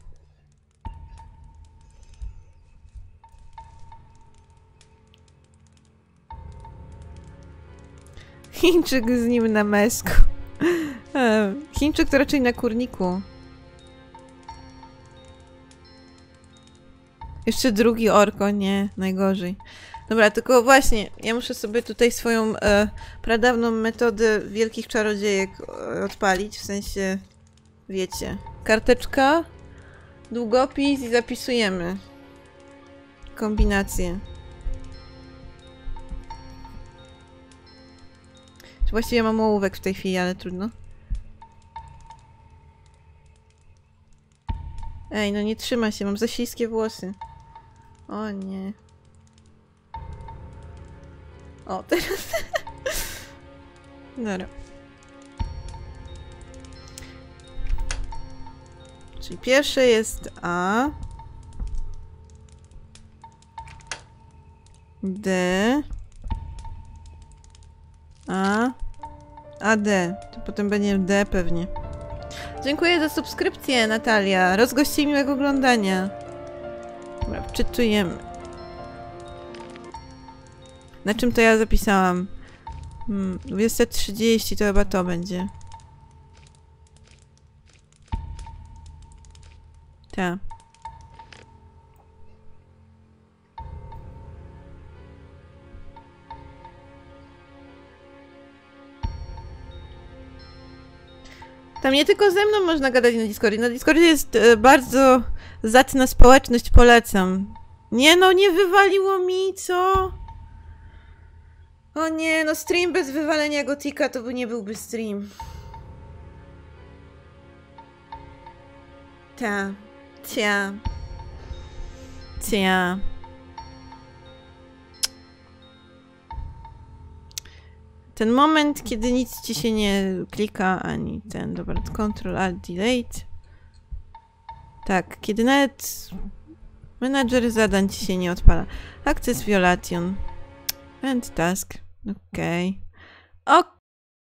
Speaker 1: Chińczyk z nim na mesku. Chińczyk to raczej na kurniku. Jeszcze drugi orko, nie, najgorzej. Dobra, tylko właśnie, ja muszę sobie tutaj swoją e, pradawną metodę wielkich czarodziejek e, odpalić, w sensie, wiecie, karteczka, długopis i zapisujemy kombinację. Właściwie mam ołówek w tej chwili, ale trudno. Ej, no nie trzyma się, mam za śliskie włosy. O nie. O, teraz... Dobra. Czyli pierwsze jest A. D. A. A D. To potem będzie D pewnie. Dziękuję za subskrypcję, Natalia. Rozgości miłego oglądania. Dobra, wczytujemy. Na czym to ja zapisałam? Hmm, dwadzieścia trzydzieści to chyba to będzie. Tak. Tam nie tylko ze mną można gadać na Discordzie. Na Discordzie jest e, bardzo zacna społeczność, polecam. Nie no, nie wywaliło mi, co? O nie, no stream bez wywalenia Gotika to by nie byłby stream. Ta. Cia. Cia. Ten moment, kiedy nic ci się nie klika, ani ten, dobra, Ctrl Alt Delete. Tak, kiedy nawet menadżer zadań ci się nie odpala. Access Violation. End task. Okej. Okay. Ok.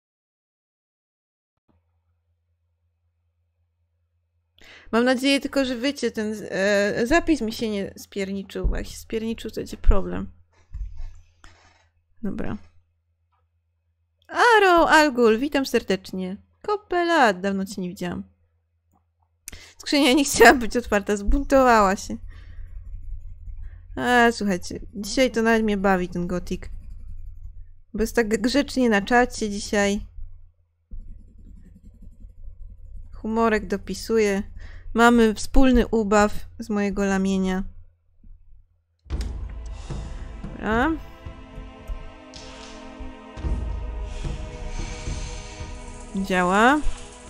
Speaker 1: Mam nadzieję tylko, że wiecie, ten e, zapis mi się nie spierniczył, bo jak się spierniczył, to będzie problem. Dobra. Aro, Algul, witam serdecznie. Kopę lat, dawno cię nie widziałam. Skrzynia nie chciała być otwarta, zbuntowała się. A, słuchajcie, dzisiaj to nawet mnie bawi ten gotik. Bo jest tak grzecznie na czacie dzisiaj. Humorek dopisuje. Mamy wspólny ubaw z mojego lamienia. Dobra. Działa.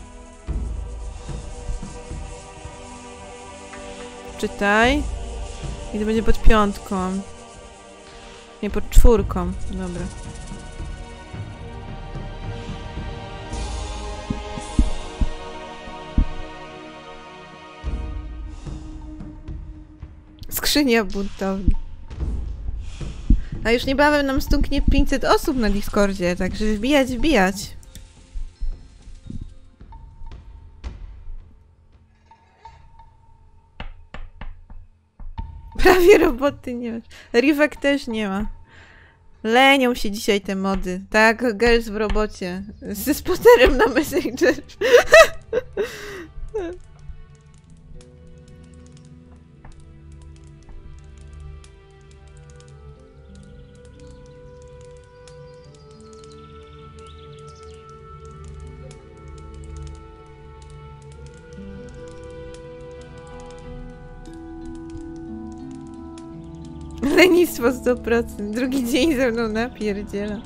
Speaker 1: Czytaj. I to będzie pod piątką. Nie, pod czwórką. Dobra. Skrzynia buntowna. A już niebawem nam stuknie pięćset osób na Discordzie, także wbijać, wbijać. Prawie roboty nie ma. Rivek też nie ma. Lenią się dzisiaj te mody. Tak, girls w robocie. Ze spoterem na Messenger. Lenistwo sto procent. Drugi dzień ze mną napierdziela.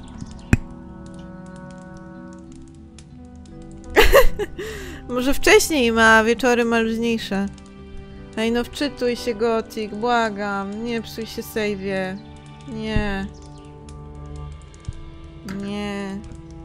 Speaker 1: Może wcześniej ma, wieczory ma luźniejsze. Ej no wczytuj się, Gotik, błagam. Nie psuj się save'ie. Nie. Nie.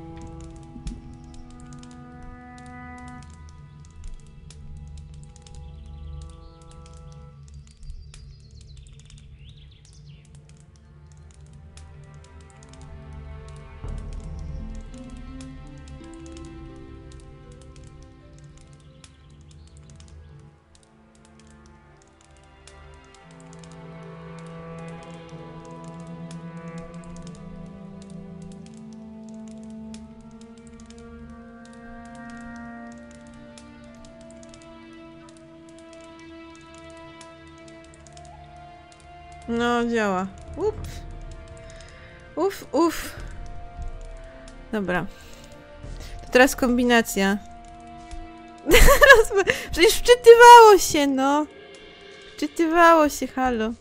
Speaker 1: No, działa. Up. Uf, uf. Dobra. To teraz kombinacja. Przecież wczytywało się, no. Wczytywało się, halo.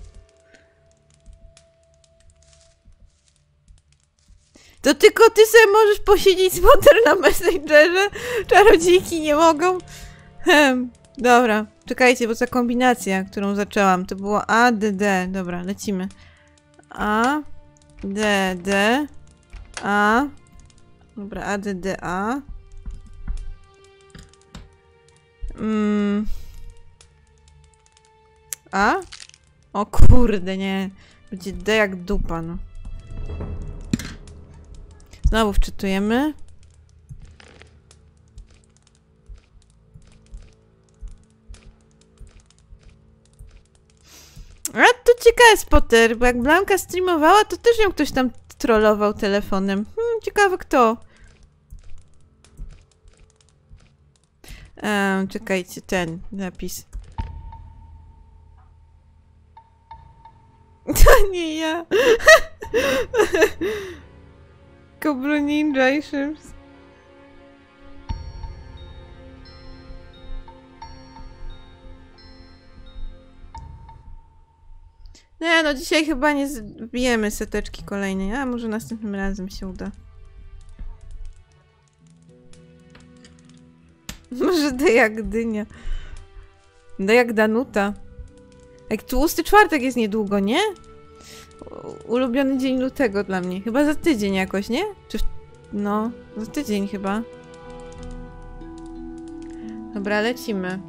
Speaker 1: To tylko ty sobie możesz posiedzieć z motor na Messengerze? Czarodziejki nie mogą? Hem. Dobra, czekajcie, bo ta kombinacja, którą zaczęłam, to było A, D, D. Dobra, lecimy. A, D, D, A. Dobra, A, D, D, A. Mm. A? O kurde, nie. Będzie D jak dupa, no. Znowu wczytujemy. A to ciekawy spotter, bo jak Blanka streamowała, to też ją ktoś tam trollował telefonem. Hmm, ciekawe kto. Um, czekajcie, ten napis. To nie ja. Kobro Ninja i Szyms. Nie no, dzisiaj chyba nie zbijemy seteczki kolejnej, a może następnym razem się uda. Może da jak dynia. Da jak Danuta. Jak tłusty czwartek jest niedługo, nie? U ulubiony dzień lutego dla mnie. Chyba za tydzień jakoś, nie? Czy w... No, za tydzień chyba. Dobra, lecimy.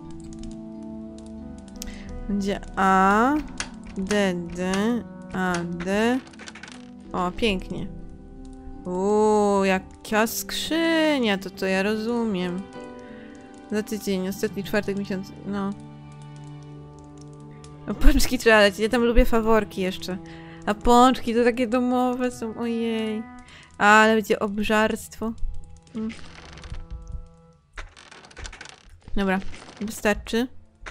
Speaker 1: Będzie A, D, D, A, D. O, pięknie. Uuu, jaka skrzynia, to to ja rozumiem. Za tydzień, ostatni czwartek miesiąc, no. A pączki trzeba lecieć, ja tam lubię faworki jeszcze. A pączki to takie domowe są, ojej. Ale będzie obżarstwo. Mm. Dobra, wystarczy.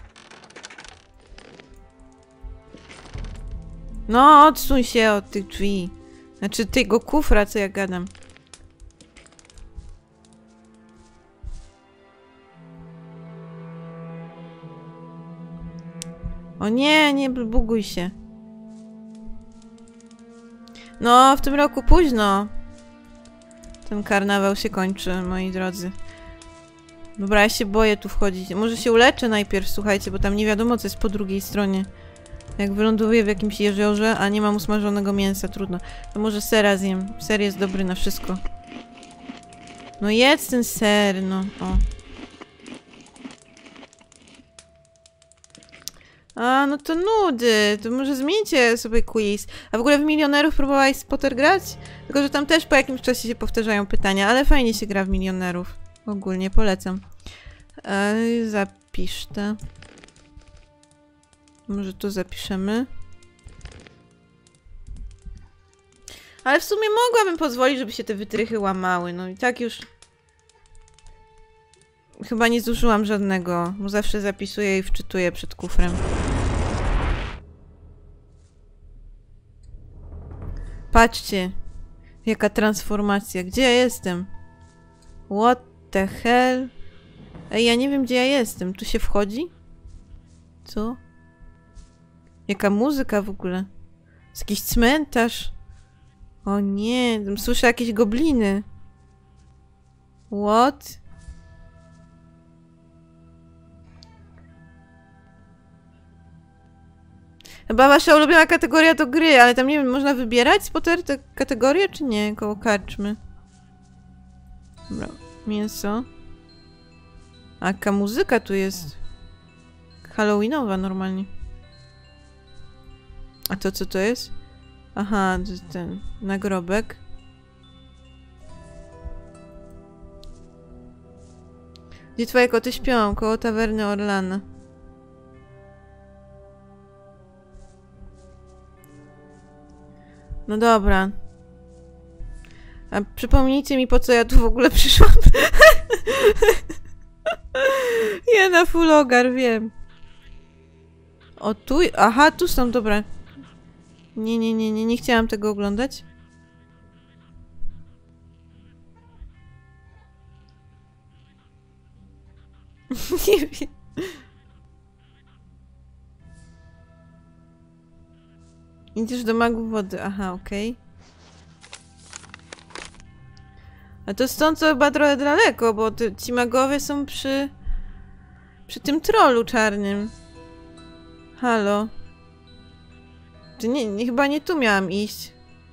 Speaker 1: No, odsuń się od tych drzwi. Znaczy tego kufra, co ja gadam. O nie, nie buguj się. No, w tym roku późno. Ten karnawał się kończy, moi drodzy. Dobra, ja się boję tu wchodzić. Może się uleczę najpierw, słuchajcie, bo tam nie wiadomo, co jest po drugiej stronie. Jak wyląduję w jakimś jeziorze, a nie mam usmażonego mięsa, trudno. To może sera zjem. Ser jest dobry na wszystko. No jedz ten ser, no. O. A, no to nudy. To może zmieńcie sobie quiz. A w ogóle w Milionerów próbowałeś z Potter grać? Tylko, że tam też po jakimś czasie się powtarzają pytania, ale fajnie się gra w Milionerów. Ogólnie polecam. Eee, zapisz to. Może tu zapiszemy. Ale w sumie mogłabym pozwolić, żeby się te wytrychy łamały. No i tak już... Chyba nie zużyłam żadnego, bo zawsze zapisuję i wczytuję przed kufrem. Patrzcie. Jaka transformacja. Gdzie ja jestem? What the hell? Ej, ja nie wiem, gdzie ja jestem. Tu się wchodzi? Co? Jaka muzyka w ogóle? Jest jakiś cmentarz? O nie, słyszę jakieś gobliny. What? Chyba wasza ulubiona kategoria to gry, ale tam nie wiem, można wybierać z Potter te kategorie, czy nie? Koło karczmy. Dobra, mięso. A jaka muzyka tu jest? Halloweenowa normalnie. A to co to jest? Aha, to jest ten nagrobek. Gdzie twoje koty śpią? Koło tawerny Orlana. No dobra. A przypomnijcie mi, po co ja tu w ogóle przyszłam. Ja na full ogar, wiem. O tu... Aha, tu są, dobra. Nie, nie, nie, nie, nie chciałam tego oglądać. Nie wiem. Idziesz do magów wody. Aha, okej. Okay. A to stąd co chyba trochę daleko, bo ty, ci magowie są przy... przy tym trollu czarnym. Halo. Czy nie, nie, chyba nie tu miałam iść.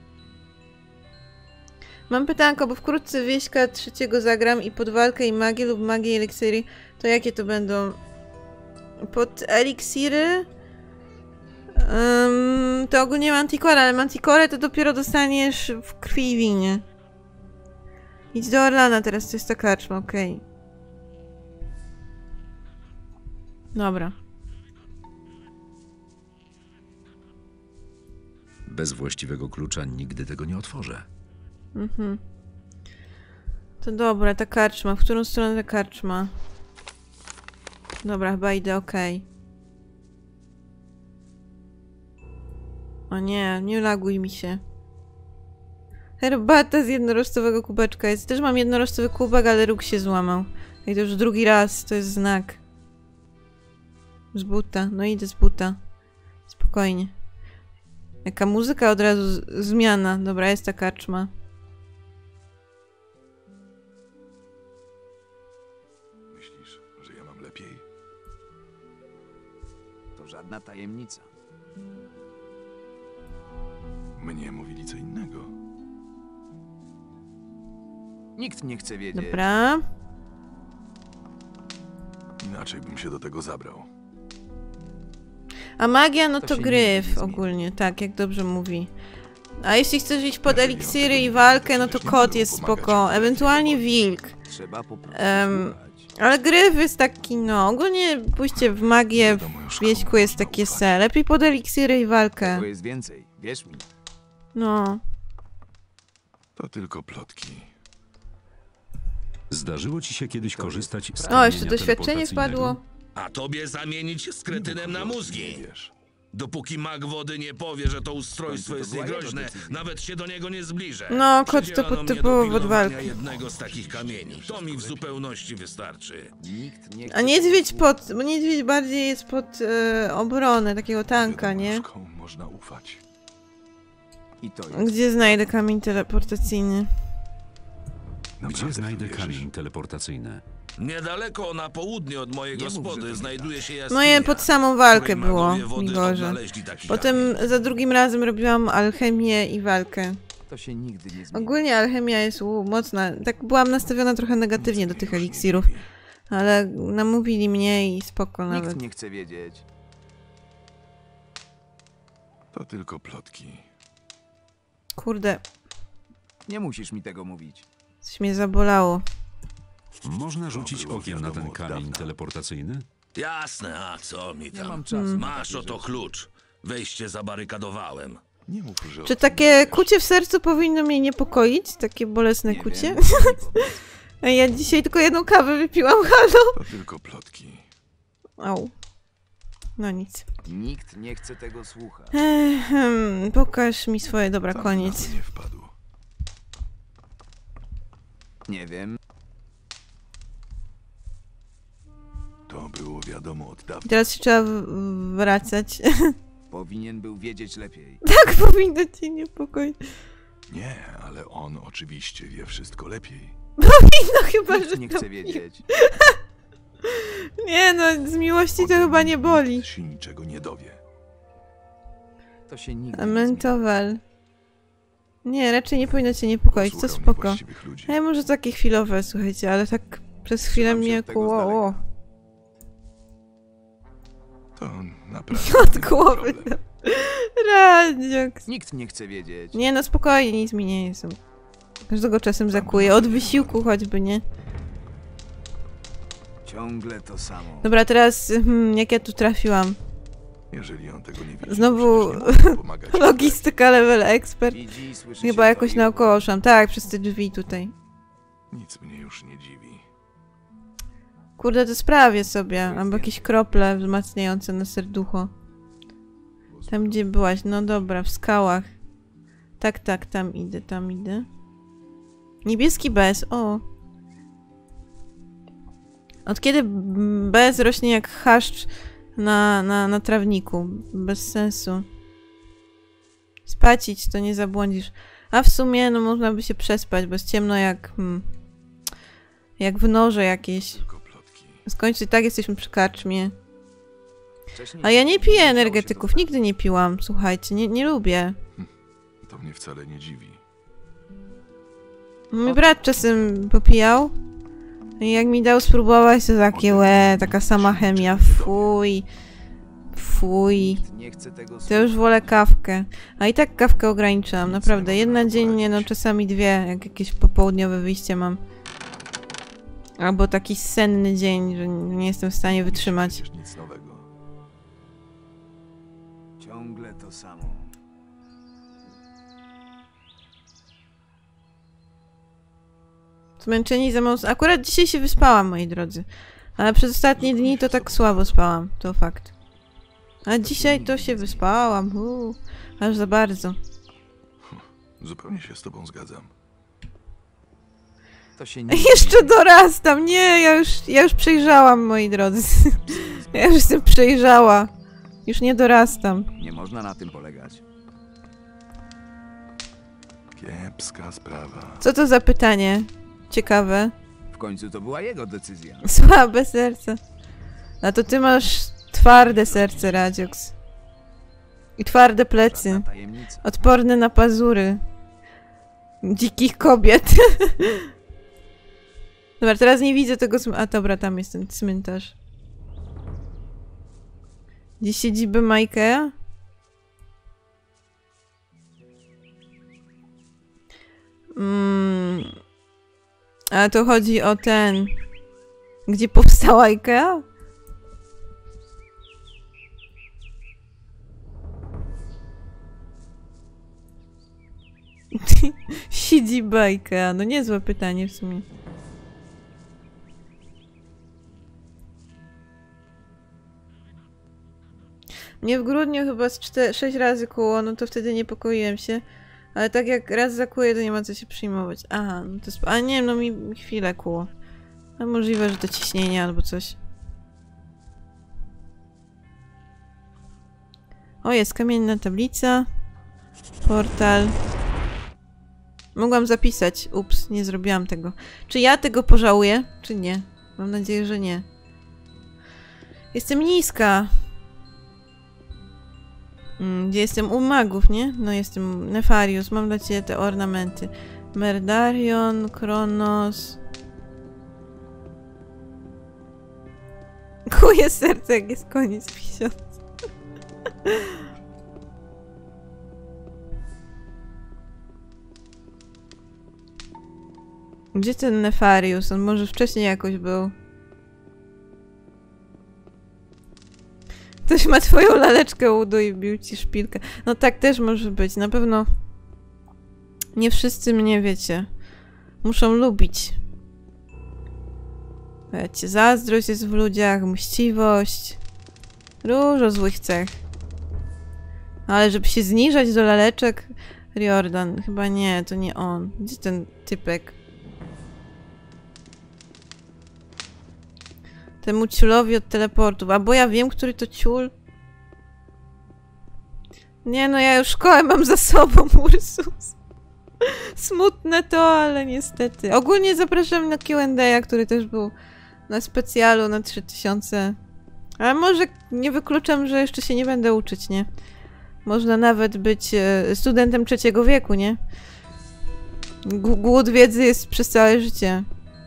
Speaker 1: Mam pytanko, bo wkrótce wieśka trzeciego zagram i pod walkę i magię lub magię eliksiry. To jakie to będą? Pod eliksiry? Um, to ogólnie Manticore, ale Manticore to dopiero dostaniesz w krwi i winie. Idź do Orlana teraz, to jest ta karczma, okej. Okay. Dobra.
Speaker 8: Bez właściwego klucza nigdy tego nie otworzę.
Speaker 1: Mhm. To dobra, ta karczma. W którą stronę ta karczma? Dobra, chyba idę, okej. Okay. O nie, nie laguj mi się. Herbata z jednorożcowego kubeczka jest. Też mam jednorożcowy kubek, ale róg się złamał. I to już drugi raz, to jest znak. Z buta, no idę z buta. Spokojnie. Jaka muzyka, od razu z zmiana. Dobra, jest ta karczma.
Speaker 5: Myślisz, że ja mam lepiej?
Speaker 6: To żadna tajemnica.
Speaker 5: Mnie mówili co innego.
Speaker 6: Nikt nie chce wiedzieć.
Speaker 1: Dobra.
Speaker 5: Inaczej bym się do tego zabrał.
Speaker 1: A magia, no
Speaker 6: To
Speaker 1: to
Speaker 6: się
Speaker 1: gryf
Speaker 6: nigdy nie zmieni.
Speaker 1: ogólnie, tak, jak dobrze mówi. A jeśli chcesz iść pod eliksiry i walkę, no to kot jest spoko. Ewentualnie wilk.
Speaker 6: Trzeba po prostu
Speaker 1: Em,
Speaker 6: słuchać.
Speaker 1: Ale gryf jest taki, no, ogólnie pójście w magię w wieśku jest takie se. Lepiej pod eliksiry i walkę.
Speaker 6: Tego jest więcej, wierz mi.
Speaker 1: No.
Speaker 5: To tylko plotki.
Speaker 8: Zdarzyło ci się kiedyś korzystać z
Speaker 1: O, jeszcze
Speaker 8: kamienia
Speaker 1: doświadczenie
Speaker 8: teleportacyjnego?
Speaker 1: wpadło.
Speaker 7: A tobie zamienić z kretynem na
Speaker 5: Nie
Speaker 7: mózgi.
Speaker 5: wiesz.
Speaker 7: Dopóki mag wody nie powie, że to ustrojstwo
Speaker 6: To
Speaker 7: jest
Speaker 6: była jego
Speaker 7: niegroźne,
Speaker 6: decyzja.
Speaker 7: nawet się do niego nie zbliżę.
Speaker 1: No, kot to
Speaker 7: Przydzielono mnie do
Speaker 1: podtypowo pod
Speaker 7: pilnowania
Speaker 1: walki.
Speaker 7: jednego z takich kamieni. To mi w zupełności wystarczy.
Speaker 6: Nikt nie chce
Speaker 1: A niedźwiedź
Speaker 6: tego
Speaker 1: pod, bo niedźwiedź bardziej jest pod e, obronę, takiego tanka, nie?
Speaker 5: Wiadomożkom można ufać.
Speaker 6: słuchać. I to jest.
Speaker 1: Gdzie znajdę kamień teleportacyjny?
Speaker 8: Gdzie
Speaker 5: Naprawdę
Speaker 8: znajdę
Speaker 5: wierzysz?
Speaker 8: kamień teleportacyjny?
Speaker 7: Niedaleko na południe od mojej
Speaker 6: Nie mów, że to
Speaker 7: gospody
Speaker 6: nie
Speaker 7: znajduje się jaskinia.
Speaker 1: Moje pod samą walkę
Speaker 7: której
Speaker 1: było,
Speaker 7: magowie wody
Speaker 1: mi gorzej.
Speaker 7: odnaleźli taki
Speaker 1: Potem
Speaker 7: kamień.
Speaker 1: za drugim razem robiłam alchemię i walkę.
Speaker 6: To się nigdy nie zmieni.
Speaker 1: Ogólnie alchemia jest u, mocna. Tak byłam nastawiona trochę negatywnie do tych eliksirów. Ale namówili mnie i spoko nawet.
Speaker 6: Nikt nie chce wiedzieć.
Speaker 5: To tylko plotki.
Speaker 1: Kurde,
Speaker 6: Nie musisz mi tego mówić.
Speaker 1: coś mnie zabolało.
Speaker 8: Można rzucić
Speaker 5: było
Speaker 8: okiem na ten
Speaker 5: wiadomo od
Speaker 8: kamień
Speaker 5: dawna.
Speaker 8: teleportacyjny?
Speaker 7: Jasne, a co mi
Speaker 6: Nie
Speaker 7: tam?
Speaker 6: mam czasu.
Speaker 1: Hmm.
Speaker 6: na
Speaker 7: Masz
Speaker 6: takie
Speaker 7: oto
Speaker 6: rzeczy.
Speaker 7: klucz. Wejście zabarykadowałem.
Speaker 5: Nie mów, że o
Speaker 1: Czy
Speaker 5: tym
Speaker 1: takie
Speaker 5: nie wiesz.
Speaker 1: kucie w sercu powinno mnie niepokoić? Takie bolesne
Speaker 6: Nie
Speaker 1: kucie?
Speaker 6: wiem.
Speaker 1: A ja dzisiaj tylko jedną kawę wypiłam, halo?
Speaker 5: To tylko plotki.
Speaker 1: Au. No nic.
Speaker 6: Nikt nie chce tego słuchać.
Speaker 1: Ehem, pokaż mi swoje, dobra,
Speaker 5: Tam
Speaker 1: koniec.
Speaker 5: na to nie wpadł.
Speaker 6: Nie wiem.
Speaker 5: To było wiadomo od dawna.
Speaker 1: Teraz się trzeba w- wracać.
Speaker 6: Powinien był wiedzieć lepiej.
Speaker 1: Tak powinno cię niepokoić.
Speaker 5: Nie, ale on oczywiście wie wszystko lepiej.
Speaker 1: No chyba, że
Speaker 6: Nikt nie
Speaker 1: to...
Speaker 6: chce wiedzieć.
Speaker 1: Nie no, z miłości to chyba nie boli.
Speaker 5: Nikt się niczego nie dowie.
Speaker 6: To się nigdy nie zmieni.
Speaker 1: Mentowal. Nie, raczej nie powinno cię niepokoić, to
Speaker 5: Posłuchał
Speaker 1: spoko.
Speaker 5: niewłaściwych ludzi.
Speaker 1: Ej, może takie chwilowe, słuchajcie, ale tak przez chwilę
Speaker 6: Trzymam się
Speaker 1: mnie
Speaker 6: od tego z
Speaker 1: koło...
Speaker 6: daleka.
Speaker 5: To naprawdę
Speaker 1: Od
Speaker 5: nie
Speaker 1: głowy.
Speaker 5: problem.
Speaker 1: Radziok.
Speaker 6: Nikt nie chce wiedzieć.
Speaker 1: Nie no, spokojnie, nic mi nie jest. Każdego czasem zakuje, od wysiłku choćby, nie?
Speaker 6: Ciągle to samo.
Speaker 1: Dobra, teraz hmm, jak ja tu trafiłam?
Speaker 5: Jeżeli on tego nie widzi,
Speaker 1: Znowu
Speaker 5: to przecież nie może pomagać.
Speaker 1: logistyka level expert.
Speaker 6: Widzi, słyszy
Speaker 1: Chyba
Speaker 6: się
Speaker 1: jakoś
Speaker 6: to i-
Speaker 1: naokoło szłam. Tak, przez te drzwi tutaj.
Speaker 5: Nic mnie już nie dziwi.
Speaker 1: Kurde, to sprawię sobie. Albo jakieś krople wzmacniające na serducho. Tam gdzie byłaś, no dobra, w skałach. Tak, tak, tam idę, tam idę. Niebieski bez, o. Od kiedy b- bez rośnie jak chaszcz na, na, na trawniku? Bez sensu. Spacić to nie zabłądzisz. A w sumie, no można by się przespać, bo jest ciemno jak... Hmm, jak w norze jakieś.
Speaker 5: Tylko plotki.
Speaker 1: Skończy, tak jesteśmy przy karczmie.
Speaker 6: Wcześniej
Speaker 1: A ja nie piję
Speaker 6: musiało się
Speaker 1: energetyków,
Speaker 6: to
Speaker 1: nigdy nie piłam, słuchajcie, nie, nie lubię.
Speaker 5: To mnie wcale nie dziwi.
Speaker 1: Mój brat czasem popijał i jak mi dał spróbować, to takie łe, taka sama chemia, fuj, fuj.
Speaker 6: Nikt nie chce tego
Speaker 1: To już wolę kawkę. A i tak kawkę ograniczam, naprawdę. Jedna dziennie, no czasami dwie, jak jakieś popołudniowe wyjście mam. Albo taki senny dzień, że nie jestem w stanie wytrzymać.
Speaker 5: Przecież nic nowego.
Speaker 6: Ciągle to samo.
Speaker 1: Zmęczeni za mocno. Akurat dzisiaj się wyspałam, moi drodzy. Ale przez ostatnie dni to tak słabo spałam. To fakt. A dzisiaj to się wyspałam. Uu, aż za bardzo.
Speaker 5: Zupełnie się z tobą zgadzam.
Speaker 6: To się nigdy
Speaker 1: Jeszcze dorastam. Nie, ja już, ja już przejrzałam, moi drodzy. Ja już jestem przejrzała. Już nie dorastam.
Speaker 6: nie można na tym polegać.
Speaker 5: Kiepska sprawa.
Speaker 1: Co to za pytanie? Ciekawe.
Speaker 6: W końcu to była jego decyzja.
Speaker 1: Słabe serce. No to ty masz twarde serce, Radzioks. I twarde plecy.
Speaker 6: Żadna tajemnica.
Speaker 1: Odporne na pazury. Dzikich kobiet. Dobra, teraz nie widzę tego cm- A dobra, tam jest ten cmentarz. Gdzie siedzibę Majka? Mm. A to chodzi o ten... Gdzie powstała Ikea? Siedziba Ikea. No niezłe pytanie w sumie. Mnie w grudniu chyba z sześć razy kuło, no to wtedy niepokoiłem się. Ale tak jak raz zakuje, to nie ma co się przyjmować. Aha, no to jest... A nie, no mi, mi chwilę kuło. A możliwe, że to ciśnienie albo coś. O, jest kamienna tablica. Portal. Mogłam zapisać. Ups, nie zrobiłam tego. Czy ja tego pożałuję, czy nie? Mam nadzieję, że nie. Jestem niska. Mm, gdzie jestem? U magów, nie? No jestem Nefarius. Mam dla ciebie te ornamenty. Merdarion, Kronos. Kuje serce, jak jest koniec miesiąca. Gdzie ten Nefarius? On może wcześniej jakoś był. Ktoś ma twoją laleczkę udu i bił ci szpilkę. No tak też może być. Na pewno nie wszyscy mnie, wiecie, muszą lubić. Wiecie, zazdrość jest w ludziach, mściwość. Dużo złych cech. Ale żeby się zniżać do laleczek... Riordan, chyba nie, to nie on. Gdzie ten typek? Temu ciulowi od teleportów. A bo ja wiem, który to ciul. Nie no, ja już szkołę mam za sobą, Ursus. Smutne to, ale niestety. Ogólnie zapraszam na Q and A, który też był na specjalu na trzy tysiące. Ale może nie wykluczam, że jeszcze się nie będę uczyć, nie? Można nawet być e, studentem trzeciego wieku, nie? G głód wiedzy jest przez całe życie.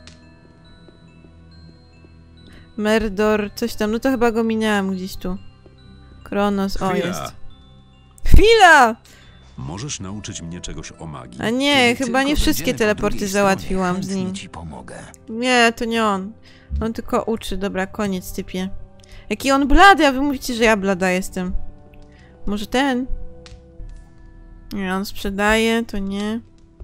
Speaker 1: Merdor, coś tam. No to chyba go minęłam gdzieś tu. Kronos, o
Speaker 8: Chwila.
Speaker 1: jest. Chwila!
Speaker 8: Możesz nauczyć mnie czegoś o magii?
Speaker 1: A nie,
Speaker 6: Kiedy
Speaker 1: chyba nie
Speaker 6: tylko
Speaker 1: wszystkie
Speaker 6: będziemy po
Speaker 1: teleporty
Speaker 6: drugiej
Speaker 1: załatwiłam
Speaker 6: stronie,
Speaker 1: z nim.
Speaker 6: chętnie ci pomogę.
Speaker 1: Nie, to nie on. On tylko uczy. Dobra, koniec, typie. Jaki on blady, a wy mówicie, że ja blada jestem. Może ten? Nie, on sprzedaje, to nie.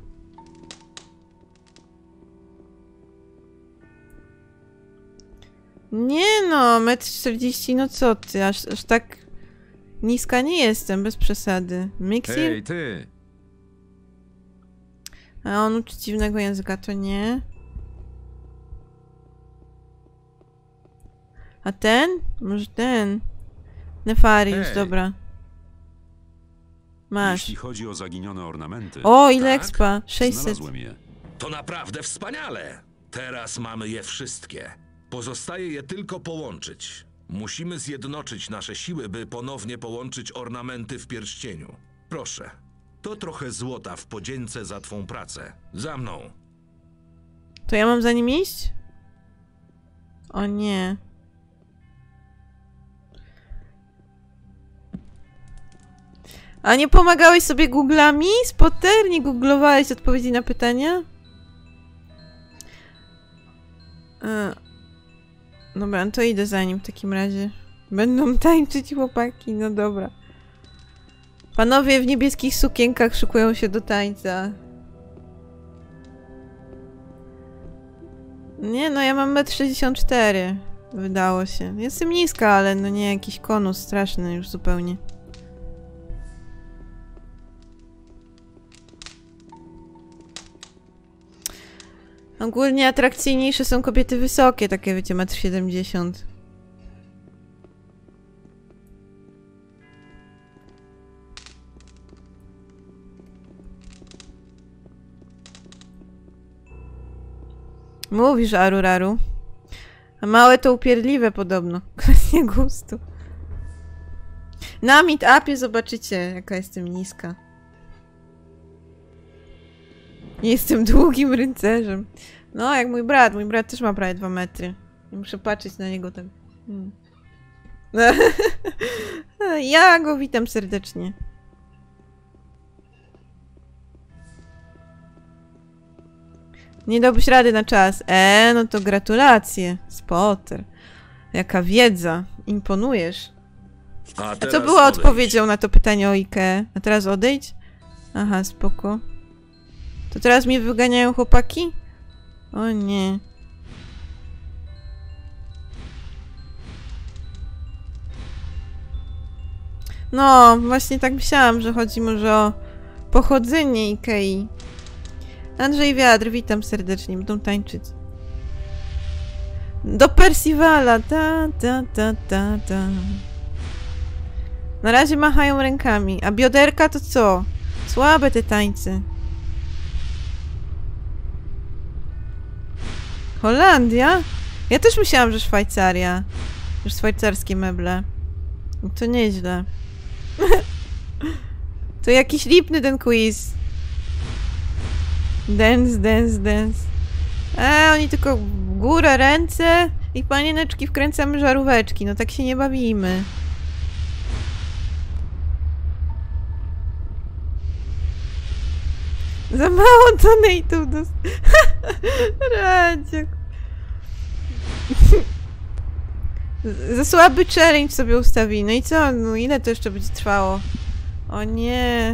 Speaker 1: Nie no, metr czterdzieści, no co ty, aż, aż tak niska nie jestem, bez przesady. Mixir?
Speaker 8: Hej, ty!
Speaker 1: A on uczy dziwnego języka, to nie. A ten? Może ten? Nefarius,
Speaker 8: Hej.
Speaker 1: dobra. Masz.
Speaker 8: Jeśli chodzi o zaginione ornamenty,
Speaker 1: O, ile
Speaker 7: Tak?
Speaker 1: expa? sześćset.
Speaker 8: znalazłem je.
Speaker 7: To naprawdę wspaniale. Teraz mamy je wszystkie. Pozostaje je tylko połączyć. Musimy zjednoczyć nasze siły, by ponownie połączyć ornamenty w pierścieniu. Proszę. To trochę złota w podzięce za twą pracę. Za mną.
Speaker 1: To ja mam za nim iść? O nie. A nie pomagałeś sobie googlami? Spotter? Nie googlowałeś odpowiedzi na pytania? E, Dobra, no to idę za nim w takim razie. Będą tańczyć chłopaki, no dobra. Panowie w niebieskich sukienkach szykują się do tańca. Nie no, ja mam metr sześćdziesiąt cztery. Wydało się. Jestem niska, ale no nie jakiś konus straszny już zupełnie. Ogólnie atrakcyjniejsze są kobiety wysokie, takie wiecie, metr siedemdziesiąt. Mówisz, Aruraru. A małe to upierdliwe podobno. Kwestia gustu. Na meet-upie zobaczycie, jaka jestem niska. Jestem długim rycerzem. No, jak mój brat. Mój brat też ma prawie dwa metry. I muszę patrzeć na niego tak. Hmm. Ja go witam serdecznie. Nie dałbyś rady na czas. E, no to gratulacje. Spotter. Jaka wiedza. Imponujesz.
Speaker 7: A,
Speaker 1: A co było
Speaker 7: odejdź.
Speaker 1: odpowiedzią na to pytanie o Ikeę? A teraz odejdź? Aha, spoko. To teraz mnie wyganiają chłopaki? O nie. No, właśnie tak myślałam, że chodzi może o pochodzenie Ikei. Andrzej Wiatr, witam serdecznie, będą tańczyć. Do Percivala, ta, ta, ta, ta, ta. Na razie machają rękami, a bioderka to co? Słabe te tańce. Holandia? Ja też myślałam, że Szwajcaria. Że szwajcarskie meble. To nieźle. To jakiś lipny ten quiz. Dance, dance, dance. E, oni tylko w górę ręce i panieneczki wkręcamy żaróweczki. No tak się nie bawimy. Za mało donate'ów dos... Radziak. Za słaby challenge sobie ustawili. No i co? No ile to jeszcze będzie trwało? O nie.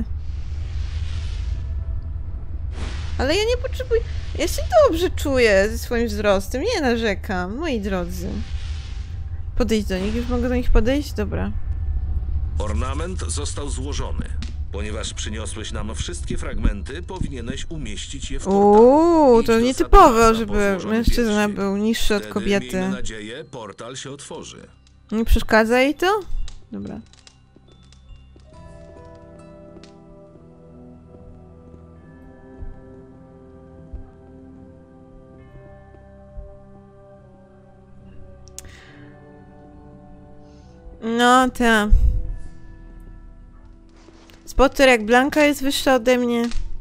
Speaker 1: Ale ja nie potrzebuję... Ja się dobrze czuję ze swoim wzrostem. Nie narzekam, moi drodzy. Podejść do nich. Już mogę do nich podejść? Dobra.
Speaker 7: Ornament został złożony. Ponieważ przyniosłeś nam wszystkie fragmenty, powinieneś umieścić je w portalu.
Speaker 1: Uuu,
Speaker 7: Idź
Speaker 1: to
Speaker 7: do
Speaker 1: nietypowe,
Speaker 7: Saturnasa
Speaker 1: żeby
Speaker 7: po złożony
Speaker 1: mężczyzna
Speaker 7: pierścień.
Speaker 1: był niższy od
Speaker 7: Wtedy,
Speaker 1: kobiety.
Speaker 7: miejmy nadzieję, portal się otworzy.
Speaker 1: Nie przeszkadza jej to? Dobra. No, ta. Spotter jak Blanka jest wyższa ode mnie.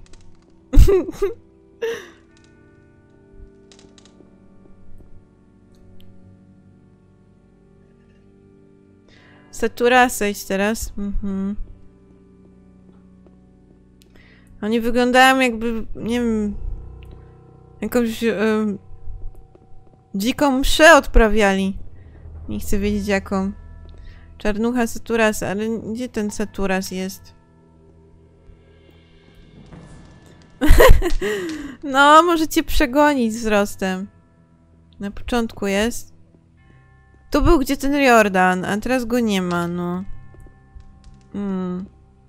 Speaker 1: Saturasa idź teraz. Mhm. Oni wyglądają jakby, nie wiem, jakąś y, dziką mszę odprawiali. Nie chcę wiedzieć jaką. Czarnucha Saturasa, ale gdzie ten Saturas jest? No, możecie przegonić wzrostem. Na początku jest. Tu był gdzie ten Riordan, a teraz go nie ma, no. Hmm.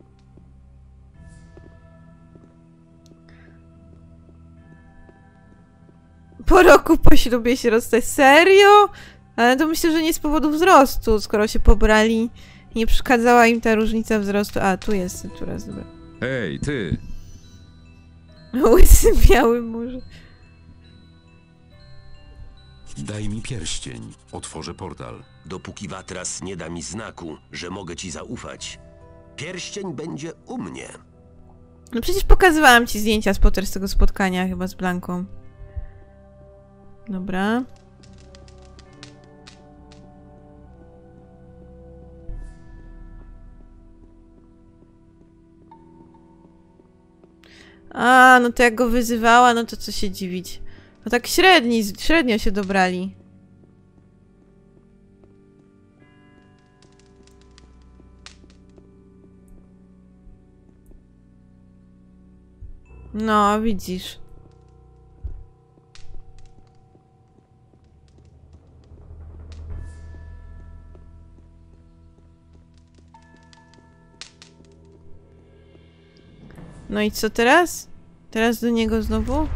Speaker 1: Po roku po ślubie się rozstać. Serio? Ale to myślę, że nie z powodu wzrostu, skoro się pobrali. Nie przeszkadzała im ta różnica wzrostu. A, tu jest teraz, dobra.
Speaker 8: Ej, ty!
Speaker 1: Łysy biały może.
Speaker 8: Daj mi pierścień. Otworzę portal.
Speaker 11: Dopóki Watras nie da mi znaku, że mogę ci zaufać, pierścień będzie u mnie.
Speaker 1: No przecież pokazywałam ci zdjęcia z Potter z tego spotkania chyba z Blanką. Dobra. A, no to jak go wyzywała, no to co się dziwić. No tak średni, średnio się dobrali. No, widzisz. No i co teraz? Teraz do niego znowu?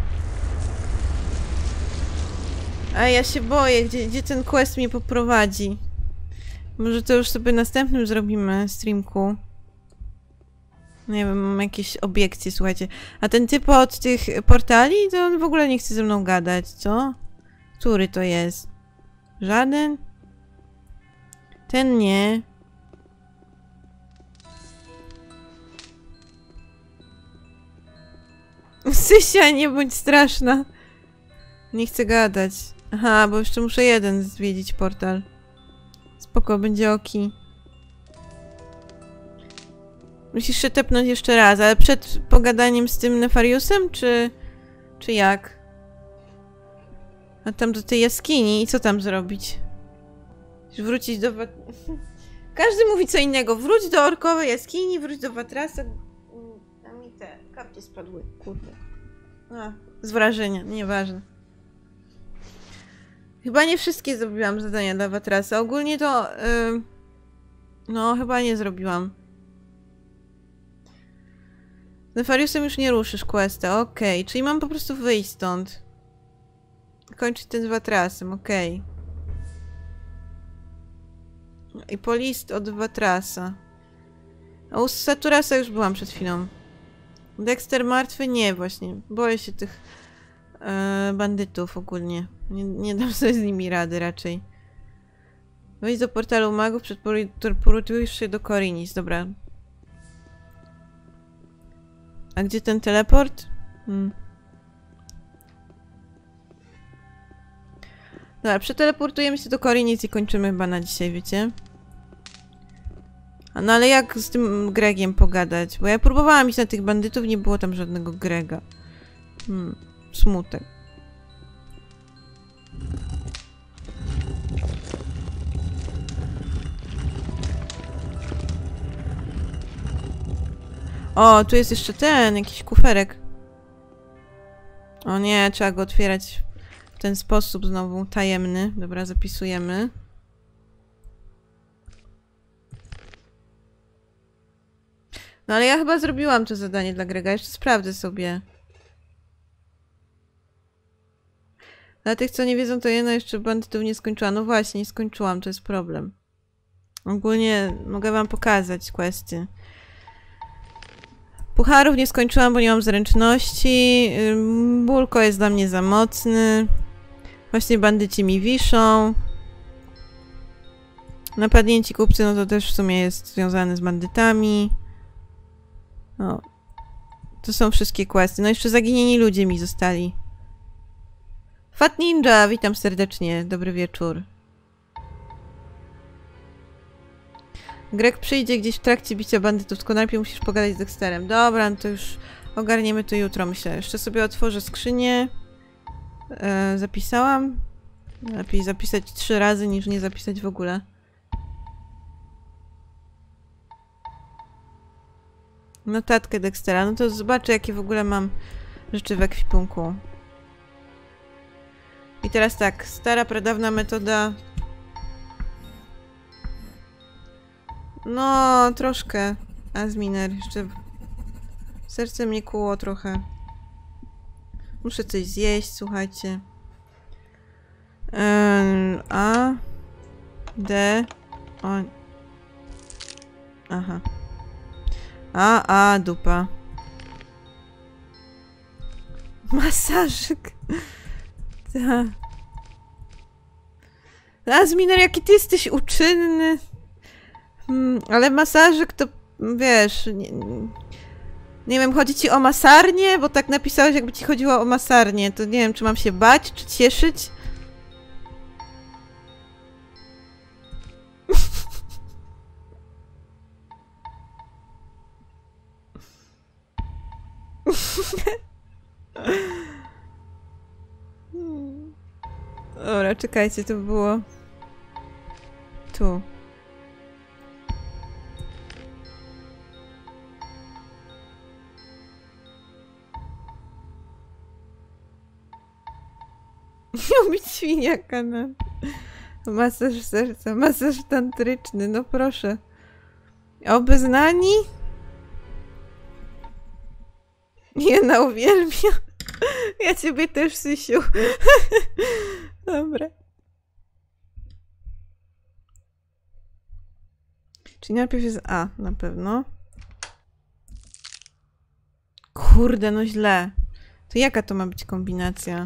Speaker 1: A ja się boję, gdzie, gdzie ten quest mnie poprowadzi. Może to już sobie następnym zrobimy streamku. Nie wiem, mam jakieś obiekcje, słuchajcie. A ten typ od tych portali, to on w ogóle nie chce ze mną gadać, co? Który to jest? Żaden? Ten nie. Sysia, nie bądź straszna. Nie chcę gadać. Aha, bo jeszcze muszę jeden zwiedzić portal. Spoko, będzie oki. Musisz się tepnąć jeszcze raz, ale przed pogadaniem z tym Nefariusem, czy... czy jak? A tam do tej jaskini i co tam zrobić? Wrócić do... Każdy mówi co innego. Wróć do orkowej jaskini, wróć do Watrasa. A mi te kapcie spadły, kurde. A, z wrażenia, nieważne. Chyba nie wszystkie zrobiłam zadania dla Watrasa. Ogólnie to... Yy... No, chyba nie zrobiłam. Z Nefariusem już nie ruszysz questa, okej. Okay. Czyli mam po prostu wyjść stąd. Kończyć ten z Watrasem, okej. Okay. I po list od Watrasa. A u Saturasa już byłam przed chwilą. Dexter martwy? Nie, właśnie. Boję się tych e, bandytów ogólnie. Nie, nie dam sobie z nimi rady raczej. Wejdź do portalu magów, przeteleportujesz się do Korinis. Dobra. A gdzie ten teleport? Hmm. Dobra, przeteleportujemy się do Korinis i kończymy chyba na dzisiaj, wiecie? A no ale jak z tym Gregiem pogadać? Bo ja próbowałam iść na tych bandytów, nie było tam żadnego Grega. Hmm, smutek. O, tu jest jeszcze ten, jakiś kuferek. O nie, trzeba go otwierać w ten sposób znowu, tajemny. Dobra, zapisujemy. No ale ja chyba zrobiłam to zadanie dla Grega, jeszcze sprawdzę sobie. Dla tych, co nie wiedzą, to jedno jeszcze bandytów nie skończyłam. No właśnie, nie skończyłam, to jest problem. Ogólnie mogę wam pokazać questy. Pucharów nie skończyłam, bo nie mam zręczności. Bulko jest dla mnie za mocny. Właśnie bandyci mi wiszą. Napadnięci kupcy, no to też w sumie jest związane z bandytami. O. To są wszystkie questy. No jeszcze zaginieni ludzie mi zostali. Fat Ninja, witam serdecznie. Dobry wieczór. Greg przyjdzie gdzieś w trakcie bicia bandytów, tylko najpierw musisz pogadać z Dexterem. Dobra, no to już ogarniemy to jutro, myślę. Jeszcze sobie otworzę skrzynię. E, zapisałam. Lepiej zapisać trzy razy, niż nie zapisać w ogóle. Notatkę Dextera. No to zobaczę, jakie w ogóle mam rzeczy w ekwipunku. I teraz tak, stara, pradawna metoda... No, troszkę. Azminer, jeszcze... Serce mnie kłuło trochę. Muszę coś zjeść, słuchajcie. Um, A... D... O... Aha. A, a, dupa. Masażyk. Ta. Azminer, jaki ty jesteś uczynny. Hmm, ale masażyk to, wiesz, nie, nie wiem, chodzi ci o masarnię? Bo tak napisałeś, jakby ci chodziło o masarnię. To nie wiem, czy mam się bać, czy cieszyć? Dobra, czekajcie, to było... Tu. Lubić świniaka na... Masaż serca, masaż tantryczny, no proszę. Obeznani? Jena uwielbia. Ja ciebie też, Sysiu. Dobra. Czyli najpierw jest A, na pewno. Kurde, no źle. To jaka to ma być kombinacja?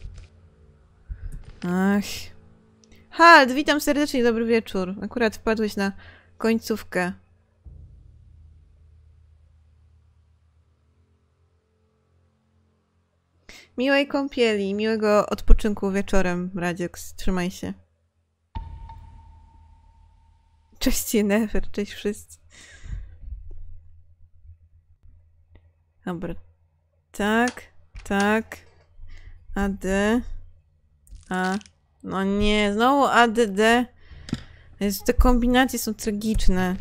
Speaker 1: Ach. Halt, witam serdecznie, dobry wieczór. Akurat wpadłeś na końcówkę. Miłej kąpieli, miłego odpoczynku wieczorem, Radzioks. Trzymaj się. Cześć Yennefer, cześć wszyscy. Dobra. Tak, tak. A D. A. No nie, znowu A D D. Jezu, te kombinacje są tragiczne.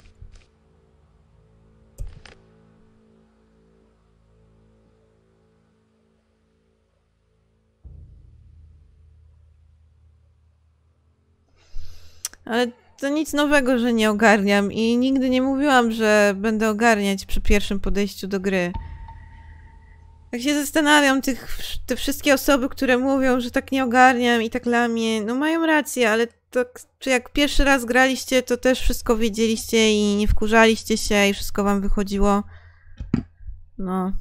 Speaker 1: Ale to nic nowego, że nie ogarniam i nigdy nie mówiłam, że będę ogarniać przy pierwszym podejściu do gry. Jak się zastanawiam, tych, te wszystkie osoby, które mówią, że tak nie ogarniam i tak lamię, no mają rację, ale to, czy jak pierwszy raz graliście, to też wszystko wiedzieliście i nie wkurzaliście się i wszystko wam wychodziło. No.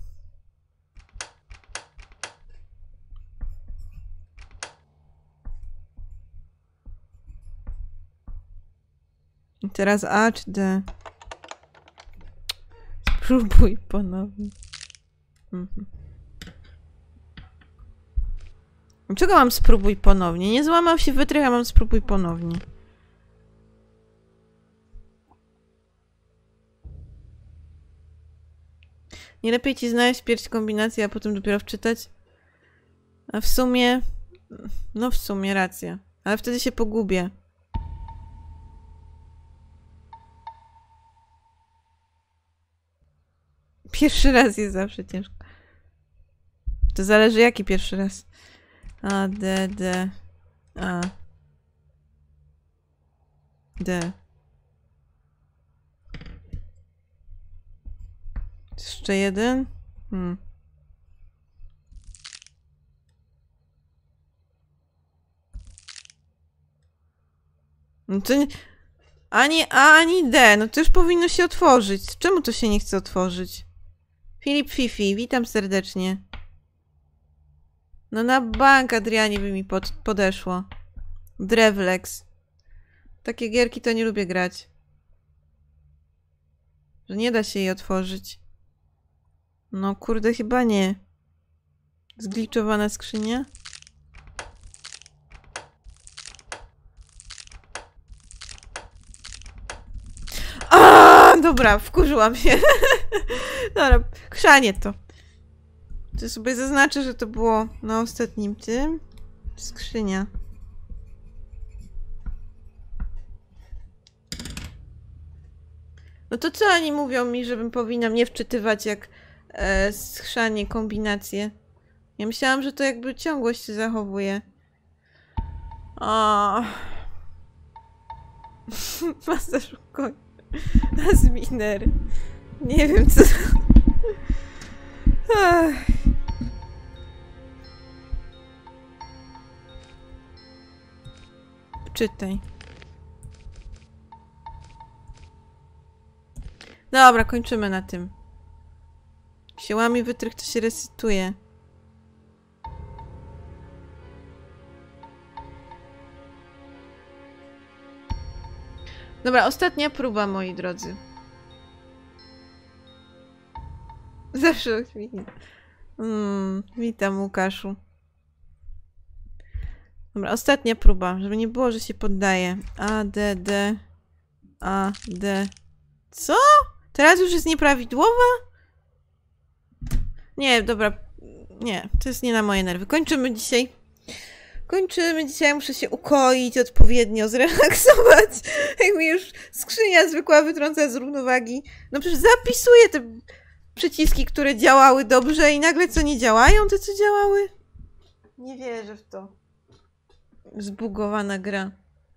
Speaker 1: I teraz A czy D? Spróbuj ponownie. Mhm. Czego mam spróbuj ponownie? Nie złamał się wytrych, a mam spróbuj ponownie. Nie lepiej ci znaleźć pierś kombinację, a potem dopiero wczytać? A w sumie... No w sumie racja. Ale wtedy się pogubię. Pierwszy raz jest zawsze ciężko. To zależy jaki pierwszy raz. A, D, D, A. D. Jeszcze jeden? Hmm. No to nie... Ani A, ani D. No to już powinno się otworzyć. Czemu to się nie chce otworzyć? Filip Fifi, witam serdecznie. No na bank Adrianie by mi pod, podeszło. Drewlex. Takie gierki to nie lubię grać. Że nie da się jej otworzyć. No kurde, chyba nie. Zgliczowana skrzynia? A, dobra, wkurzyłam się. Dobra, chrzanie to. To sobie zaznaczę, że to było na ostatnim tym. Skrzynia. No to co oni mówią mi, żebym powinnam nie wczytywać jak e, schrzanie kombinacje? Ja myślałam, że to jakby ciągłość się zachowuje. O. Masaż koń. Azminer. Nie wiem co. Ach. Czytaj. Dobra, kończymy na tym. Jak się łamie wytrych, to się resetuje. Dobra, ostatnia próba, moi drodzy. Zawsze o chwili. Mm, witam, Łukaszu. Dobra, ostatnia próba, żeby nie było, że się poddaje. A, D, D, A, D. Co? Teraz już jest nieprawidłowa? Nie, dobra. Nie, to jest nie na moje nerwy. Kończymy dzisiaj. Kończymy dzisiaj. Muszę się ukoić, odpowiednio zrelaksować. Jak mi już skrzynia zwykła wytrąca z równowagi. No przecież zapisuję te przyciski, które działały dobrze i nagle co nie działają, te co działały? Nie wierzę w to. Zbugowana gra.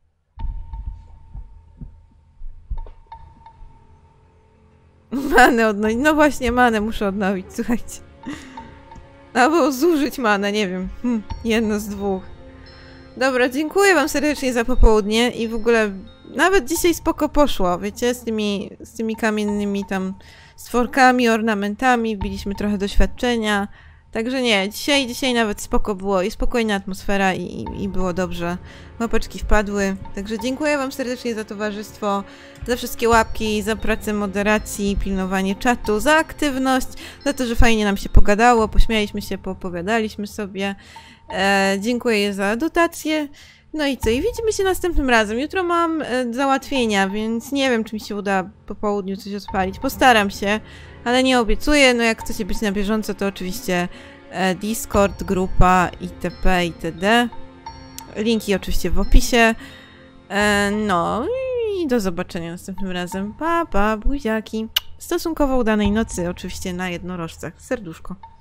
Speaker 1: Manę odnowić. No właśnie, manę muszę odnowić, słuchajcie. Albo zużyć manę, nie wiem. Hm, jedno z dwóch. Dobra, dziękuję wam serdecznie za popołudnie i w ogóle nawet dzisiaj spoko poszło, wiecie, z tymi, z tymi kamiennymi tam stworkami, ornamentami, wbiliśmy trochę doświadczenia. Także nie, dzisiaj, dzisiaj nawet spoko było i spokojna atmosfera i, i, i było dobrze. Łapeczki wpadły. Także dziękuję wam serdecznie za towarzystwo, za wszystkie łapki, za pracę moderacji, pilnowanie czatu, za aktywność, za to, że fajnie nam się pogadało, pośmialiśmy się, poopowiadaliśmy sobie. E, dziękuję za dotację. No i co? I widzimy się następnym razem. Jutro mam e, załatwienia, więc nie wiem, czy mi się uda po południu coś odpalić. Postaram się, ale nie obiecuję. No jak chcecie być na bieżąco, to oczywiście e, Discord, grupa itp. itd. Linki oczywiście w opisie. E, no i do zobaczenia następnym razem. Pa, pa, buziaki. Stosunkowo udanej nocy, oczywiście na jednorożcach. Serduszko.